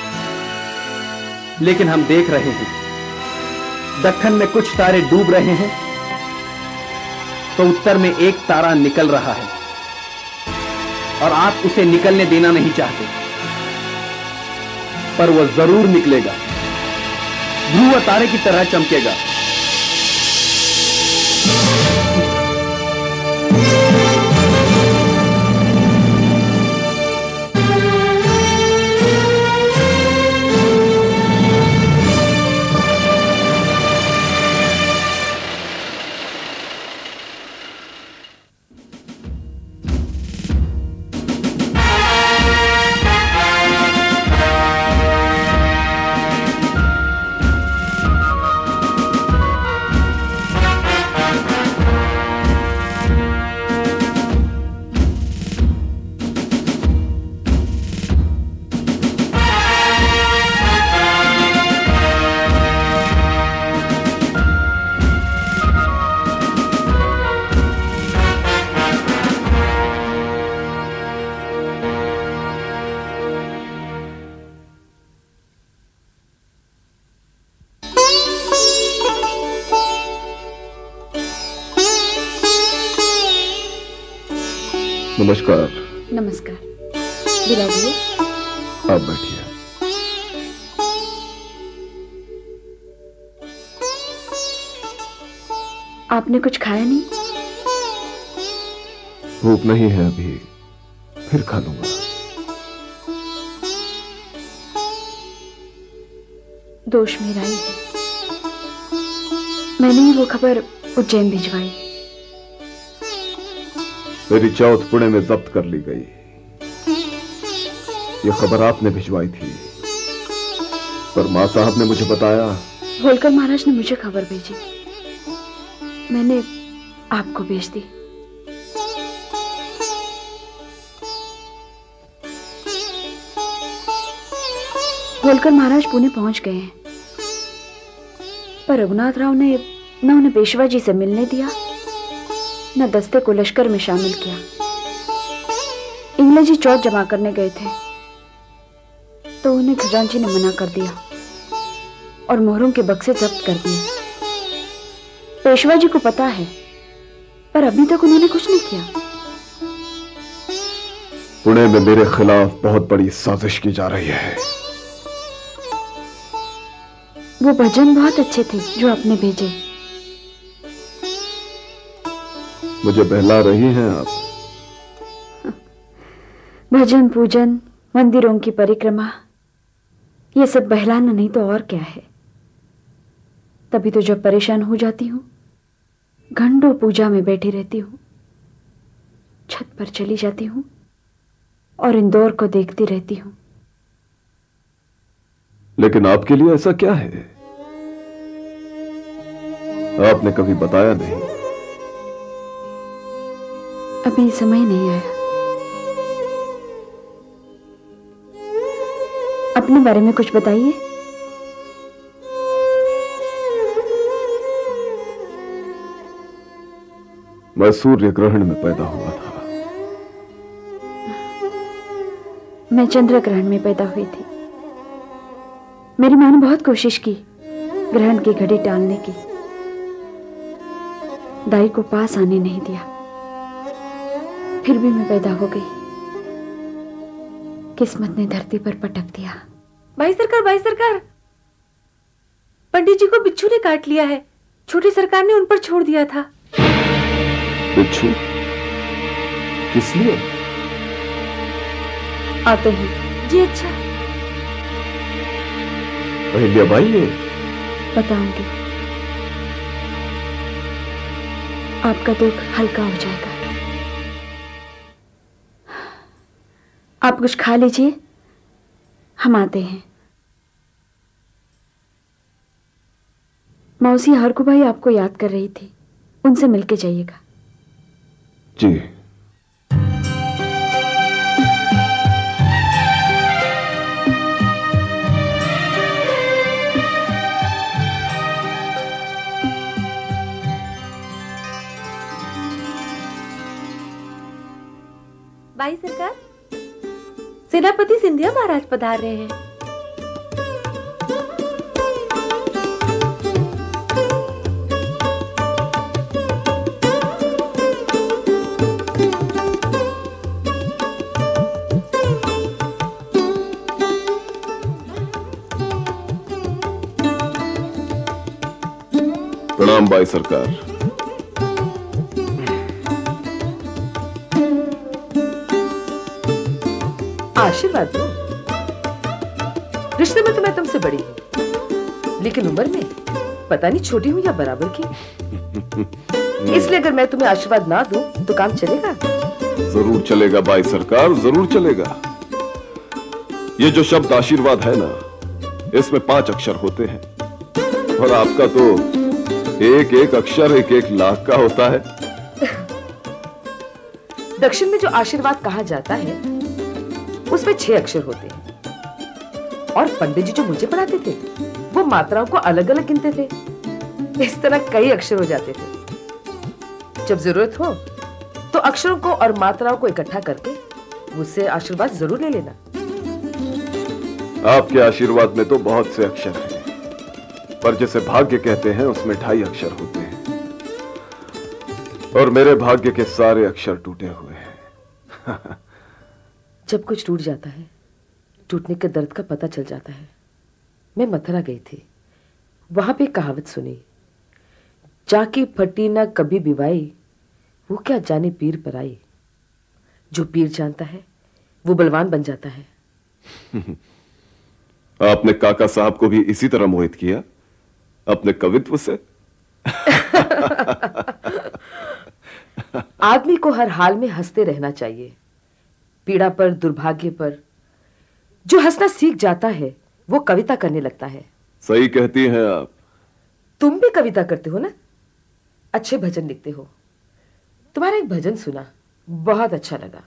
लेकिन हम देख रहे हैं दक्कन में कुछ तारे डूब रहे हैं तो उत्तर में एक तारा निकल रहा है और आप उसे निकलने देना नहीं चाहते, पर वह जरूर निकलेगा, ध्रुव तारे की तरह चमकेगा। नमस्कार। नमस्कार। बिराजिए। आप बैठिए। आपने कुछ खाया नहीं? भूख नहीं है अभी, फिर खा लूंगा। दोष मेरा ही है। मैंने ही वो खबर उज्जैन भिजवाई। मेरी चौथ पुणे में जब्त कर ली गई। यह खबर आपने भिजवाई थी, पर मां साहब ने मुझे बताया। होलकर महाराज ने मुझे खबर भेजी, मैंने आपको भेज दी। होलकर महाराज पुणे पहुंच गए हैं, पर रघुनाथ राव ने न उन्हें पेशवा जी से मिलने दिया, न दस्ते को लश्कर में शामिल किया। इंग्लैंड जी चौथ जमा करने गए थे, तो उन्हें खजांची ने मना कर दिया और मोहरों के बक्से जब्त कर दिए। पेशवा जी को पता है, पर अभी तक उन्होंने कुछ नहीं किया। पुणे में मेरे खिलाफ बहुत बड़ी साजिश की जा रही है। वो भजन बहुत अच्छे थे जो आपने भेजे। मुझे बहला रही हैं आप? भजन, पूजन, मंदिरों की परिक्रमा, ये सब बहलाना नहीं तो और क्या है। तभी तो जब परेशान हो जाती हूँ, घंटों पूजा में बैठी रहती हूँ, छत पर चली जाती हूँ और इंदौर को देखती रहती हूँ। लेकिन आपके लिए ऐसा क्या है? आपने कभी बताया नहीं। अभी समय नहीं आया। अपने बारे में कुछ बताइए। मैं सूर्य ग्रहण में पैदा हुआ था। मैं चंद्र ग्रहण में पैदा हुई थी। मेरी मां ने बहुत कोशिश की ग्रहण की घड़ी टालने की, दाई को पास आने नहीं दिया। फिर भी मैं पैदा हो गई। किस्मत ने धरती पर पटक दिया। भाई सरकार, पंडित जी को बिच्छू ने काट लिया है। छोटी सरकार ने उन पर छोड़ दिया था। बिच्छू? किस लिए? आते हैं जी। अच्छा, अहिल्या बाई है? बताऊंगी, आपका दुख हल्का हो जाएगा। आप कुछ खा लीजिए, हम आते हैं। मौसी हरकू भाई आपको याद कर रही थी, उनसे मिलके जाइएगा। जी। भाई सरकार, सेनापति सिंधिया महाराज पधार रहे हैं। प्रणाम बाई सरकार। आशीर्वाद दो। रिश्ते में तो मैं तुमसे बड़ी हूँ, लेकिन उम्र में पता नहीं छोटी हूँ या बराबर की। इसलिए अगर मैं तुम्हें आशीर्वाद ना दूं तो काम चलेगा? जरूर चलेगा बाई सरकार, जरूर चलेगा। ये जो शब्द आशीर्वाद है ना, इसमें 5 अक्षर होते हैं, और आपका तो एक एक अक्षर 1-1 लाख का होता है। दक्षिण में जो आशीर्वाद कहा जाता है उसमें 6 अक्षर होते हैं, और पंडित जी जो मुझे पढ़ाते थे वो मात्राओं को अलग अलग गिनते थे। इस तरह कई अक्षर हो जाते थे। जब जरूरत हो तो अक्षरों को और मात्राओं को इकट्ठा करके मुझसे आशीर्वाद जरूर ले लेना। आपके आशीर्वाद में तो बहुत से अक्षर हैं, पर जिसे भाग्य कहते हैं उसमें 2.5 अक्षर होते हैं, और मेरे भाग्य के सारे अक्षर टूटे हुए हैं। जब कुछ टूट जाता है, टूटने के दर्द का पता चल जाता है। मैं मथुरा गई थी, वहां पे कहावत सुनी, जाके फटी ना कभी बिवाई, वो क्या जाने पीर पर आई। जो पीर जानता है वो बलवान बन जाता है। आपने काका साहब को भी इसी तरह मोहित किया अपने कवित्व से? आदमी को हर हाल में हंसते रहना चाहिए। पीड़ा पर, दुर्भाग्य पर जो हंसना सीख जाता है वो कविता करने लगता है। सही कहती हैं आप। तुम भी कविता करते हो ना, अच्छे भजन लिखते हो। तुम्हारा एक भजन सुना, बहुत अच्छा लगा।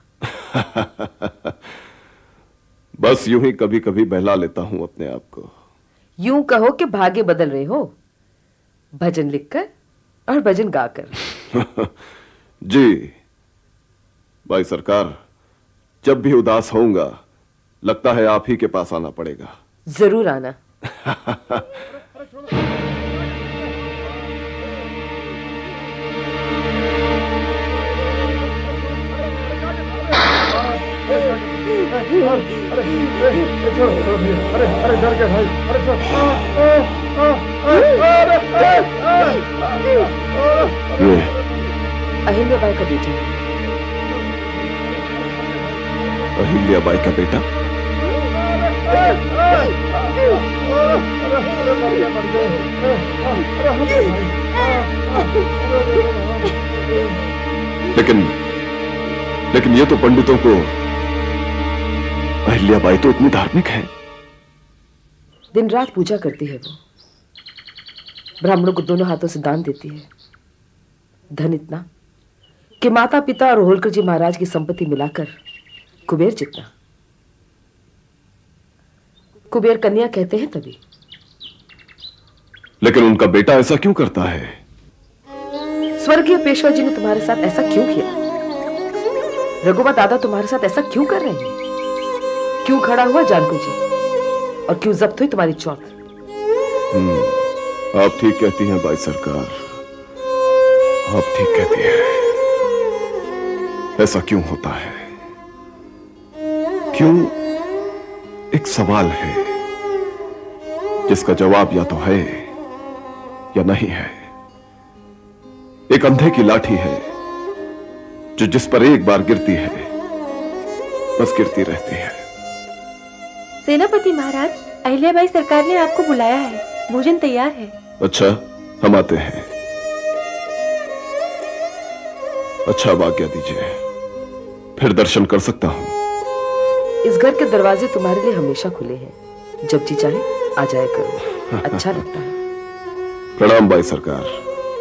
बस यूं ही कभी कभी बहला लेता हूं अपने आप को। यूं कहो कि भाग्य बदल रहे हो, भजन लिखकर और भजन गाकर। जी भाई सरकार, जब भी उदास होऊंगा लगता है आप ही के पास आना पड़ेगा। जरूर आना। अरे डर गए भाई। ये अहिल्याबाई का बेटा। अहिल्याबाई का बेटा? लेकिन ये तो पंडितों को, अहिल्याबाई तो इतनी धार्मिक है। दिन रात पूजा करती है वो, ब्राह्मणों को दोनों हाथों से दान देती है। धन इतना कि माता पिता और होलकर जी महाराज की संपत्ति मिलाकर कुबेर जितना। कुबेर कन्या कहते हैं तभी। लेकिन उनका बेटा ऐसा क्यों करता है? स्वर्गीय पेशवा जी ने तुम्हारे साथ ऐसा क्यों किया? रघुवा दादा तुम्हारे साथ ऐसा क्यों कर रहे हैं? क्यों खड़ा हुआ जानको जी, और क्यों जब्त हुई तुम्हारी चौथ? आप ठीक कहती हैं भाई सरकार, आप ठीक कहती हैं। ऐसा क्यों होता है? क्यों? एक सवाल है जिसका जवाब या तो है या नहीं है। एक अंधे की लाठी है जो जिस पर एक बार गिरती है बस गिरती रहती है। सेनापति महाराज, अहिल्याबाई सरकार ने आपको बुलाया है, भोजन तैयार है। अच्छा, हम आते हैं। अच्छा, अब आज्ञा दीजिए, फिर दर्शन कर सकता हूं? इस घर के दरवाजे तुम्हारे लिए हमेशा खुले हैं, जब जी चाहे आ जाया करो, अच्छा लगता है। प्रणाम भाई सरकार।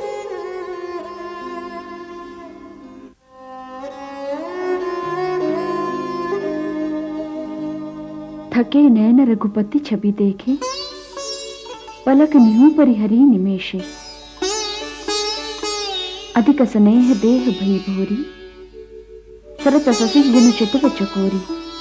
थके नैन रघुपति छवि देखे, पलक निहू परिहरी निमेशे। अधिक स्नेह देह भई भोरी, सरत ससी जन चितव चकोरी।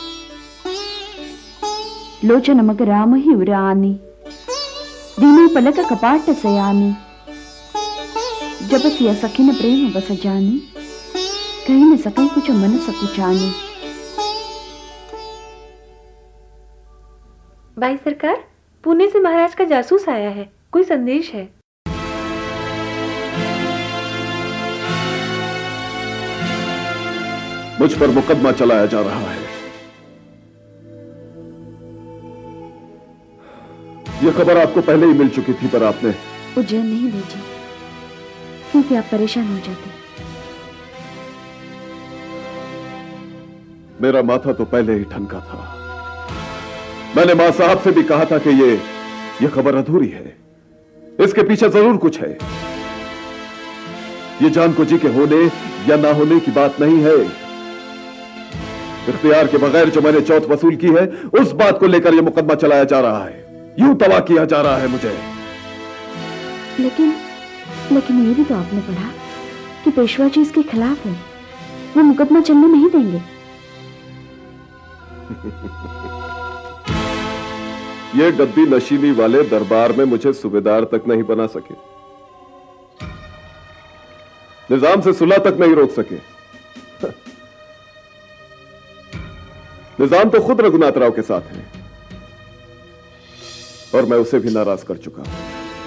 लोचन मग राम ही उरानी, दीने पलक कपाट सयानी। जब सिया सखिन प्रेम बस जानी, कहीं न सकै कुछ मन सकुचानी। भाई सरकार, पुणे से महाराज का जासूस आया है, कोई संदेश है। मुझ पर मुकदमा चलाया जा रहा है। यह खबर आपको पहले ही मिल चुकी थी, पर आपने उज्जैन नहीं भेजी क्योंकि आप परेशान हो जाते। मेरा माथा तो पहले ही ठनका था। मैंने मां साहब से भी कहा था कि ये खबर अधूरी है, इसके पीछे जरूर कुछ है। ये जानको जी के होने या ना होने की बात नहीं है। इख्तियार के बगैर जो मैंने चौथ वसूल की है, उस बात को लेकर यह मुकदमा चलाया जा रहा है, यूं तबाह किया जा रहा है मुझे। लेकिन ये भी तो आपने पढ़ा कि पेशवा जी इसके खिलाफ है, वो मुकदमा चलने नहीं देंगे। ये गद्दी नशीली वाले दरबार में मुझे सूबेदार तक नहीं बना सके, निजाम से सुलह तक नहीं रोक सके। निजाम तो खुद रघुनाथ राव के साथ है और मैं उसे भी नाराज कर चुका हूं।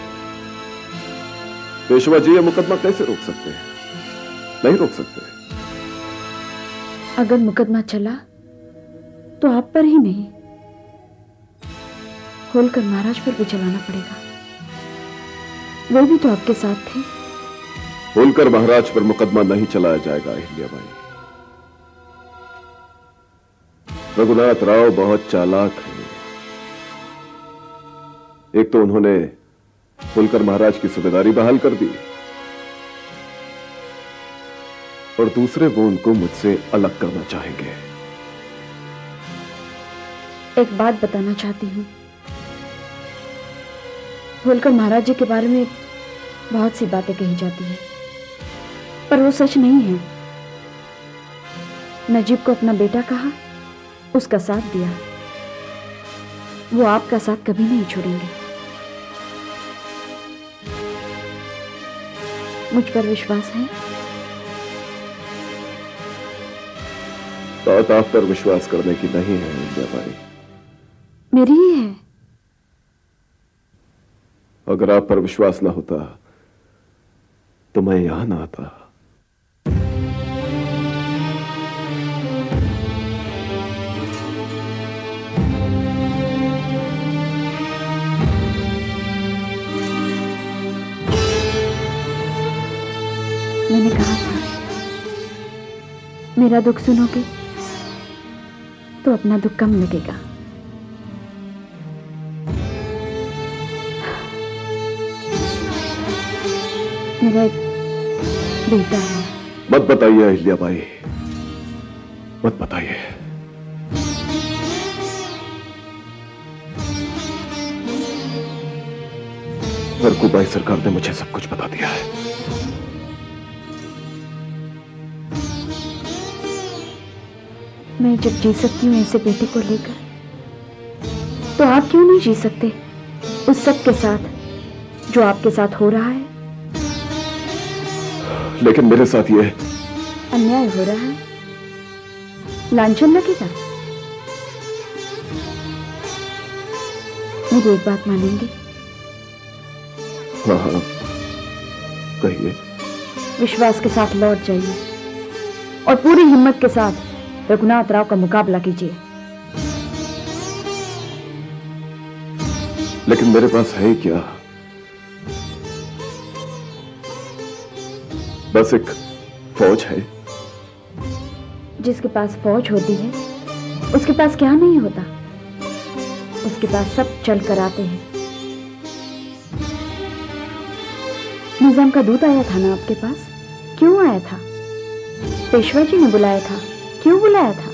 पेशवा जी ये मुकदमा कैसे रोक सकते हैं? नहीं रोक सकते। अगर मुकदमा चला तो आप पर ही नहीं, होलकर महाराज पर भी चलाना पड़ेगा। वो भी तो आपके साथ थे। होलकर महाराज पर मुकदमा नहीं चलाया जाएगा अहिल्याबाई। रघुनाथ राव बहुत चालाक है। एक तो उन्होंने होलकर महाराज की सूबेदारी बहाल कर दी और दूसरे वो उनको मुझसे अलग करना चाहेंगे। एक बात बताना चाहती हूं। होलकर महाराज जी के बारे में बहुत सी बातें कही जाती है, पर वो सच नहीं है। नजीब को अपना बेटा कहा, उसका साथ दिया। वो आपका साथ कभी नहीं छोड़ेंगे। मुझ पर विश्वास है? बात आप पर विश्वास करने की नहीं है अहिल्याबाई, मेरी ही है। अगर आप पर विश्वास ना होता तो मैं यहां ना आता। मैंने कहा था मेरा दुख सुनोगे तो अपना दुख कम लगेगा। मेरा एक बेटा है। मत बताइए अहिल्याबाई, मत बताइए। हरकुबाई सरकार ने मुझे सब कुछ बता दिया है। मैं जब जी सकती हूँ ऐसे बेटे को लेकर, तो आप क्यों नहीं जी सकते उस सब के साथ जो आपके साथ हो रहा है? लेकिन मेरे साथ ये अन्याय हो रहा है, लांछन लगेगा। मेरी एक बात मानेंगे? हाँ हाँ, कहिए। विश्वास के साथ लौट जाइए और पूरी हिम्मत के साथ रघुनाथ राव का मुकाबला कीजिए। लेकिन मेरे पास है क्या? बस एक फौज है। जिसके पास फौज होती है उसके पास क्या नहीं होता? उसके पास सब चल कर आते हैं। निजाम का दूत आया था ना आपके पास? क्यों आया था? पेशवा जी ने बुलाया था। क्यों बुलाया था?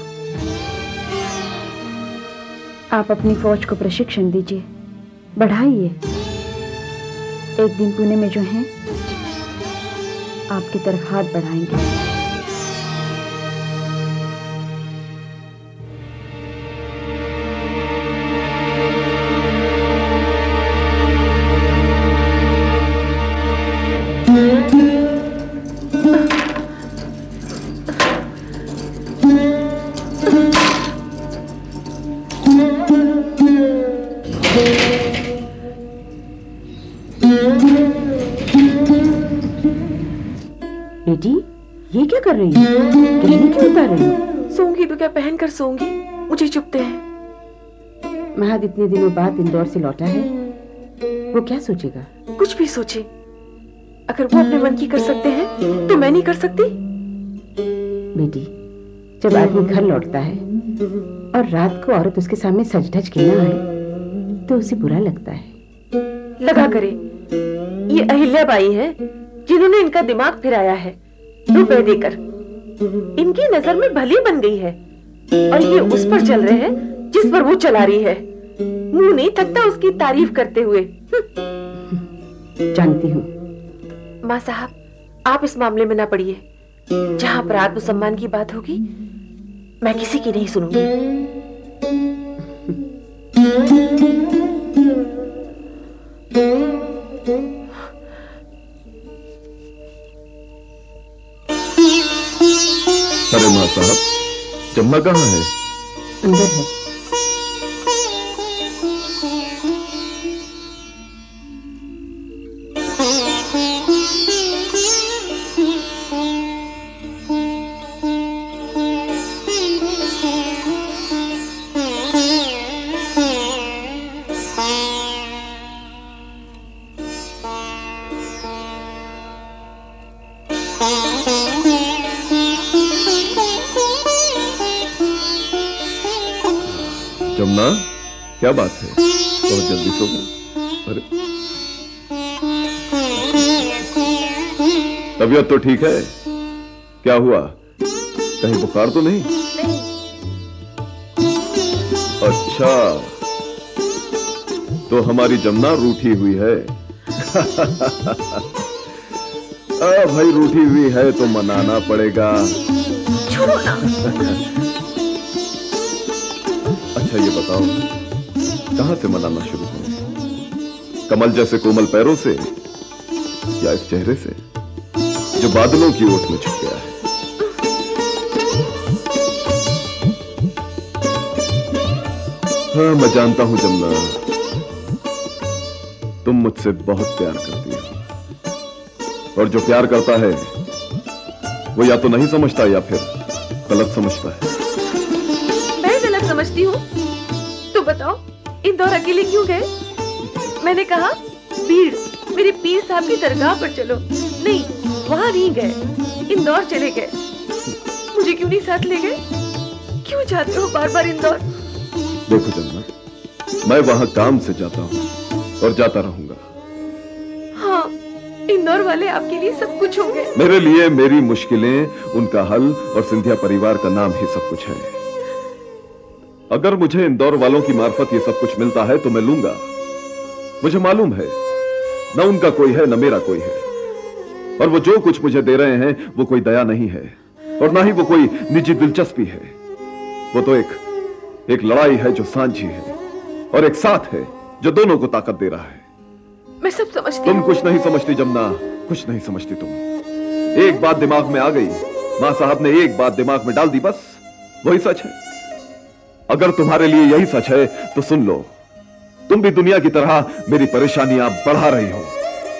आप अपनी फौज को प्रशिक्षण दीजिए, बढ़ाइए। एक दिन पुणे में जो हैं आपकी तरफ हाथ बढ़ाएंगे। बेटी, ये क्या कर रही है? गहने क्यों उतार रही हो? सोऊंगी तो क्या पहनकर सोऊंगी? मुझे चुभते हैं। महद इतने दिनों बाद इंदौर से लौटा है, वो क्या सोचेगा? कुछ भी सोचे। अगर वो अपने मन की कर सकते हैं तो मैं नहीं कर सकती? बेटी, जब आदमी घर लौटता है और रात को औरत उसके सामने सज धज के ना आए तो उसे बुरा लगता है। लगा करे, ये अहिल्याबाई है जिन्होंने इनका दिमाग फिराया है रुपए देकर। इनकी नजर में भली बन गई है और ये उस पर चल रहे हैं जिस पर वो चला रही है। मुंह नहीं थकता उसकी तारीफ करते हुए। जानती हूँ। माँ साहब, आप इस मामले में ना पड़िए। जहाँ पर आत्मसम्मान की बात होगी मैं किसी की नहीं सुनूंगी। अरे माँ साहब, जम्मा कहाँ है? अंदर है। जमुना, क्या बात है, बहुत जल्दी सो गए? अरे तबीयत तो ठीक है? क्या हुआ, कहीं बुखार तो नहीं? अच्छा, तो हमारी जमुना रूठी हुई है। भाई रूठी हुई है तो मनाना पड़ेगा। छोड़ो ना। अच्छा ये बताओ, कहां से मनाना शुरू करें? कमल जैसे कोमल पैरों से या इस चेहरे से जो बादलों की ओट में छुप गया है? हाँ मैं जानता हूं जमुना, तुम मुझसे बहुत प्यार करती हो, और जो प्यार करता है वो या तो नहीं समझता या फिर गलत समझता है। मैं गलत समझती हूँ? तो बताओ, इंदौर अकेले क्यों गए? मैंने कहा भीड़, मेरे पीर साहब की दरगाह पर चलो। नहीं, वहाँ नहीं गए, इंदौर चले गए। मुझे क्यों नहीं साथ ले गए? क्यों जाते हो बार बार इंदौर? देखो जमुना, मैं वहाँ काम से जाता हूँ और जाता रहूंगा। हाँ, इंदौर वाले आपके लिए सब कुछ होंगे। मेरे लिए मेरी मुश्किलें, उनका हल और सिंधिया परिवार का नाम ही सब कुछ है। अगर मुझे इंदौर वालों की मार्फत ये सब कुछ मिलता है तो मैं लूंगा। मुझे मालूम है न उनका कोई है न मेरा कोई है, और वो जो कुछ मुझे दे रहे हैं वो कोई दया नहीं है और ना ही वो कोई निजी दिलचस्पी है। वो तो एक लड़ाई है जो सांझी है, और एक साथ है जो दोनों को ताकत दे रहा है। मैं सब समझती तुम हूँ। कुछ नहीं समझती जमुना, कुछ नहीं समझती तुम। एक बात दिमाग में आ गई, मां साहब ने एक बात दिमाग में डाल दी, बस वही सच है। अगर तुम्हारे लिए यही सच है तो सुन लो, तुम भी दुनिया की तरह मेरी परेशानियां बढ़ा रही हो।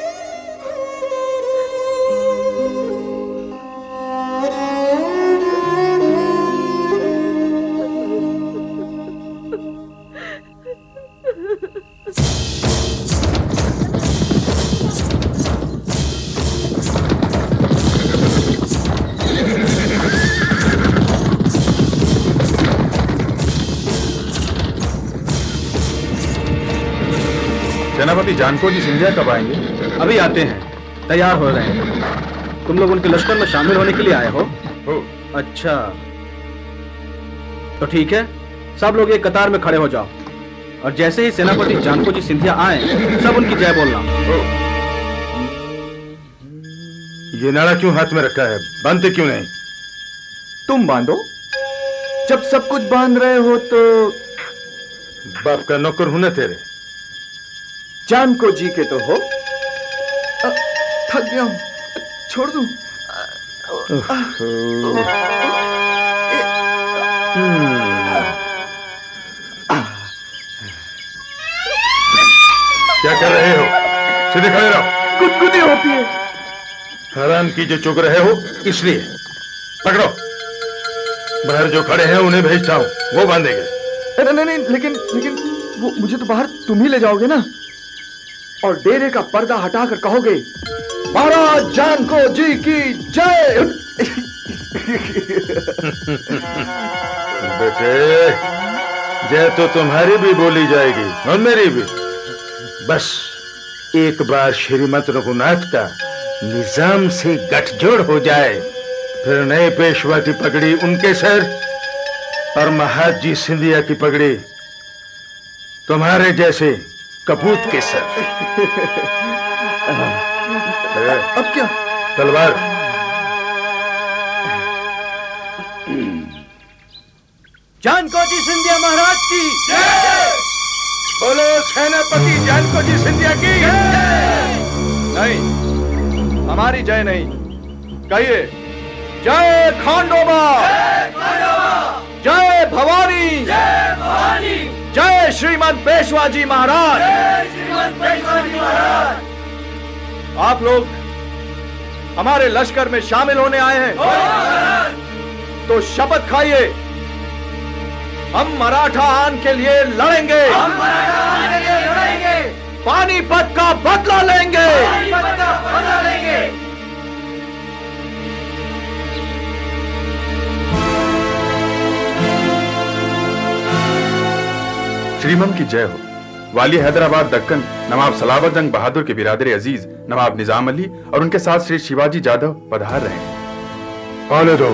सेनापति जानको जी सिंधिया कब आएंगे? अभी आते हैं, तैयार हो रहे हैं। तुम लोग उनके लश्कर में शामिल होने के लिए आए हो? अच्छा, तो ठीक है, सब लोग एक कतार में खड़े हो जाओ, और जैसे ही सेनापति जानको जी सिंधिया आए सब उनकी जय बोलना। ये नाड़ा क्यों हाथ में रखा है, बांधते क्यों नहीं? तुम बांधो, जब सब कुछ बांध रहे हो तो। बाप का नौकर हूं ना तेरे। जानको जी के तो हो। थक गया हूं, छोड़ दूं? क्या कर रहे हो? सीधे खड़े रहो। गुदगुदी होती है। हराम की जो चुग रहे हो इसलिए। पकड़ो, बाहर जो खड़े हैं उन्हें भेजता हूं, वो बांधेंगे। नहीं नहीं, लेकिन वो मुझे तो बाहर तुम ही ले जाओगे ना, और डेरे का पर्दा हटाकर कहोगे महाराज जानको जी की जय। बेटे, जय तो तुम्हारी भी बोली जाएगी और मेरी भी। बस एक बार श्रीमंत रघुनाथ का निजाम से गठजोड़ हो जाए, फिर नए पेशवा की पगड़ी उनके सर और महाजी सिंधिया की पगड़ी तुम्हारे जैसे कपूत के सर। अब क्या? तलवार। जानको जी सिंधिया महाराज की जय। बोलो सेनापति जानको जी सिंधिया की जय। नहीं, हमारी जय नहीं, कहिए जय खांडोबा। जय भवानी, जय भवानी, जय श्रीमंत पेशवा जी महाराज, जय श्रीमंत पेशवा जी महाराज। आप लोग हमारे लश्कर में शामिल होने आए हैं तो शपथ खाइए, हम मराठा आन के लिए लड़ेंगे, हम मराठा आन के लिए लड़ेंगे, पानीपत का बदला लेंगे, पानीपत का बदला लेंगे। श्रीमंत की जय हो। वाली हैदराबाद दक्कन नवाब सलावत जंग बहादुर के बिरादर अजीज नवाब निजाम अली और उनके साथ श्री शिवाजी जाधव पधार रहे हैं। आने दो।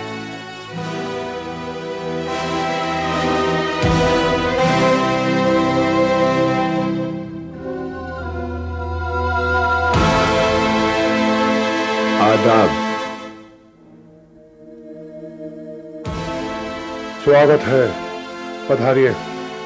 आदाब। स्वागत है, पधारिए।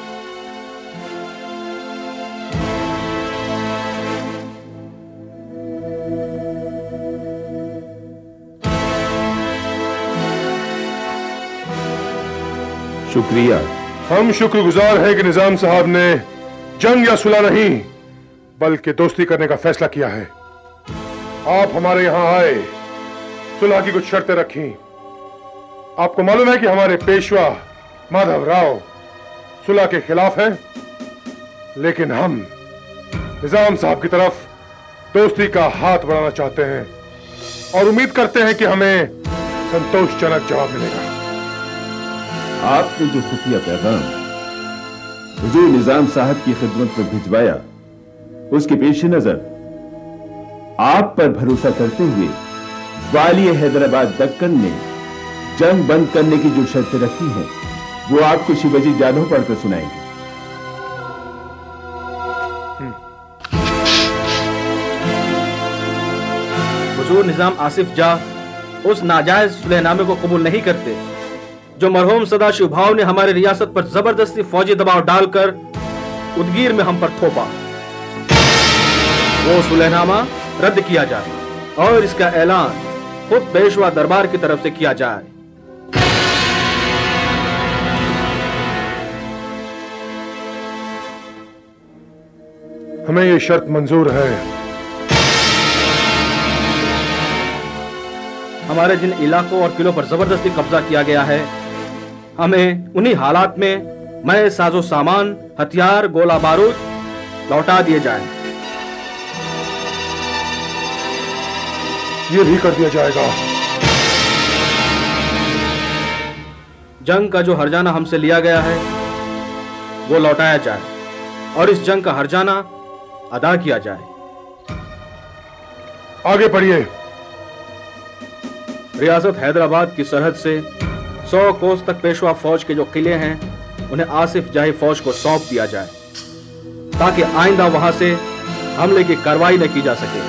शुक्रिया। हम शुक्रगुजार हैं कि निजाम साहब ने जंग या सुलह नहीं बल्कि दोस्ती करने का फैसला किया है। आप हमारे यहां आए, सुलह की कुछ शर्तें रखी। आपको मालूम है कि हमारे पेशवा माधव राव सुलह के खिलाफ हैं, लेकिन हम निजाम साहब की तरफ दोस्ती का हाथ बढ़ाना चाहते हैं और उम्मीद करते हैं कि हमें संतोषजनक जवाब मिलेगा। आपने जो खुफिया पैगाम हुजूर निजाम साहब की खिदमत में भिजवाया, उसके पेश नजर आप पर भरोसा करते हुए वाली हैदराबाद दक्कन ने जंग बंद करने की जो शर्तें रखी हैं, वो आपको शिवाजी जाधव पढ़कर सुनाएंगे। हुजूर निजाम आसिफ जा उस नाजायज सुलहनामे को कबूल नहीं करते जो मरहूम सदाशिव भाव ने हमारे रियासत पर जबरदस्ती फौजी दबाव डालकर उदगीर में हम पर थोपा। वो सुलहनामा रद्द किया जाए और इसका ऐलान खुद पेशवा दरबार की तरफ से किया जाए। हमें ये शर्त मंजूर है। हमारे जिन इलाकों और किलों पर जबरदस्ती कब्जा किया गया है, हमें उन्हीं हालात में नए साजो सामान, हथियार, गोला बारूद लौटा दिए जाएं। ये भी कर दिया जाएगा। जंग का जो हर्जाना हमसे लिया गया है वो लौटाया जाए और इस जंग का हर्जाना अदा किया जाए। आगे बढ़िए। रियासत हैदराबाद की सरहद से 100 कोस तक पेशवा फौज के जो किले हैं उन्हें आसिफ जाही फौज को सौंप दिया जाए ताकि आइंदा वहां से हमले की कार्रवाई न की जा सके।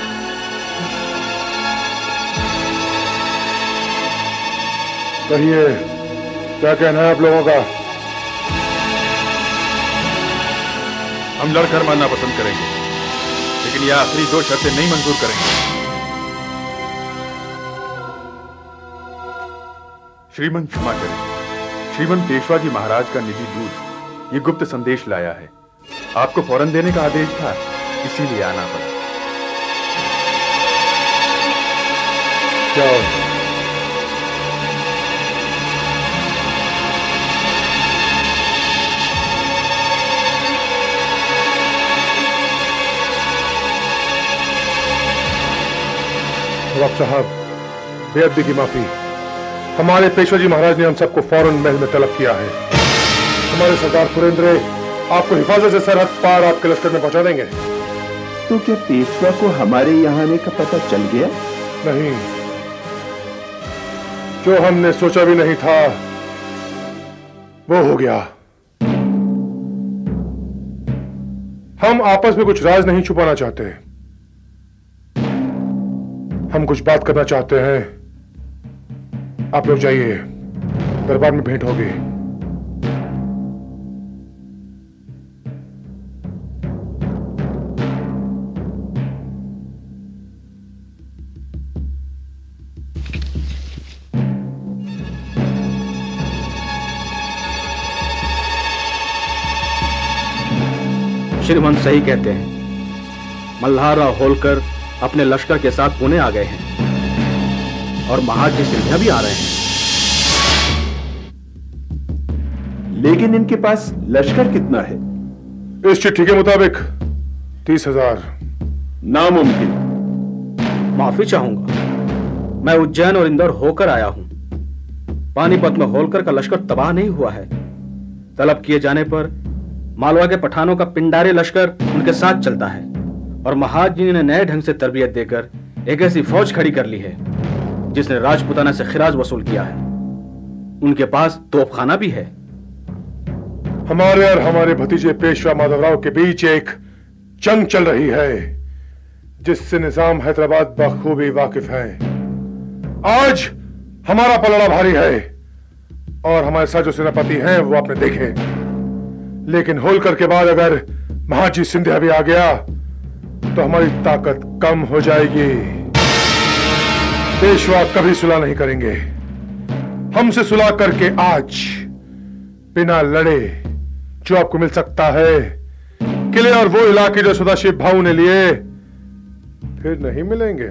कहिए, क्या कहना है आप लोगों का? हम लड़कर मानना पसंद करेंगे, लेकिन ये आखिरी 2 शर्तें नहीं मंजूर करेंगे। श्रीमंत क्षमा करें, श्रीमंत पेशवा जी महाराज का निजी दूत ये गुप्त संदेश लाया है। आपको फौरन देने का आदेश था, इसीलिए आना पड़ा। क्या नवाब साहब, बेअदबी की माफी। हमारे पेशवा जी महाराज ने हम सबको फौरन महल में तलब किया है। हमारे सरदार पुरेंद्र आपको हिफाजत से सरहद पार आपके लश्कर में पहुंचा देंगे। तो क्या पेशवा को हमारे यहाँ आने का पता चल गया? नहीं, जो हमने सोचा भी नहीं था वो हो गया। हम आपस में कुछ राज नहीं छुपाना चाहते, हम कुछ बात करना चाहते हैं। आप लोग जाइए, दरबार में भेंट होगी। श्रीमंत सही कहते हैं। मल्हार और होलकर अपने लश्कर के साथ पुणे आ गए हैं और महाराज सिंधिया भी आ रहे हैं। लेकिन इनके पास लश्कर कितना है? इस चिट्ठी के मुताबिक 30,000। नामुमकिन। माफी चाहूंगा, मैं उज्जैन और इंदौर होकर आया हूं। पानीपत में होलकर का लश्कर तबाह नहीं हुआ है। तलब किए जाने पर मालवा के पठानों का पिंडारी लश्कर उनके साथ चलता है और महाराज जी ने नए ढंग से तरबियत देकर एक ऐसी फौज खड़ी कर ली है जिसने राजपुताना से खिराज वसूल किया है। उनके पास तोपखाना भी है। हमारे और हमारे भतीजे पेशवा माधवराव के बीच एक जंग चल रही है जिससे निजाम हैदराबाद बखूबी वाकिफ है। आज हमारा पलड़ा भारी है और हमारे साथ जो सेनापति हैं वो आपने देखे, लेकिन होलकर के बाद अगर महाजी सिंधिया भी आ गया तो हमारी ताकत कम हो जाएगी। पेशवा कभी सुलह नहीं करेंगे। हमसे सुलह करके आज बिना लड़े जो आपको मिल सकता है, किले और वो इलाके जो सदाशिव भाऊ ने लिए, फिर नहीं मिलेंगे।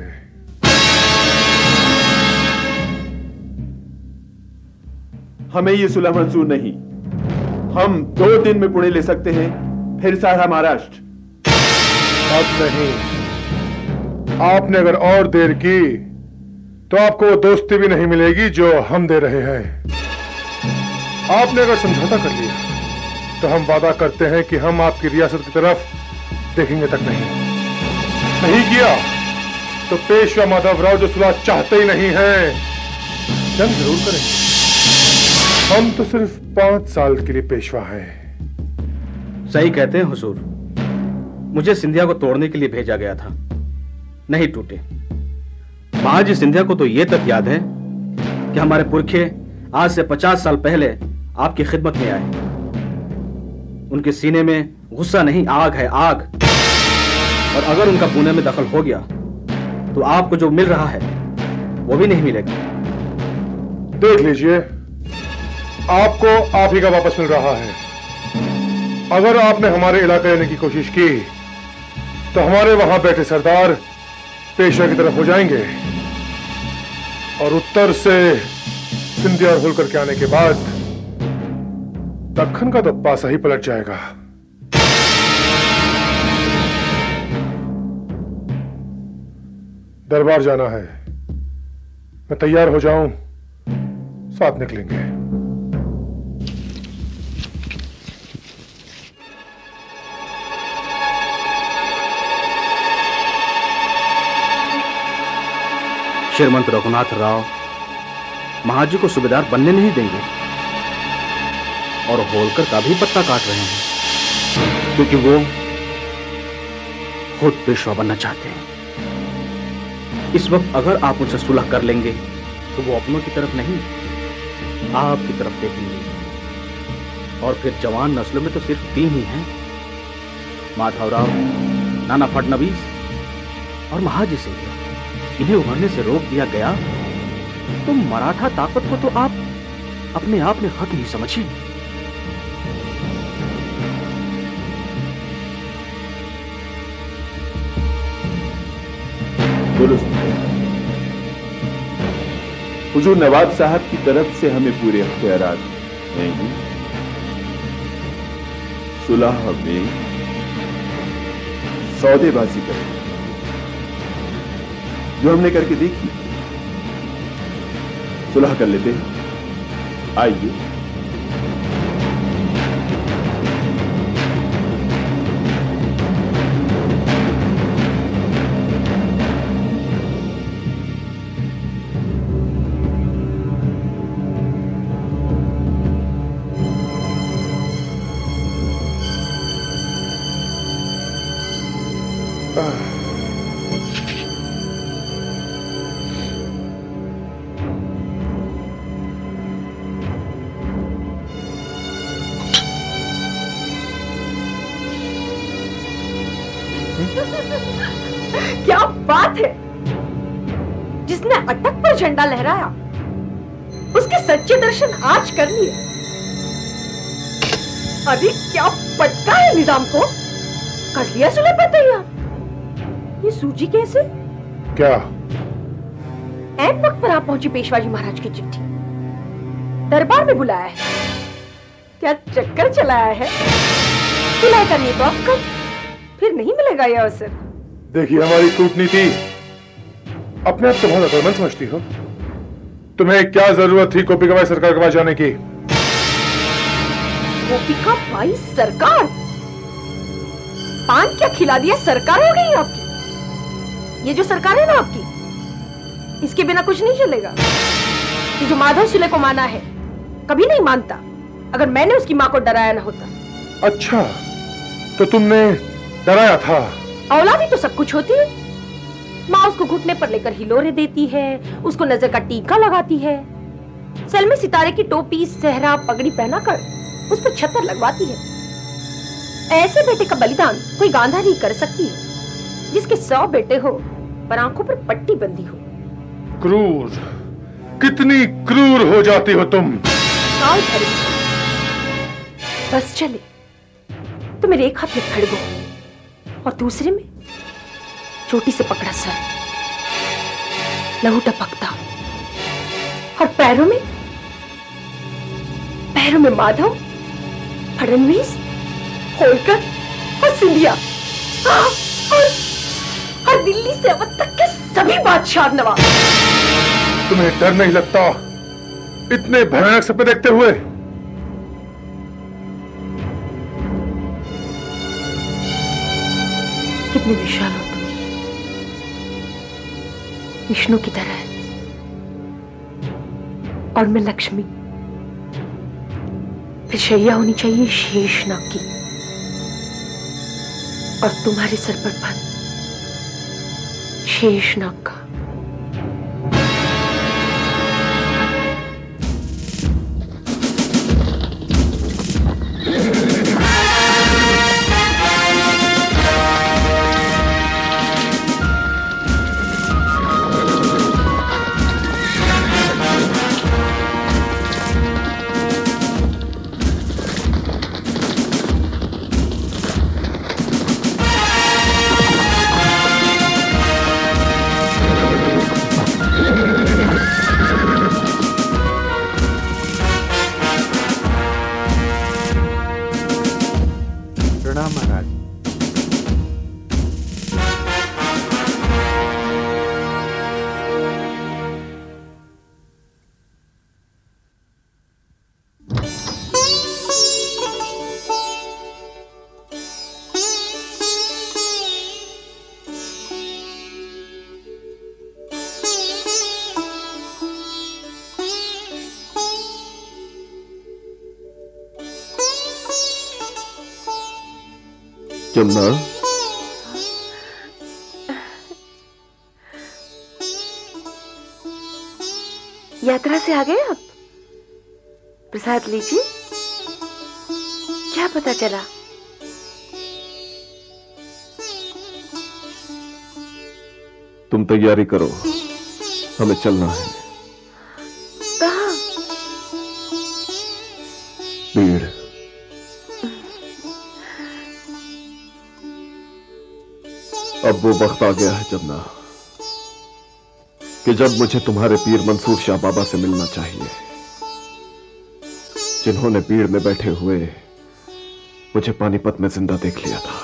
हमें ये सुलह मंजूर नहीं। हम 2 दिन में पुणे ले सकते हैं, फिर सारा महाराष्ट्र। अब नहीं। आपने अगर और देर की तो आपको वो दोस्ती भी नहीं मिलेगी जो हम दे रहे हैं। आपने अगर समझौता कर लिया तो हम वादा करते हैं कि हम आपकी रियासत की तरफ देखेंगे तक नहीं किया तो पेशवा माधवराव जो सुलह चाहते ही नहीं है, जंग जरूर करेंगे। हम तो सिर्फ 5 साल के लिए पेशवा हैं। सही कहते हैं हुजूर। मुझे सिंधिया को तोड़ने के लिए भेजा गया था, नहीं टूटे। महाजी सिंधिया को तो यह तक याद है कि हमारे पुरखे आज से 50 साल पहले आपकी खिदमत में आए। उनके सीने में गुस्सा नहीं, आग है, आग। और अगर उनका पुणे में दखल हो गया तो आपको जो मिल रहा है वो भी नहीं मिलेगा। देख लीजिए, आपको आप ही का वापस मिल रहा है। अगर आपने हमारे इलाके लेने की कोशिश की तो हमारे वहां बैठे सरदार पेशवा की तरफ हो जाएंगे और उत्तर से सिंधिया और होलकर के आने के बाद दक्खन का तो पासा ही पलट जाएगा। दरबार जाना है, मैं तैयार हो जाऊं, साथ निकलेंगे। श्रीमंत रघुनाथ राव महाजी को सूबेदार बनने नहीं देंगे और होलकर का भी पत्ता काट रहे हैं क्योंकि वो खुद पेशवा बनना चाहते हैं। इस वक्त अगर आप उनसे सुलह कर लेंगे तो वो अपनों की तरफ नहीं, आपकी तरफ देखेंगे। और फिर जवान नस्लों में तो सिर्फ 3 ही हैं, माधवराव, नाना फडणवीस और महाजी सिंधिया। इन्हें उभरने से रोक दिया गया तो मराठा ताकत को तो आप अपने आप में खत्म ही समझिए। दुरुस्त। हुजूर नवाब साहब की तरफ से हमें पूरे इख्तियारात नहीं। सुलह में सौदेबाजी करें जो हमने करके देखी। सुलह कर लेते हैं, आइए। क्या बात है! जिसने अटक पर झंडा लहराया उसके सच्चे दर्शन आज कर लिए। अरे क्या पटका है निजाम को! कर लिया सुलह पर तैयार। ये सूजी कैसे? क्या? ऐन वक्त पर आप पहुंची पेशवाजी महाराज की चिट्ठी। दरबार में बुलाया है। क्या चक्कर चलाया है? सुलह करनी तो अब कब, फिर नहीं मिलेगा यह अवसर। देखिए, हमारी कूटनीति अपने आप तो बहुत अकलमंद समझती हो। तुम्हें क्या जरूरत थी गोपिका बाई सरकार के पास जाने की? गोपिका बाई सरकार? पान क्या खिला दिया, सरकार हो गई आपकी। ये जो सरकार है ना आपकी, इसके बिना कुछ नहीं चलेगा। ये जो माधव सुले को माना है, कभी नहीं मानता अगर मैंने उसकी मां को डराया ना होता। अच्छा, तो तुमने डराया था? औलाद ही तो सब कुछ होती है। माँ उसको घुटने पर लेकर हिलोरे देती है, उसको नजर का टीका लगाती है, सर में सितारे की टोपी, सेहरा, पगड़ी पहनाकर उस पर छतर लगवाती है। ऐसे बेटे का बलिदान कोई गांधा नहीं कर सकती जिसके 100 बेटे हो पर आंखों पर पट्टी बंधी हो। क्रूर, कितनी क्रूर हो जाती हो तुम। बस चले तो मेरे एक हाथ में खड़गो और दूसरे में चोटी से पकड़ा सर, लहू टपकता, और पैरों में माधव, फडणवीस, होलकर और सिंधिया, और दिल्ली से अवध तक के सभी बादशाह नवाब। तुम्हें डर नहीं लगता इतने भयानक सपने देखते हुए? कितने विशाल हो तुम, विष्णु की तरह, और मैं लक्ष्मी। फिर शैया होनी चाहिए शेषनाग की, और तुम्हारे सर पर बंद शेषनाग का। जमुना, यात्रा से आ गए आप? प्रसाद लीजिए। क्या पता चला? तुम तैयारी करो, हमें चलना है। कहाँ? भीड़। अब वो वक्त आ गया है जमुना कि जब मुझे तुम्हारे पीर मंसूर शाह बाबा से मिलना चाहिए, जिन्होंने भीड़ में बैठे हुए मुझे पानीपत में जिंदा देख लिया था।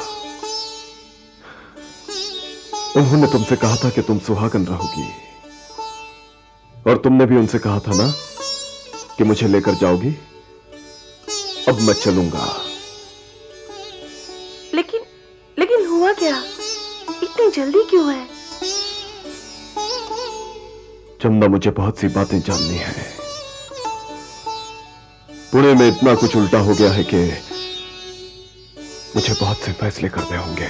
उन्होंने तुमसे कहा था कि तुम सुहागन रहोगी, और तुमने भी उनसे कहा था ना कि मुझे लेकर जाओगी। अब मैं चलूंगा। लेकिन हुआ क्या? इतनी जल्दी क्यों है? जमुना, मुझे बहुत सी बातें जाननी है। पुणे में इतना कुछ उल्टा हो गया है कि मुझे बहुत से फैसले करने होंगे।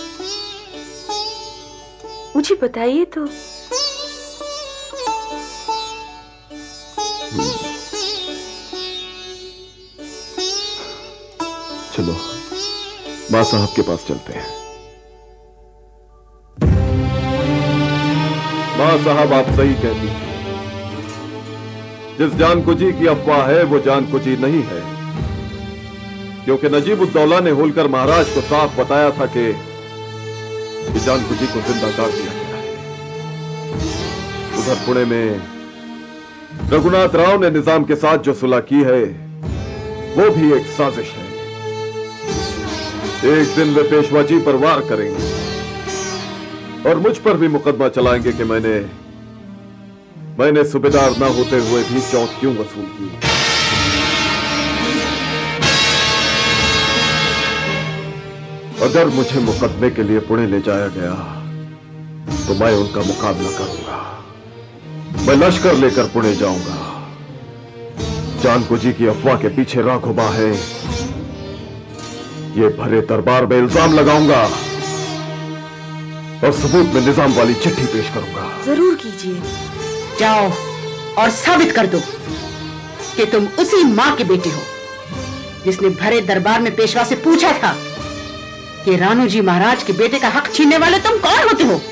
मुझे बताइए तो। चलो मां साहब के पास चलते हैं। मां साहब, आप सही कहती हैं। जिस जान को जी की अफवाह है वो जान को जी नहीं है। क्योंकि नजीबुद्दौला ने होलकर महाराज को साफ बताया था कि जानकी जी को जिंदा कर दिया गया है। उधर पुणे में रघुनाथ राव ने निजाम के साथ जो सुलह की है वो भी एक साजिश है। एक दिन वे पेशवा जी पर वार करेंगे और मुझ पर भी मुकदमा चलाएंगे कि मैंने सूबेदार न होते हुए भी चौथ क्यों वसूल की। अगर मुझे मुकदमे के लिए पुणे ले जाया गया तो मैं उनका मुकाबला करूंगा। मैं लश्कर लेकर पुणे जाऊंगा। जानकी जी की अफवाह के पीछे राघोबा है, ये भरे दरबार में इल्जाम लगाऊंगा और सबूत में निजाम वाली चिट्ठी पेश करूंगा। जरूर कीजिए। जाओ और साबित कर दो कि तुम उसी मां के बेटे हो जिसने भरे दरबार में पेशवा से पूछा था कि रानू जी महाराज के बेटे का हक छीनने वाले तुम कौन होते हो।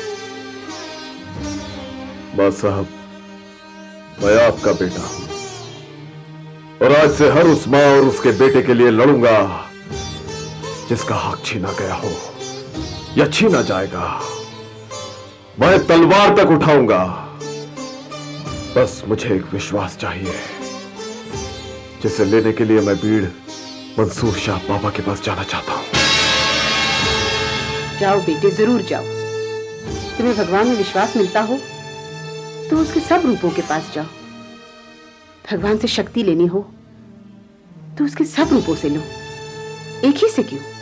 मां साहब, मैं आपका बेटा हूं और आज से हर उस मां और उसके बेटे के लिए लड़ूंगा जिसका हक छीना गया हो या छीना जाएगा। मैं तलवार तक उठाऊंगा। बस मुझे एक विश्वास चाहिए जिसे लेने के लिए मैं बीड़ मंसूर शाह बाबा के पास जाना चाहता हूं। जाओ बेटे, जरूर जाओ। तुम्हें भगवान में विश्वास मिलता हो तो उसके सब रूपों के पास जाओ। भगवान से शक्ति लेनी हो तो उसके सब रूपों से लो, एक ही से क्यों।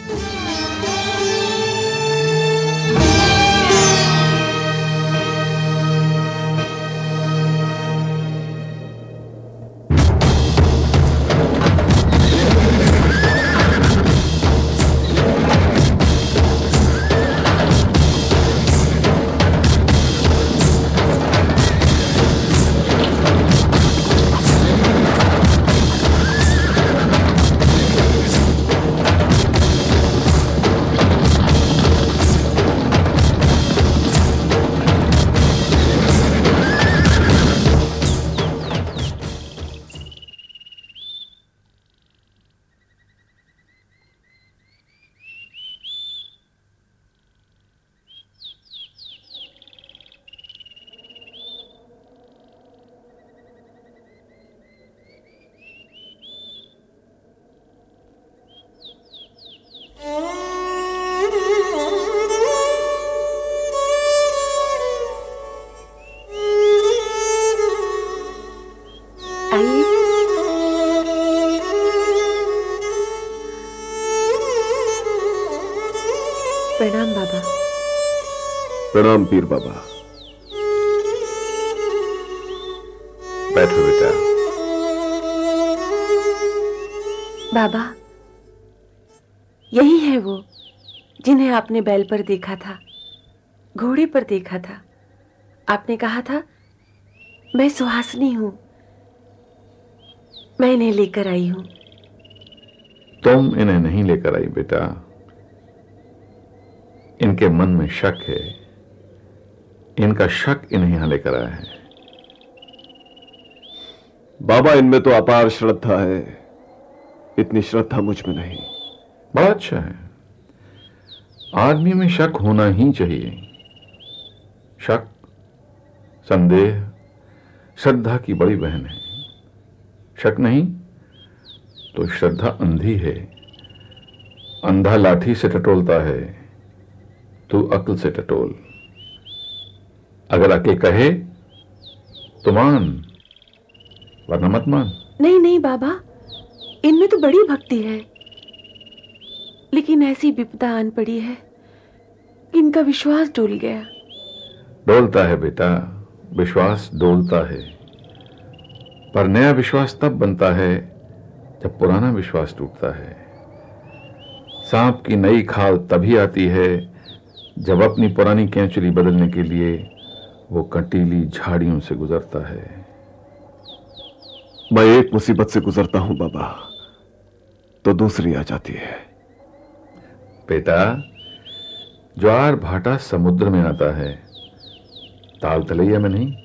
प्रणाम बाबा। प्रणाम पीर बाबा। बैठो बेटा। बाबा, यही है वो जिन्हें आपने बैल पर देखा था, घोड़े पर देखा था। आपने कहा था मैं सुहासिनी हूं, मैं इन्हें लेकर आई हूं। तुम इन्हें नहीं लेकर आई बेटा, इनके मन में शक है। इनका शक इन्हें यहां लेकर आया है। बाबा, इनमें तो अपार श्रद्धा है, इतनी श्रद्धा मुझ में नहीं। बड़ा अच्छा है, आदमी में शक होना ही चाहिए। शक, संदेह श्रद्धा की बड़ी बहन है। शक नहीं तो श्रद्धा अंधी है। अंधा लाठी से टटोलता है, तू अक्ल से टटोल। अगर अक्ल कहे तो मान, वरना मत मान। नहीं नहीं बाबा, इनमें तो बड़ी भक्ति है, लेकिन ऐसी विपदा आन पड़ी है कि इनका विश्वास डोल गया। डोलता है बेटा, विश्वास डोलता है, पर नया विश्वास तब बनता है जब पुराना विश्वास टूटता है। सांप की नई खाल तभी आती है जब अपनी पुरानी कैंचुली बदलने के लिए वो कंटीली झाड़ियों से गुजरता है। मैं एक मुसीबत से गुजरता हूं बाबा तो दूसरी आ जाती है। बेटा, ज्वार भाटा समुद्र में आता है, ताल तलैया में नहीं।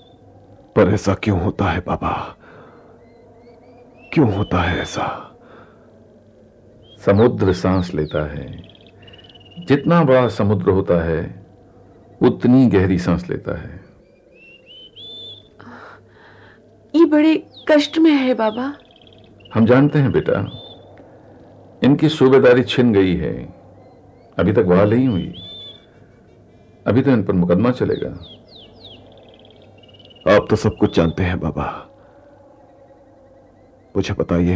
पर ऐसा क्यों होता है बाबा, क्यों होता है ऐसा? समुद्र सांस लेता है। जितना बड़ा समुद्र होता है उतनी गहरी सांस लेता है। ये बड़े कष्ट में है बाबा। हम जानते हैं बेटा, इनकी सूबेदारी छिन गई है, अभी तक बहाल नहीं हुई। अभी तो इन पर मुकदमा चलेगा। आप तो सब कुछ जानते हैं बाबा, मुझे बताइए,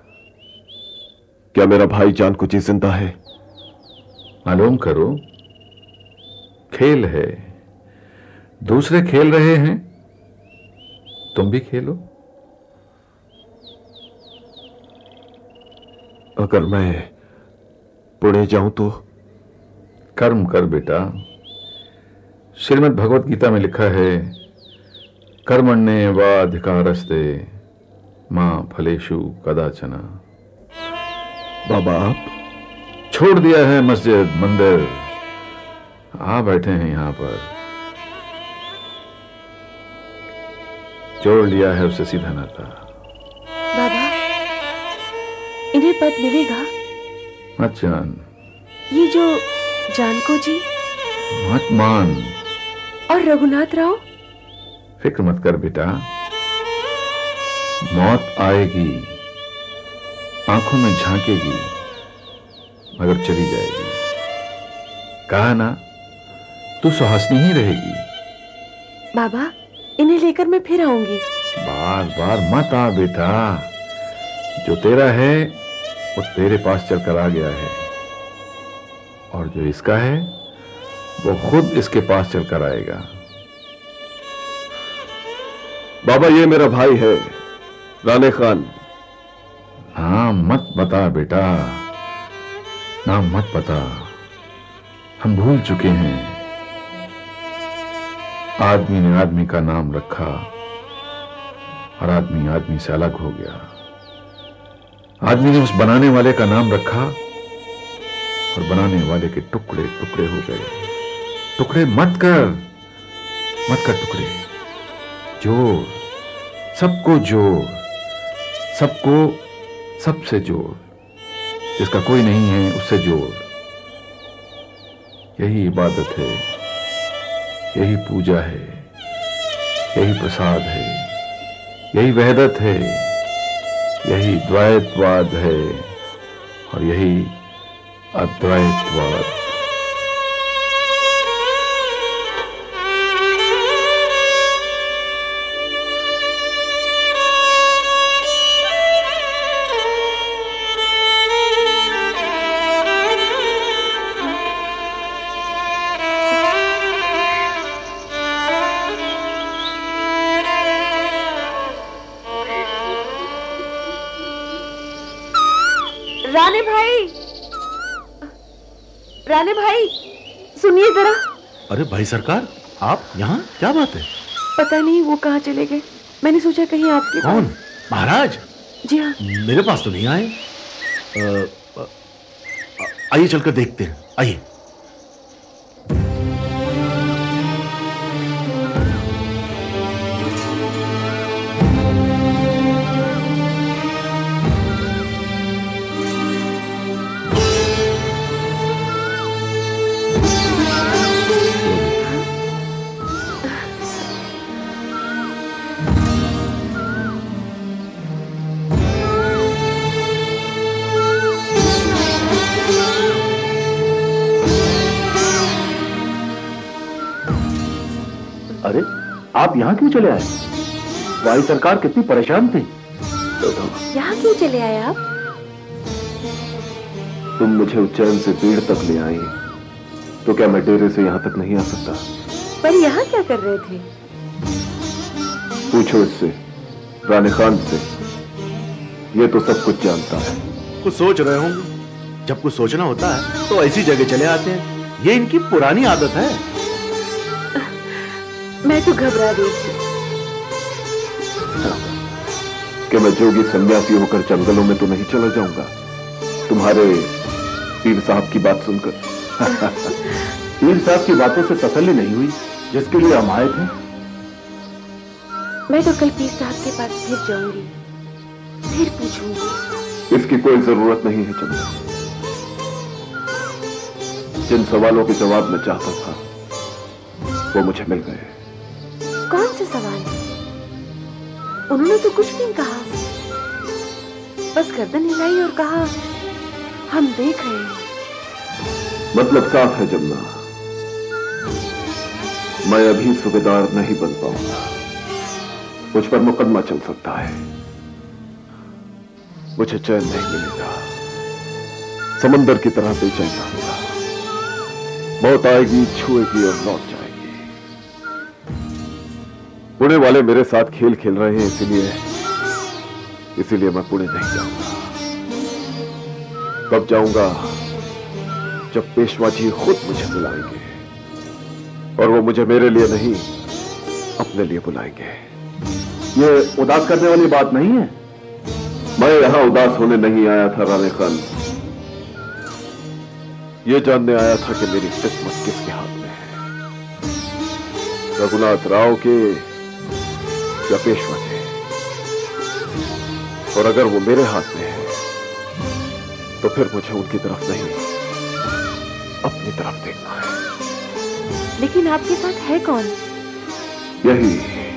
क्या मेरा भाई जान कुछ ही जिंदा है? मालूम करो, खेल है, दूसरे खेल रहे हैं, तुम भी खेलो। अगर मैं पुणे जाऊं तो? कर्म कर बेटा। श्रीमद् भगवत गीता में लिखा है, कर्मण्ये वाधिकारस्ते मां फलेषु कदाचन। बाबा आप? छोड़ दिया है मस्जिद मंदिर, आ बैठे हैं यहां पर। जोड़ लिया है उससे सीधा नाता। बाबा, इन्हें पद मिलेगा? मत जान। ये जो जानको जी मत मान। और रघुनाथ राव? फिक्र मत कर बेटा, मौत आएगी, आंखों में झांकेगी, मगर चली जाएगी। कहा ना, तू सुहासनी ही रहेगी। बाबा, इन्हें लेकर मैं फिर आऊंगी। बार बार मत आ बेटा, जो तेरा है वो तेरे पास चलकर आ गया है, और जो इसका है वो खुद इसके पास चलकर आएगा। बाबा ये मेरा भाई है, राणे खान। नाम मत बता बेटा, नाम मत बता, हम भूल चुके हैं। आदमी ने आदमी का नाम रखा और आदमी आदमी से अलग हो गया। आदमी ने उस बनाने वाले का नाम रखा और बनाने वाले के टुकड़े टुकड़े हो गए। टुकड़े मत कर टुकड़े, जोड़, सबको जोड़, सबको सबसे जोड़, जिसका कोई नहीं है उससे जोड़। यही इबादत है, यही पूजा है, यही प्रसाद है, यही वहदत है, यही द्वैतवाद है, और यही अद्वैतवाद। राणे भाई, सुनिए जरा। अरे भाई सरकार, आप यहाँ? क्या बात है? पता नहीं वो कहाँ चले गए, मैंने सोचा कहीं आपके कौन? महाराज? जी हाँ। मेरे पास तो नहीं आए। आइए चलकर देखते हैं, आइए। अरे आप यहाँ क्यों चले आए? भाई सरकार कितनी परेशान थी। यहाँ क्यों चले आए आप? तुम मुझे उज्जैन से पेड़ तक ले आई, तो क्या मैं डेरे से यहाँ तक नहीं आ सकता? पर यहाँ क्या कर रहे थे? पूछो इससे, राणे खान से, ये तो सब कुछ जानता है। कुछ सोच रहे होंगे, जब कुछ सोचना होता है तो ऐसी जगह चले आते हैं, ये इनकी पुरानी आदत है। मैं तो घबरा गई थी कि मैं जोगी सन्यासी होकर जंगलों में तो नहीं चला जाऊंगा तुम्हारे पीर साहब की बात सुनकर। पीर साहब की बातों से तसल्ली नहीं हुई जिसके लिए हम आए थे। मैं तो कल पीर साहब के पास फिर जाऊंगी, फिर पूछूंगी। इसकी कोई जरूरत नहीं है चंद्र, जिन सवालों के जवाब मैं चाहता था वो मुझे मिल गए। कौन से सवाल? उन्होंने तो कुछ नहीं कहा, बस गर्दन हिलाई और कहा हम देख रहे हैं। मतलब साफ है जमुना, मैं अभी सूबेदार नहीं बन पाऊंगा। मुझ पर मुकदमा चल सकता है, मुझे चैन नहीं मिलेगा, समंदर की तरह बेचैन रहूंगा। मौत आएगी, छुएगी और लौट जाएगी। पुणे वाले मेरे साथ खेल खेल रहे हैं, इसीलिए मैं पुणे नहीं जाऊंगा। कब जाऊंगा? जब पेशवा जी खुद मुझे बुलाएंगे, और वो मुझे मेरे लिए नहीं अपने लिए बुलाएंगे। ये उदास करने वाली बात नहीं है। मैं यहां उदास होने नहीं आया था राणे खान, ये जानने आया था कि मेरी किस्मत किसके हाथ में है, रघुनाथ राव के या पेशवा के। और अगर वो मेरे हाथ में है तो फिर मुझे उनकी तरफ नहीं अपनी तरफ देखना है। लेकिन आपके साथ है कौन? यही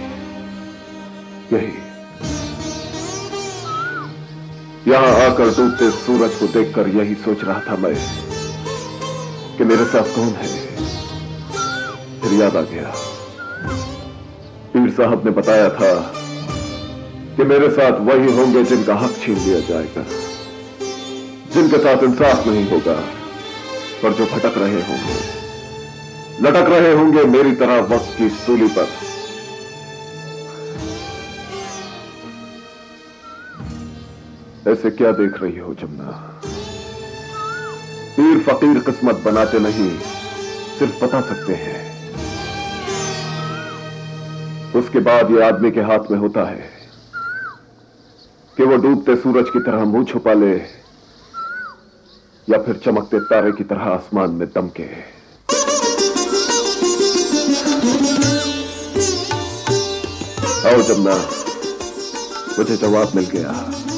यहां आकर डूबते सूरज को देखकर यही सोच रहा था मैं कि मेरे साथ कौन है। फिर याद आ गया, पीर साहब ने बताया था कि मेरे साथ वही होंगे जिनका हक छीन लिया जाएगा, जिनके साथ इंसाफ नहीं होगा, पर जो भटक रहे होंगे, लटक रहे होंगे मेरी तरह वक्त की सूली पर। ऐसे क्या देख रही हो जमुना? पीर फकीर किस्मत बनाते नहीं, सिर्फ बता सकते हैं। उसके बाद ये आदमी के हाथ में होता है कि वो डूबते सूरज की तरह मुंह छुपा ले या फिर चमकते तारे की तरह आसमान में दमके। आओ जमुना, मुझे जवाब मिल गया।